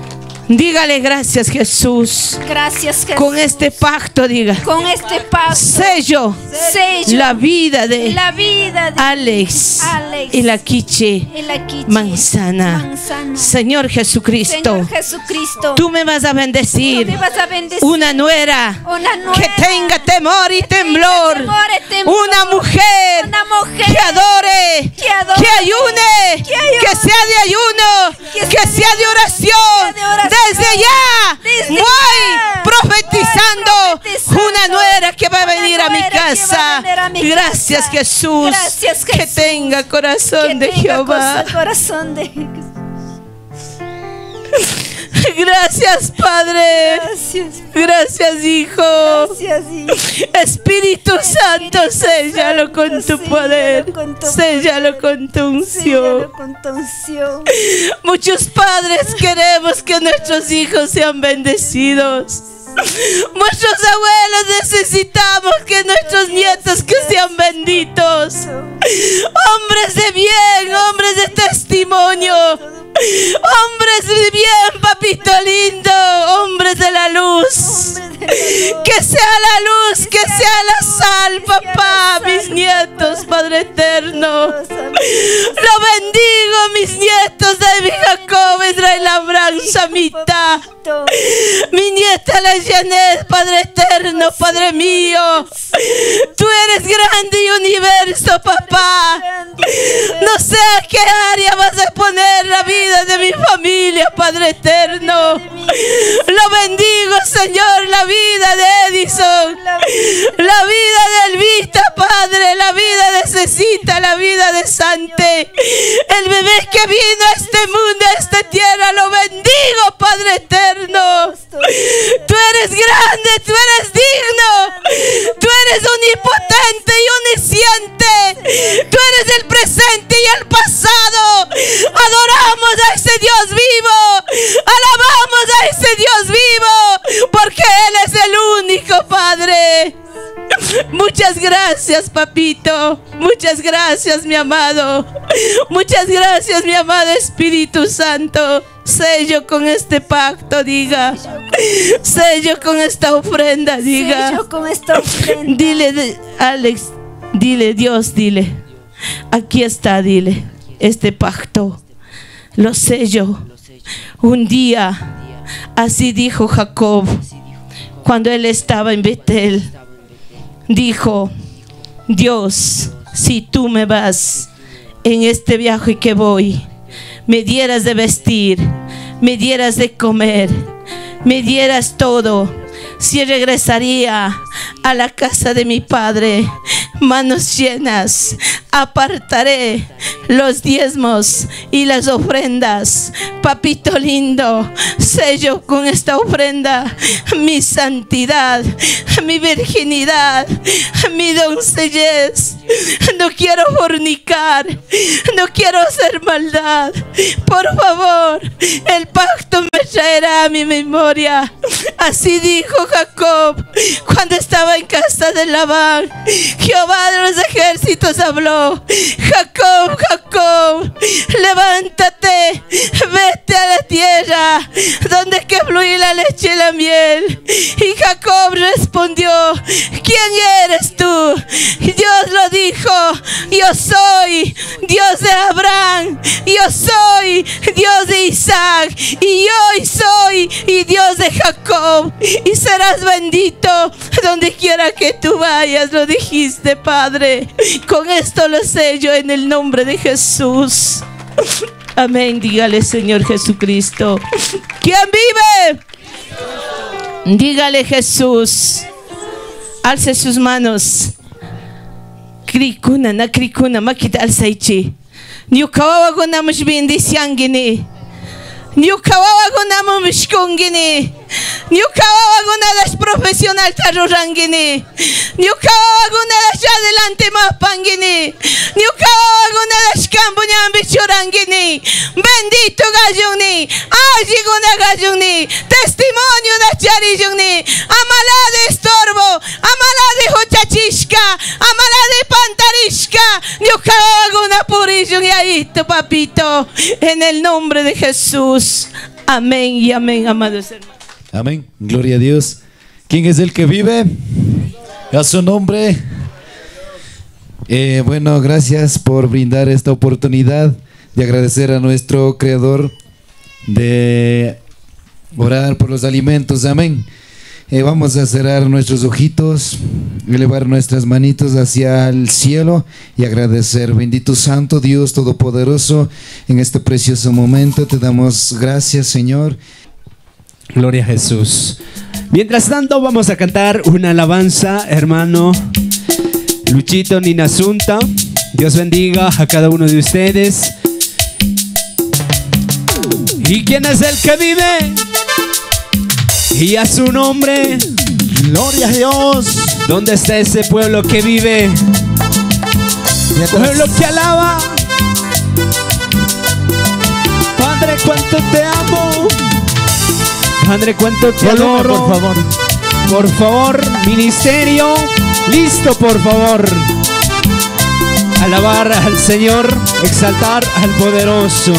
S13: Dígale gracias, Jesús.
S5: Gracias, Jesús.
S13: Con este pacto, diga.
S5: Con este pacto.
S13: Sello.
S5: Sello.
S13: La vida de,
S5: la vida de
S13: Alex,
S5: Alex
S13: y la Quiche,
S5: y la Quiche
S13: Manzana.
S5: Manzana.
S13: Señor Jesucristo.
S5: Señor Jesucristo.
S13: Tú me vas a bendecir.
S5: Tú me vas a bendecir.
S13: Una nuera.
S5: Una nuera.
S13: Que tenga temor y temblor.
S5: Temor y temblor.
S13: Una mujer.
S5: Una mujer.
S13: Que adore.
S5: Que adore.
S13: Que ayune.
S5: Que ayune.
S13: Que sea de ayuno.
S5: Que
S13: Que,
S5: sea
S13: sea de oración.
S5: de oración.
S13: Desde ya.
S5: Desde
S13: voy
S5: ya.
S13: profetizando.
S5: Voy profetizando.
S13: Una nuera que va a
S5: Una
S13: venir a mi
S5: nuera que va a
S13: casa.
S5: venir a mi
S13: Gracias,
S5: casa.
S13: Jesús.
S5: Gracias,
S13: Que
S5: Jesús.
S13: tenga corazón
S5: Que
S13: de
S5: tenga
S13: Jehová.
S5: cosa- corazón de Jesús.
S13: Gracias, Padre.
S5: Gracias.
S13: Gracias, Hijo.
S5: Gracias, Hijo.
S13: Espíritu Santo, séllalo con tu
S5: Santo,
S13: poder.
S5: séllalo con tu
S13: Séllalo con tu unción.
S5: Séllalo con tu unción.
S13: Muchos padres queremos que nuestros hijos sean bendecidos. Muchos abuelos necesitamos que nuestros nietos que sean benditos. Hombres de bien, hombres de testimonio. Hombres de bien, papito lindo. Hombres de la luz. Que sea la luz, que sea la sal, papá. Mis nietos, Padre eterno. Lo bendigo, mis nietos de mi Jacob, Israel, Abraham, Samita. Mi nieta la Janet, Padre eterno, Padre mío. Tú eres grande y universo, papá. No sé a qué área vas a poner la vida de mi familia, Padre eterno. Lo bendigo, Señor, la vida de Edison, la vida de Elvita, Padre, la vida de Cecita, la vida de Sante. El bebé que vino a este mundo, a esta tierra, lo bendigo, Padre eterno. Tú eres grande, tú eres digno, tú eres omnipotente y omnisciente, tú eres el presente y el pasado. Adoramos a ese Dios vivo, alabamos a ese Dios vivo, porque Él es el único, Padre. Muchas gracias, papito. Muchas gracias, mi amado. Muchas gracias, mi amado Espíritu Santo. Sello con este pacto, diga. Sello con esta ofrenda, diga.
S5: Sello con esta ofrenda.
S13: Dile, de- Alex, dile, Dios, dile. Aquí está, dile. Este pacto lo sello. Un día, así dijo Jacob, cuando él estaba en Betel. Dijo: Dios, si tú me vas en este viaje que voy, me dieras de vestir, me dieras de comer, me dieras todo, si regresaría a la casa de mi padre, manos llenas, apartaré los diezmos y las ofrendas. Papito lindo, sello con esta ofrenda mi santidad, mi virginidad, mi doncellez. No quiero fornicar, no quiero hacer maldad. Por favor, el pacto me traerá a mi memoria. Así dijo Jacob cuando estaba en casa de Labán. Jehová de los ejércitos habló: Jacob, Jacob, levántate, vete a la tierra donde que fluye la leche y la miel. Y Jacob respondió: ¿quién eres tú? Y Dios lo dijo: yo soy Dios de Abraham, yo soy Dios de Isaac, y yo soy y Dios de Jacob, y serás bendito donde quiera que tú vayas. Lo dijiste, Padre. Con esto lo sello en el nombre de Jesús. Amén. Dígale, Señor Jesucristo. ¿Quién vive? Dígale, Jesús. Alce sus manos. Krikuna na krikuna makita alsaichi. Niu kawawa gunamos bendiciangini. Niu kawawa gunamos mishkongini. Niu kawawa gunadas profesional tarurangini. Niu kawawa gunadas adelante mapangini. Niu kawawa gunadas cambuñan bichurangini. Bendito galluni. Allí guna galluni. Testimonio da charijuni. Amala de estorbo. Amala de hochachishka. Amala de pantarishka. Niu kawawa guna purijun yaito, papito. En el nombre de Jesús. Amén y amén, amados hermanos.
S14: Amén. Gloria a Dios. ¿Quién es el que vive? A su nombre. Eh, bueno, gracias por brindar esta oportunidad de agradecer a nuestro Creador, de orar por los alimentos. Amén. Eh, vamos a cerrar nuestros ojitos, elevar nuestras manitos hacia el cielo y agradecer. Bendito Santo Dios Todopoderoso, en este precioso momento te damos gracias, Señor.
S1: Gloria a Jesús. Mientras tanto vamos a cantar una alabanza, hermano Luchito Ninasunta. Dios bendiga a cada uno de ustedes. ¿Y quién es el que vive? Y a su nombre.
S2: Gloria a Dios.
S1: ¿Dónde está ese pueblo que vive? Pueblo que alaba. Padre, cuánto te amo. Padre, cuánto te
S2: Volumen,
S1: adoro.
S2: por favor.
S1: Por favor, ministerio. Listo, por favor. Alabar al Señor, exaltar al poderoso.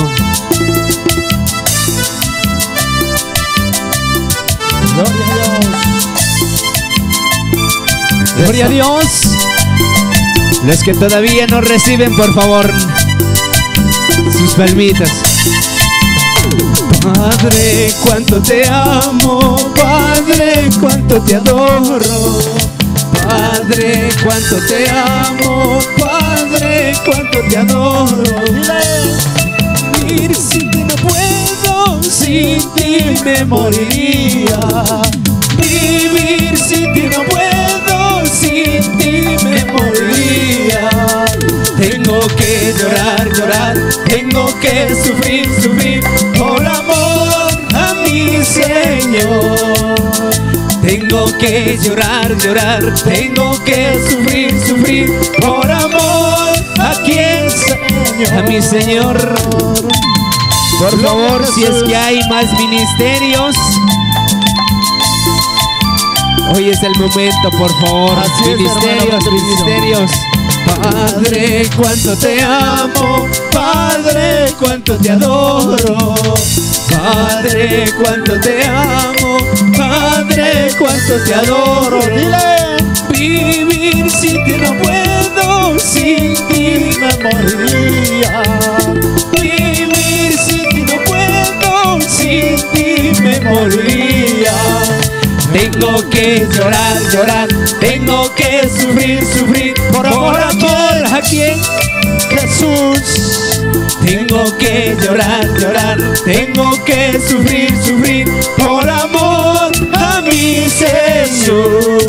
S2: Gloria a Dios.
S1: Gloria a Dios. Los que todavía no reciben, por favor, sus palmitas. Padre, cuánto te amo. Padre, cuánto te adoro. Padre, cuánto te amo. Padre, cuánto te adoro. Vivir sin ti no puedo, sin ti me moriría. Vivir sin ti no puedo, sin ti me moriría. Tengo que llorar, llorar, tengo que sufrir, sufrir por amor a mi Señor. Tengo que llorar, llorar, tengo que sufrir, sufrir por amor a quien Señor, a mi Señor. Por favor, si es que hay más ministerios, hoy es el momento, por favor.
S2: Así es,
S1: Ministerios,
S2: hermano,
S1: ministerios. Padre, cuánto te amo. Padre, cuánto te adoro. Padre, cuánto te amo. Padre, cuánto te adoro. Dile. Vivir sin ti no puedo, sin ti me moriría. Vivir sin ti no puedo, sin ti me moriría. Tengo que llorar, llorar, tengo que sufrir, sufrir por amor, amor a quien Jesús. Tengo que llorar, llorar, tengo que sufrir, sufrir por amor a mi Jesús.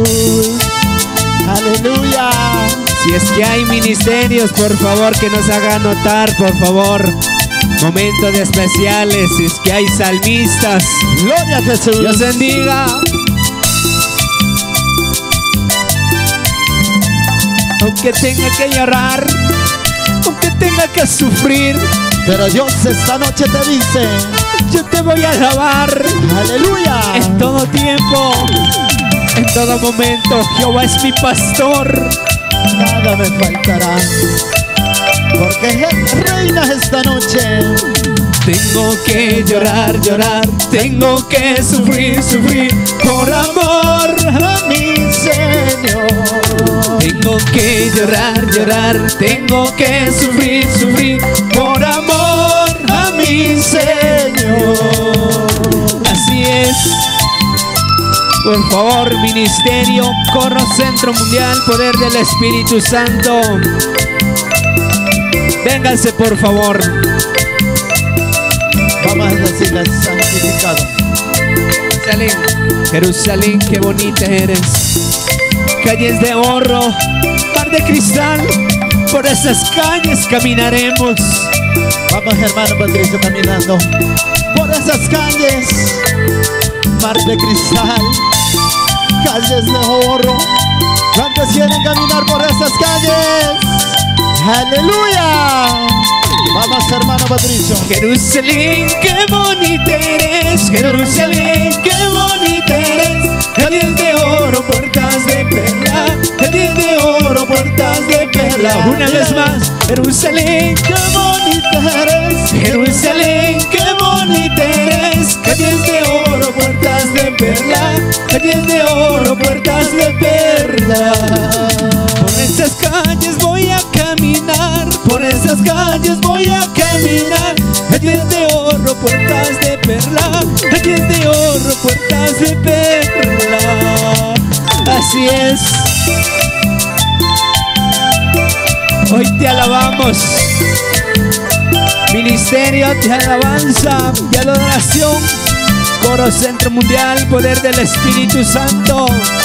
S2: Aleluya.
S1: Si es que hay ministerios, por favor, que nos hagan notar, por favor. Momentos especiales, si es que hay salmistas.
S2: Gloria a Jesús.
S1: Dios bendiga. Aunque tenga que llorar, aunque tenga que sufrir,
S2: pero Dios esta noche te dice:
S1: yo te voy a alabar.
S2: Aleluya.
S1: En todo tiempo, en todo momento, Jehová es mi pastor.
S2: Nada me faltará, porque Él reina esta noche.
S1: Tengo que llorar, llorar, tengo que sufrir, sufrir por amor a mi Señor. Tengo que llorar, llorar, tengo que sufrir, sufrir por amor a mi Señor. Así es. Por favor, ministerio, coro, centro mundial, poder del Espíritu Santo. Vénganse, por favor.
S2: Vamos a decirle: santificado.
S1: Jerusalén, Jerusalén, qué bonita eres. Calles de oro, mar de cristal, por esas calles caminaremos.
S2: Vamos, hermano Patricio, caminando por esas calles, mar de cristal, calles de oro. ¿Cuántos quieren caminar por esas calles? ¡Aleluya! Vamos, hermano Patricio.
S1: Jerusalén, qué bonita eres. Jerusalén, qué bonita eres. Calles de oro, puertas de perla. Calles de oro, puertas de perla. Una vez más. Jerusalén, qué bonita eres. Jerusalén, qué bonita eres. calles de oro, puertas de perla, calles de oro, puertas de perla. Por esas calles voy a caminar, por esas calles voy a caminar, calles de oro, puertas de perla, calles de oro, puertas de perla. Así es. Hoy te alabamos, Ministerio de Alabanza y Adoración, Coro Centro Mundial, Poder del Espíritu Santo.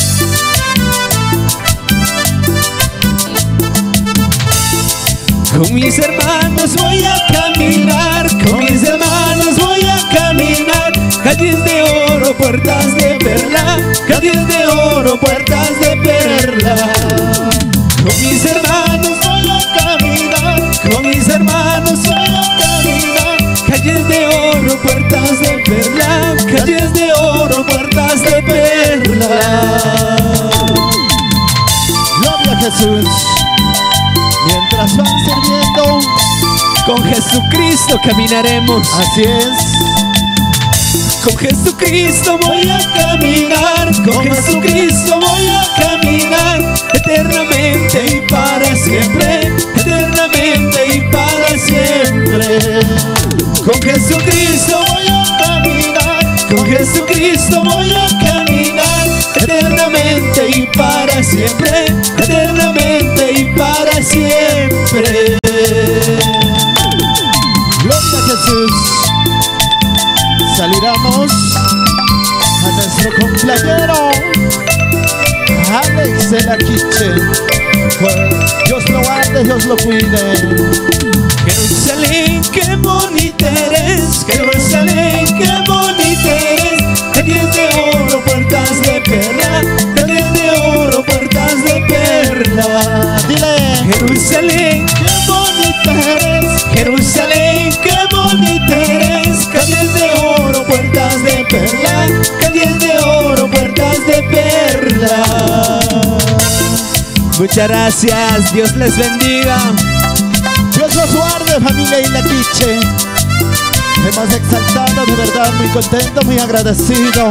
S1: Con mis hermanos voy a caminar, con mis hermanos voy a caminar, calles de oro, puertas de perla, calles de oro, puertas de perla. Con mis hermanos voy a caminar, con mis hermanos voy a caminar, calles de oro, puertas de perla, calles de oro, puertas de perla.
S2: Gloria a Jesús. Mientras van sirviendo,
S1: con Jesucristo caminaremos.
S2: Así es.
S1: Con Jesucristo voy a caminar, con Jesucristo voy a caminar, eternamente y para siempre, eternamente y para siempre. Con Jesucristo voy a caminar, con Jesucristo voy a caminar, eternamente y para siempre, eternamente y para siempre.
S2: Gloria a Jesús. Saludamos a nuestro compañero Alex de la Kitchen. Dios lo guarde, Dios lo cuide.
S1: Jerusalén, qué bonita eres, Jerusalén, qué bonita eres, calles de oro, puertas de perla, calles de oro, puertas de perla.
S2: Dile,
S1: Jerusalén, qué bonita eres, Jerusalén, qué bonita eres, calles de oro, puertas de perla, calles de oro, puertas de perla. Muchas gracias, Dios les bendiga.
S2: Dios los guarde, familia Isla Quiche. Hemos exaltado, de verdad, muy contento, muy agradecido.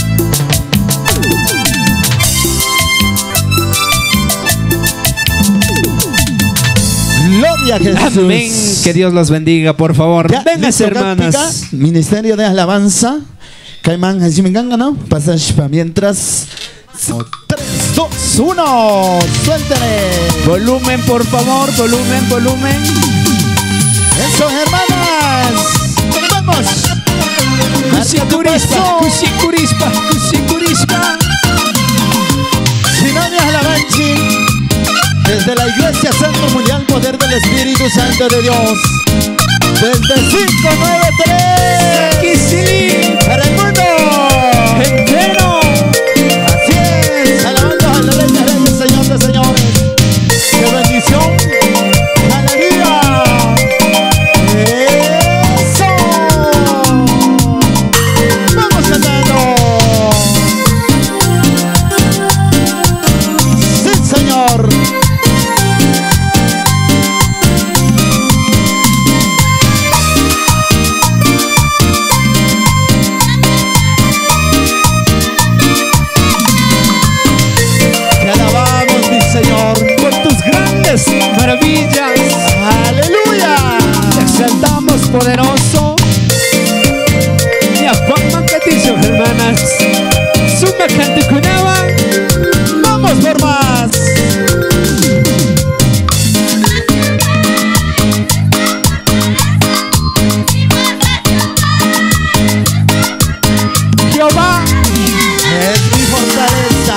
S2: Gloria a Jesús.
S1: Amén. Que Dios los bendiga, por favor. Vengan, hermanas.
S2: Ministerio de Alabanza. Caimán, allí me engangan, ¿no? Pasas para mientras. tres, dos, uno. Suéltale.
S1: Volumen, por favor. Volumen, volumen.
S2: Eso, hermanas. Vamos.
S1: Cusicurispa, cusicurispa, cusicurispa.
S2: Sinonias Alabanchi. Desde la Iglesia Centro Mundial Poder del Espíritu Santo de Dios. Desde cinco nueve tres.
S1: Aquí sí.
S2: Para el mundo
S1: entero.
S2: Así es. Alabando a la Rey de Reyes, Señor de Señores. ¡Qué bendición! ¡Aleluya! ¡Eso! ¡Vamos cantando! ¡Sí, Señor!
S1: Maravillas,
S2: aleluya,
S1: te exaltamos, poderoso. Y a Juan que dice, hermanas, suma canticunaba.
S2: Vamos por más.
S1: Jehová
S2: es mi fortaleza.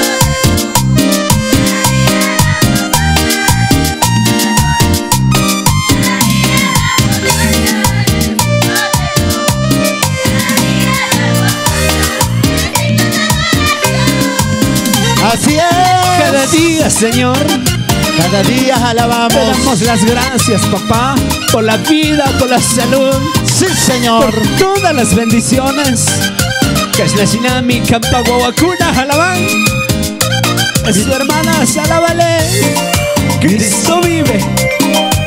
S2: Así es.
S1: Cada día, Señor,
S2: cada día alabamos.
S1: Te damos las gracias, papá, por la vida, por la salud.
S2: Sí, Señor.
S1: Por todas las bendiciones. Que es la Sinami, Campa, Guaguacuna, Alabán. Es su hermana, alábale. Cristo vive.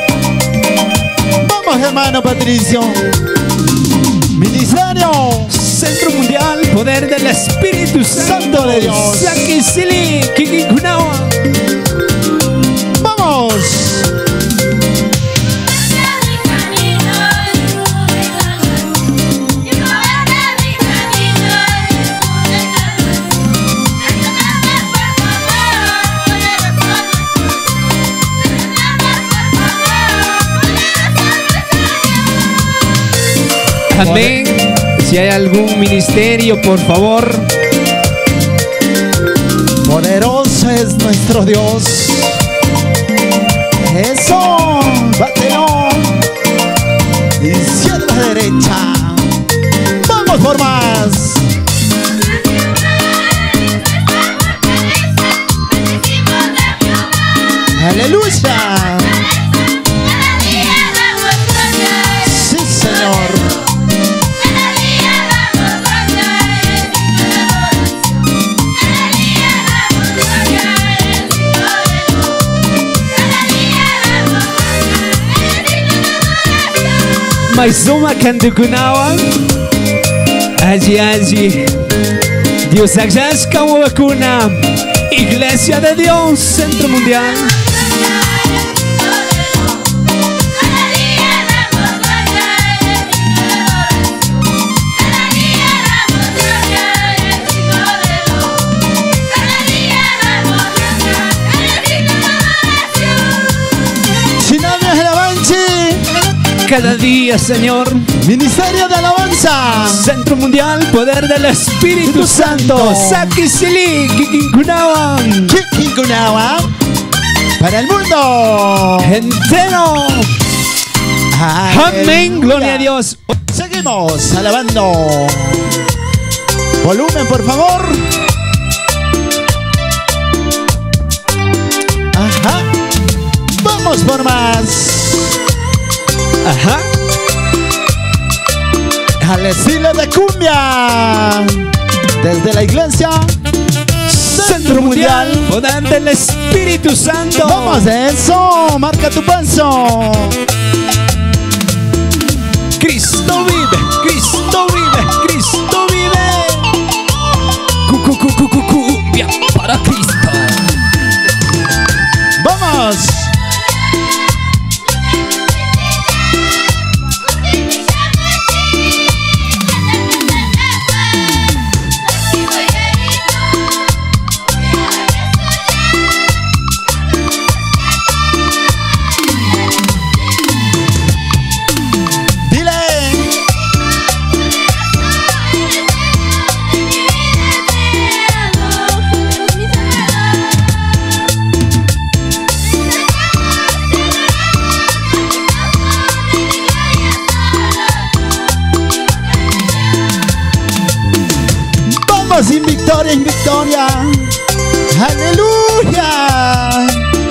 S2: Vamos, hermano Patricio. Ministerio
S1: Centro Mundial, poder del Espíritu Santo de Dios. Sakisili, Kikikunawa.
S2: Vamos.
S1: Amén. Si hay algún ministerio, por favor.
S2: Poderoso es nuestro Dios. Eso, bateo. Izquierda, derecha. Vamos por más. Aleluya. Sí, Señor.
S1: Maizuma Kandukunawa. Allí, allí. Dios agradezca vacuna. Iglesia de Dios, Centro Mundial. Cada día, Señor.
S2: Ministerio de Alabanza.
S1: Centro Mundial, poder del Espíritu Santo. Sakisili, Kikinkunawa.
S2: Kikinkunawa. Para el mundo
S1: entero. Amén. Gloria a Dios.
S2: Seguimos alabando. Volumen, por favor. Ajá. Vamos por más.
S1: Ajá.
S2: Al estilo de cumbia. Desde la iglesia
S1: Centro Mundial, poder del Espíritu Santo.
S2: Vamos, eso. Marca tu paso.
S1: Cristo vive, Cristo vive, Cristo vive. Cu, cu, cu, cu, cumbia para Cristo.
S2: Vamos. Sin victoria en victoria. Aleluya.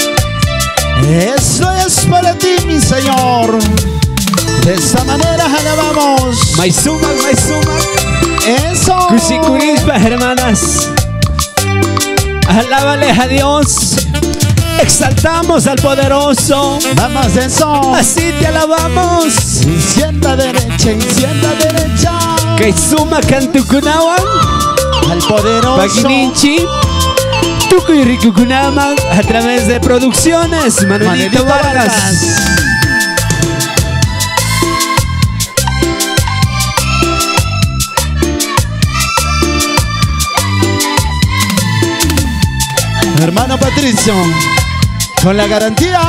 S2: Eso es para ti, mi Señor. De esta manera alabamos.
S1: Maizuma, Maizuma.
S2: Eso.
S1: Kusikurispa, hermanas. Alábale a Dios. Exaltamos al poderoso.
S2: Vamos, eso.
S1: Así te alabamos.
S2: Izquierda, derecha, izquierda, derecha.
S1: Kaizuma Kantukunawa.
S2: Al poderoso
S1: Bagninchi Tukuy Rikukunama a través de producciones Manuelito, Manuelito Vargas. Vargas.
S2: Hermano Patricio, con la garantía.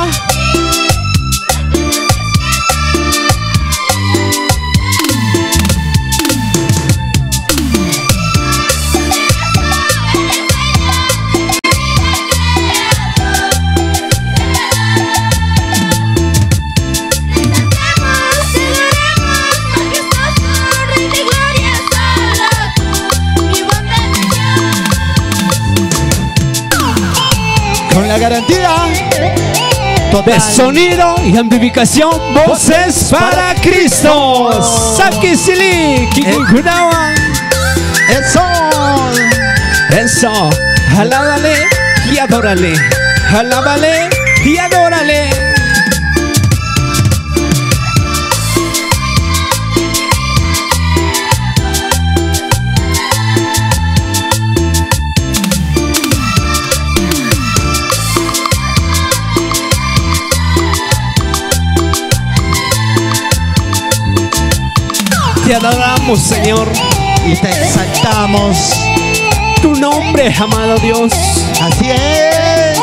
S2: Con la garantía
S1: total de sonido y amplificación, voces para Cristo. Sakisili, Kikinkunawa.
S2: Eso.
S1: Eso. Alábale y adórale. Alábale y adórale. Te adoramos, Señor.
S2: Y te exaltamos.
S1: Tu nombre, amado Dios.
S2: Así es.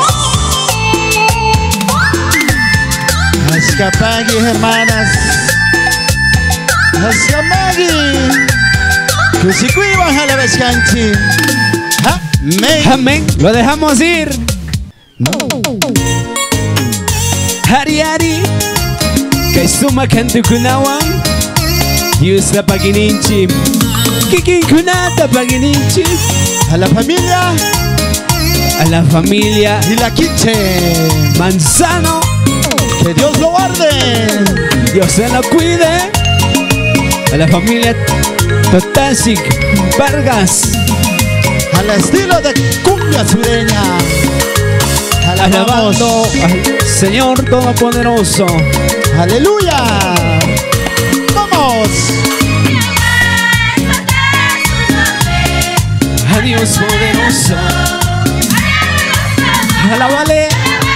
S2: Escapagui, hermanas. Escapagui. Kusikui baja la vescanchi. Amén.
S1: Amén. Lo dejamos ir. Hari hari. Kaisuma kantu kunawan. Yusta pagininchi. Kikin kunata pagininchi.
S2: A la familia.
S1: A la familia.
S2: Y la quiche.
S1: Manzano.
S2: Que Dios lo guarde.
S1: Dios se lo cuide. A la familia Totasic Vargas.
S2: Al estilo de cumbia sureña.
S1: Alabando al Señor Todopoderoso.
S2: Aleluya. Vamos.
S1: A Dios poderoso. Alábale.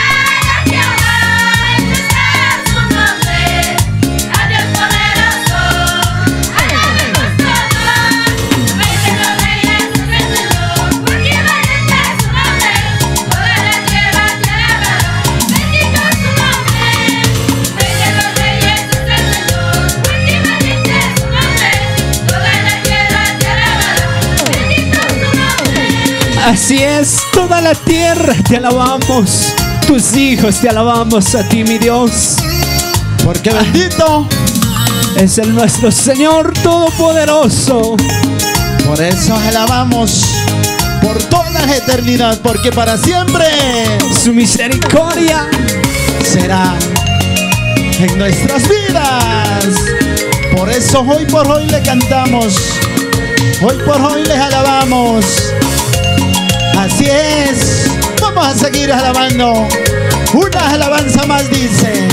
S1: Así es, toda la tierra te alabamos, tus hijos te alabamos a ti, mi Dios.
S2: Porque bendito
S1: es el nuestro Señor Todopoderoso.
S2: Por eso alabamos por toda la eternidad, porque para siempre
S1: su misericordia
S2: será en nuestras vidas. Por eso hoy por hoy le cantamos, hoy por hoy les alabamos. Así es, vamos a seguir alabando. Una alabanza más dice: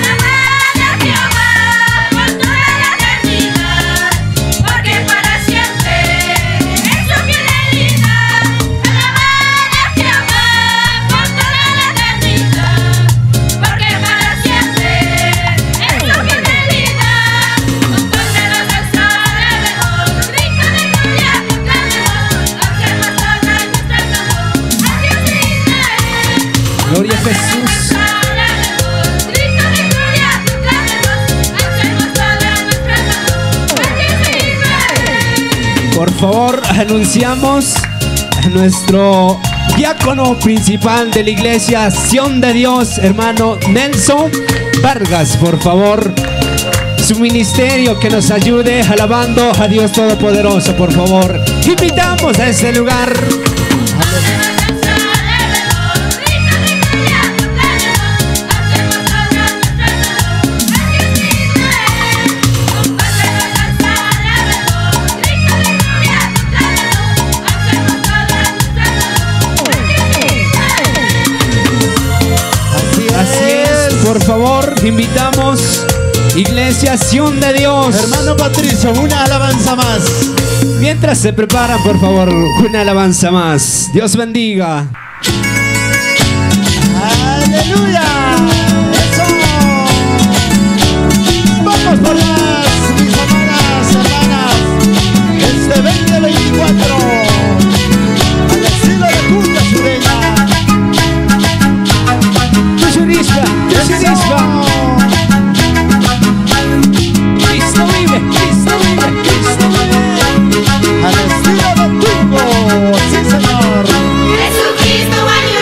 S1: Gloria a Jesús. Por favor, anunciamos a nuestro diácono principal de la iglesia Sion de Dios, hermano Nelson Vargas. Por favor, su ministerio, que nos ayude alabando a Dios Todopoderoso. Por favor, invitamos a este lugar. Por favor, invitamos Iglesia Sion de Dios.
S2: Hermano Patricio, una alabanza más.
S1: Mientras se preparan, por favor, una alabanza más. Dios bendiga.
S2: Aleluya. Eso. Vamos por más, mis amadas hermanas. Este veinte veinticuatro, al estilo de cumbia sureña.
S1: Cristo vive, Cristo vive, Cristo vive.
S2: Al estilo de Tungo, sí señor.
S5: Jesucristo va a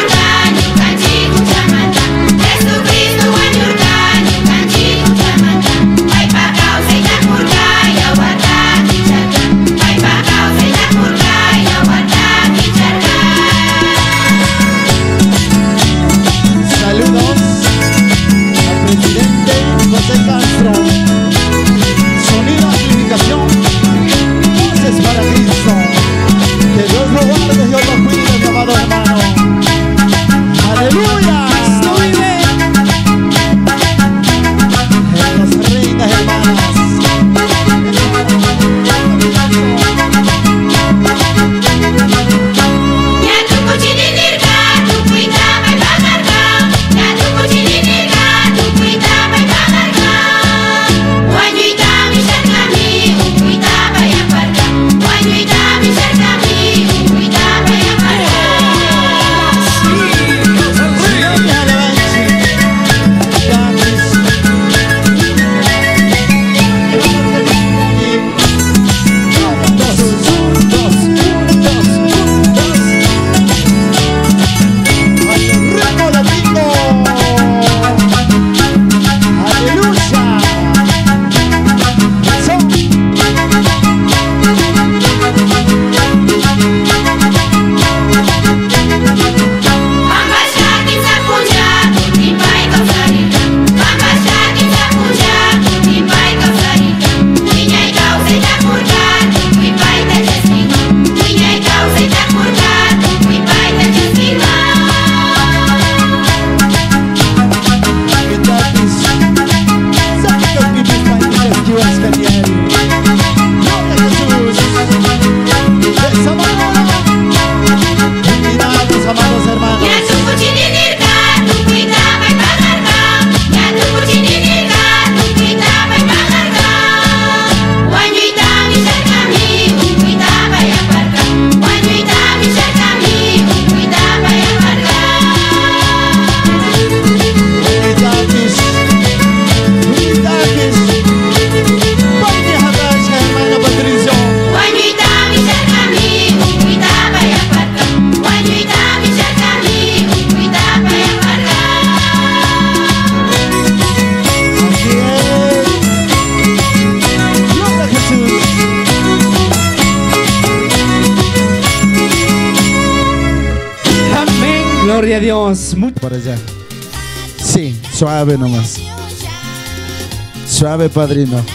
S1: hermanos. Mucho
S2: para allá. Sí, suave nomás. Suave, padrino.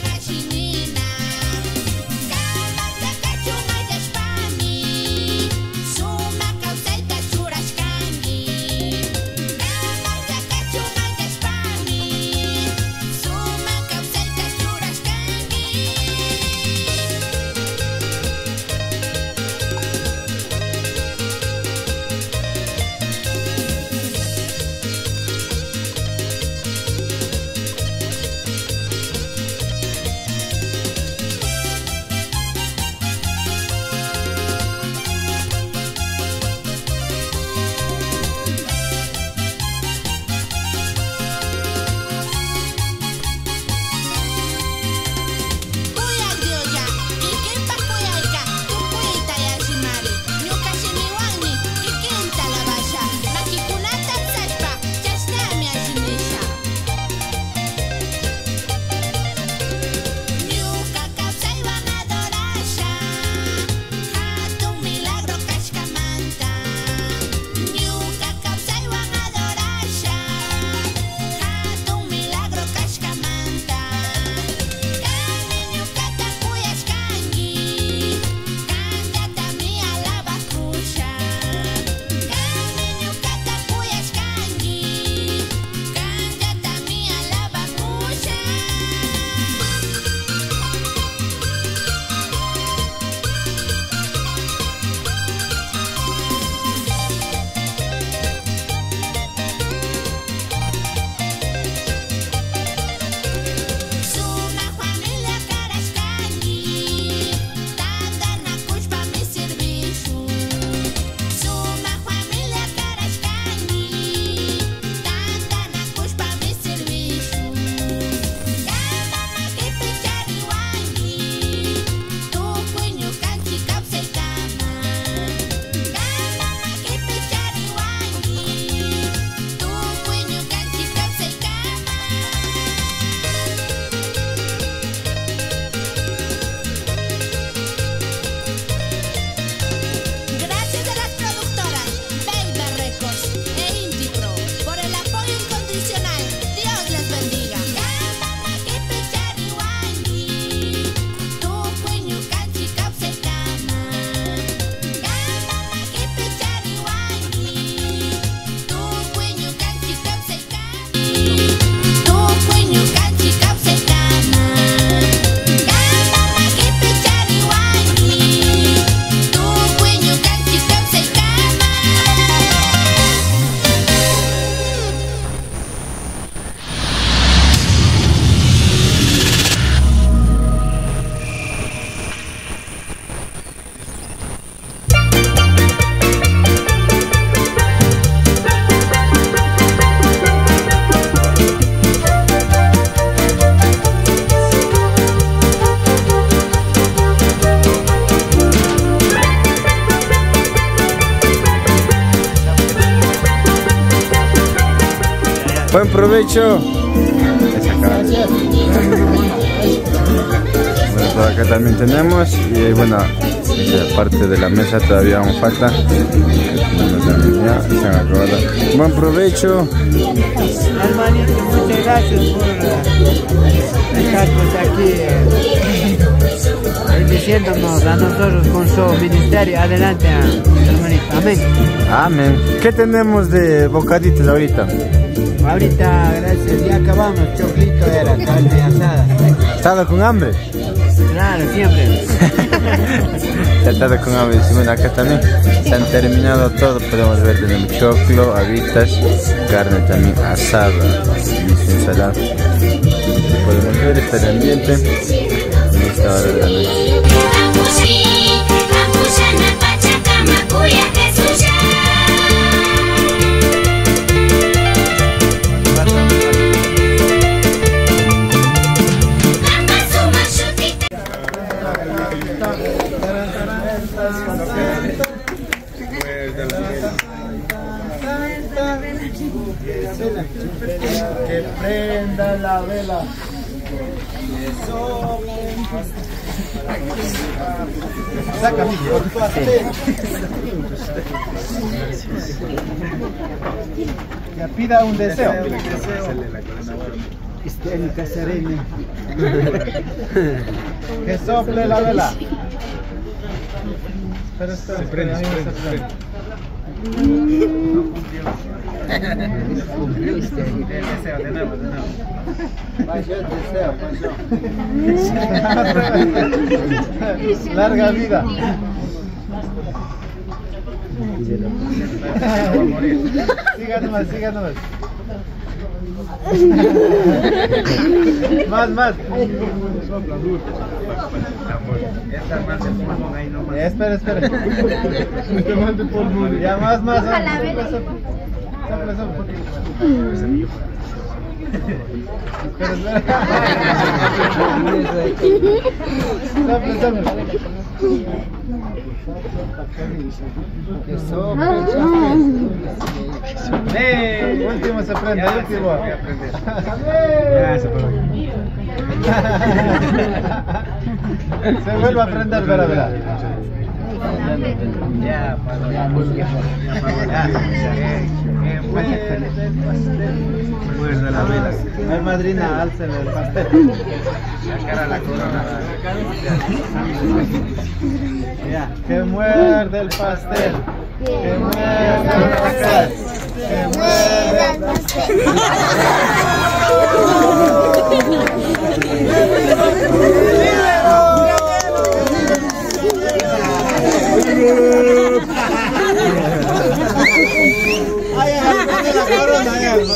S15: Buen provecho.
S10: Gracias.
S15: Bueno, por acá también tenemos y bueno, parte de la mesa todavía aún falta. Bueno, también ya se han acabado. Buen provecho.
S16: Hermanito, muchas gracias por dejarnos aquí eh, bendiciéndonos a nosotros con su ministerio. Adelante, hermanito. Amén.
S15: Amén. ¿Qué tenemos de bocaditos ahorita?
S16: Ahorita, gracias, ya acabamos. Choclito era, carne asada.
S15: ¿Estado con hambre?
S16: Claro, siempre.
S15: Ya estado con hambre. Bueno, acá también se han terminado todo. Podemos ver, tenemos choclo, habitas, carne también asada y ensalada. Podemos ver este ambiente en esta hora de la noche.
S10: Que prenda la vela.
S2: Saca, mijo. Ya pida un deseo. Que sople la vela. Pero está, se prende, se prende, se prende. Cumpliste el deseo, de nuevo, de nuevo. Pasó el deseo, pasó. Larga vida. Siga nomás, siga nomás. Más, más. Espera, espera. Ya más, más. Sopla, sopla. Espera, espera. Sopla, sopla. ¡Eh! Último se prende, último. Ya se prende. Se vuelve a prender, verá, verá. Ya, para ya, muerde la vela. Ay, madrina, álcele el pastel. Sacar la corona. Ya, que muerde el pastel. Que muerde el pastel. Que muerde el pastel. Ay, ay, la corona, ay, ay,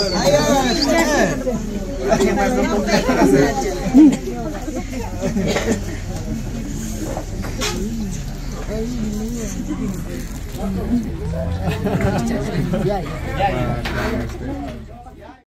S2: ay.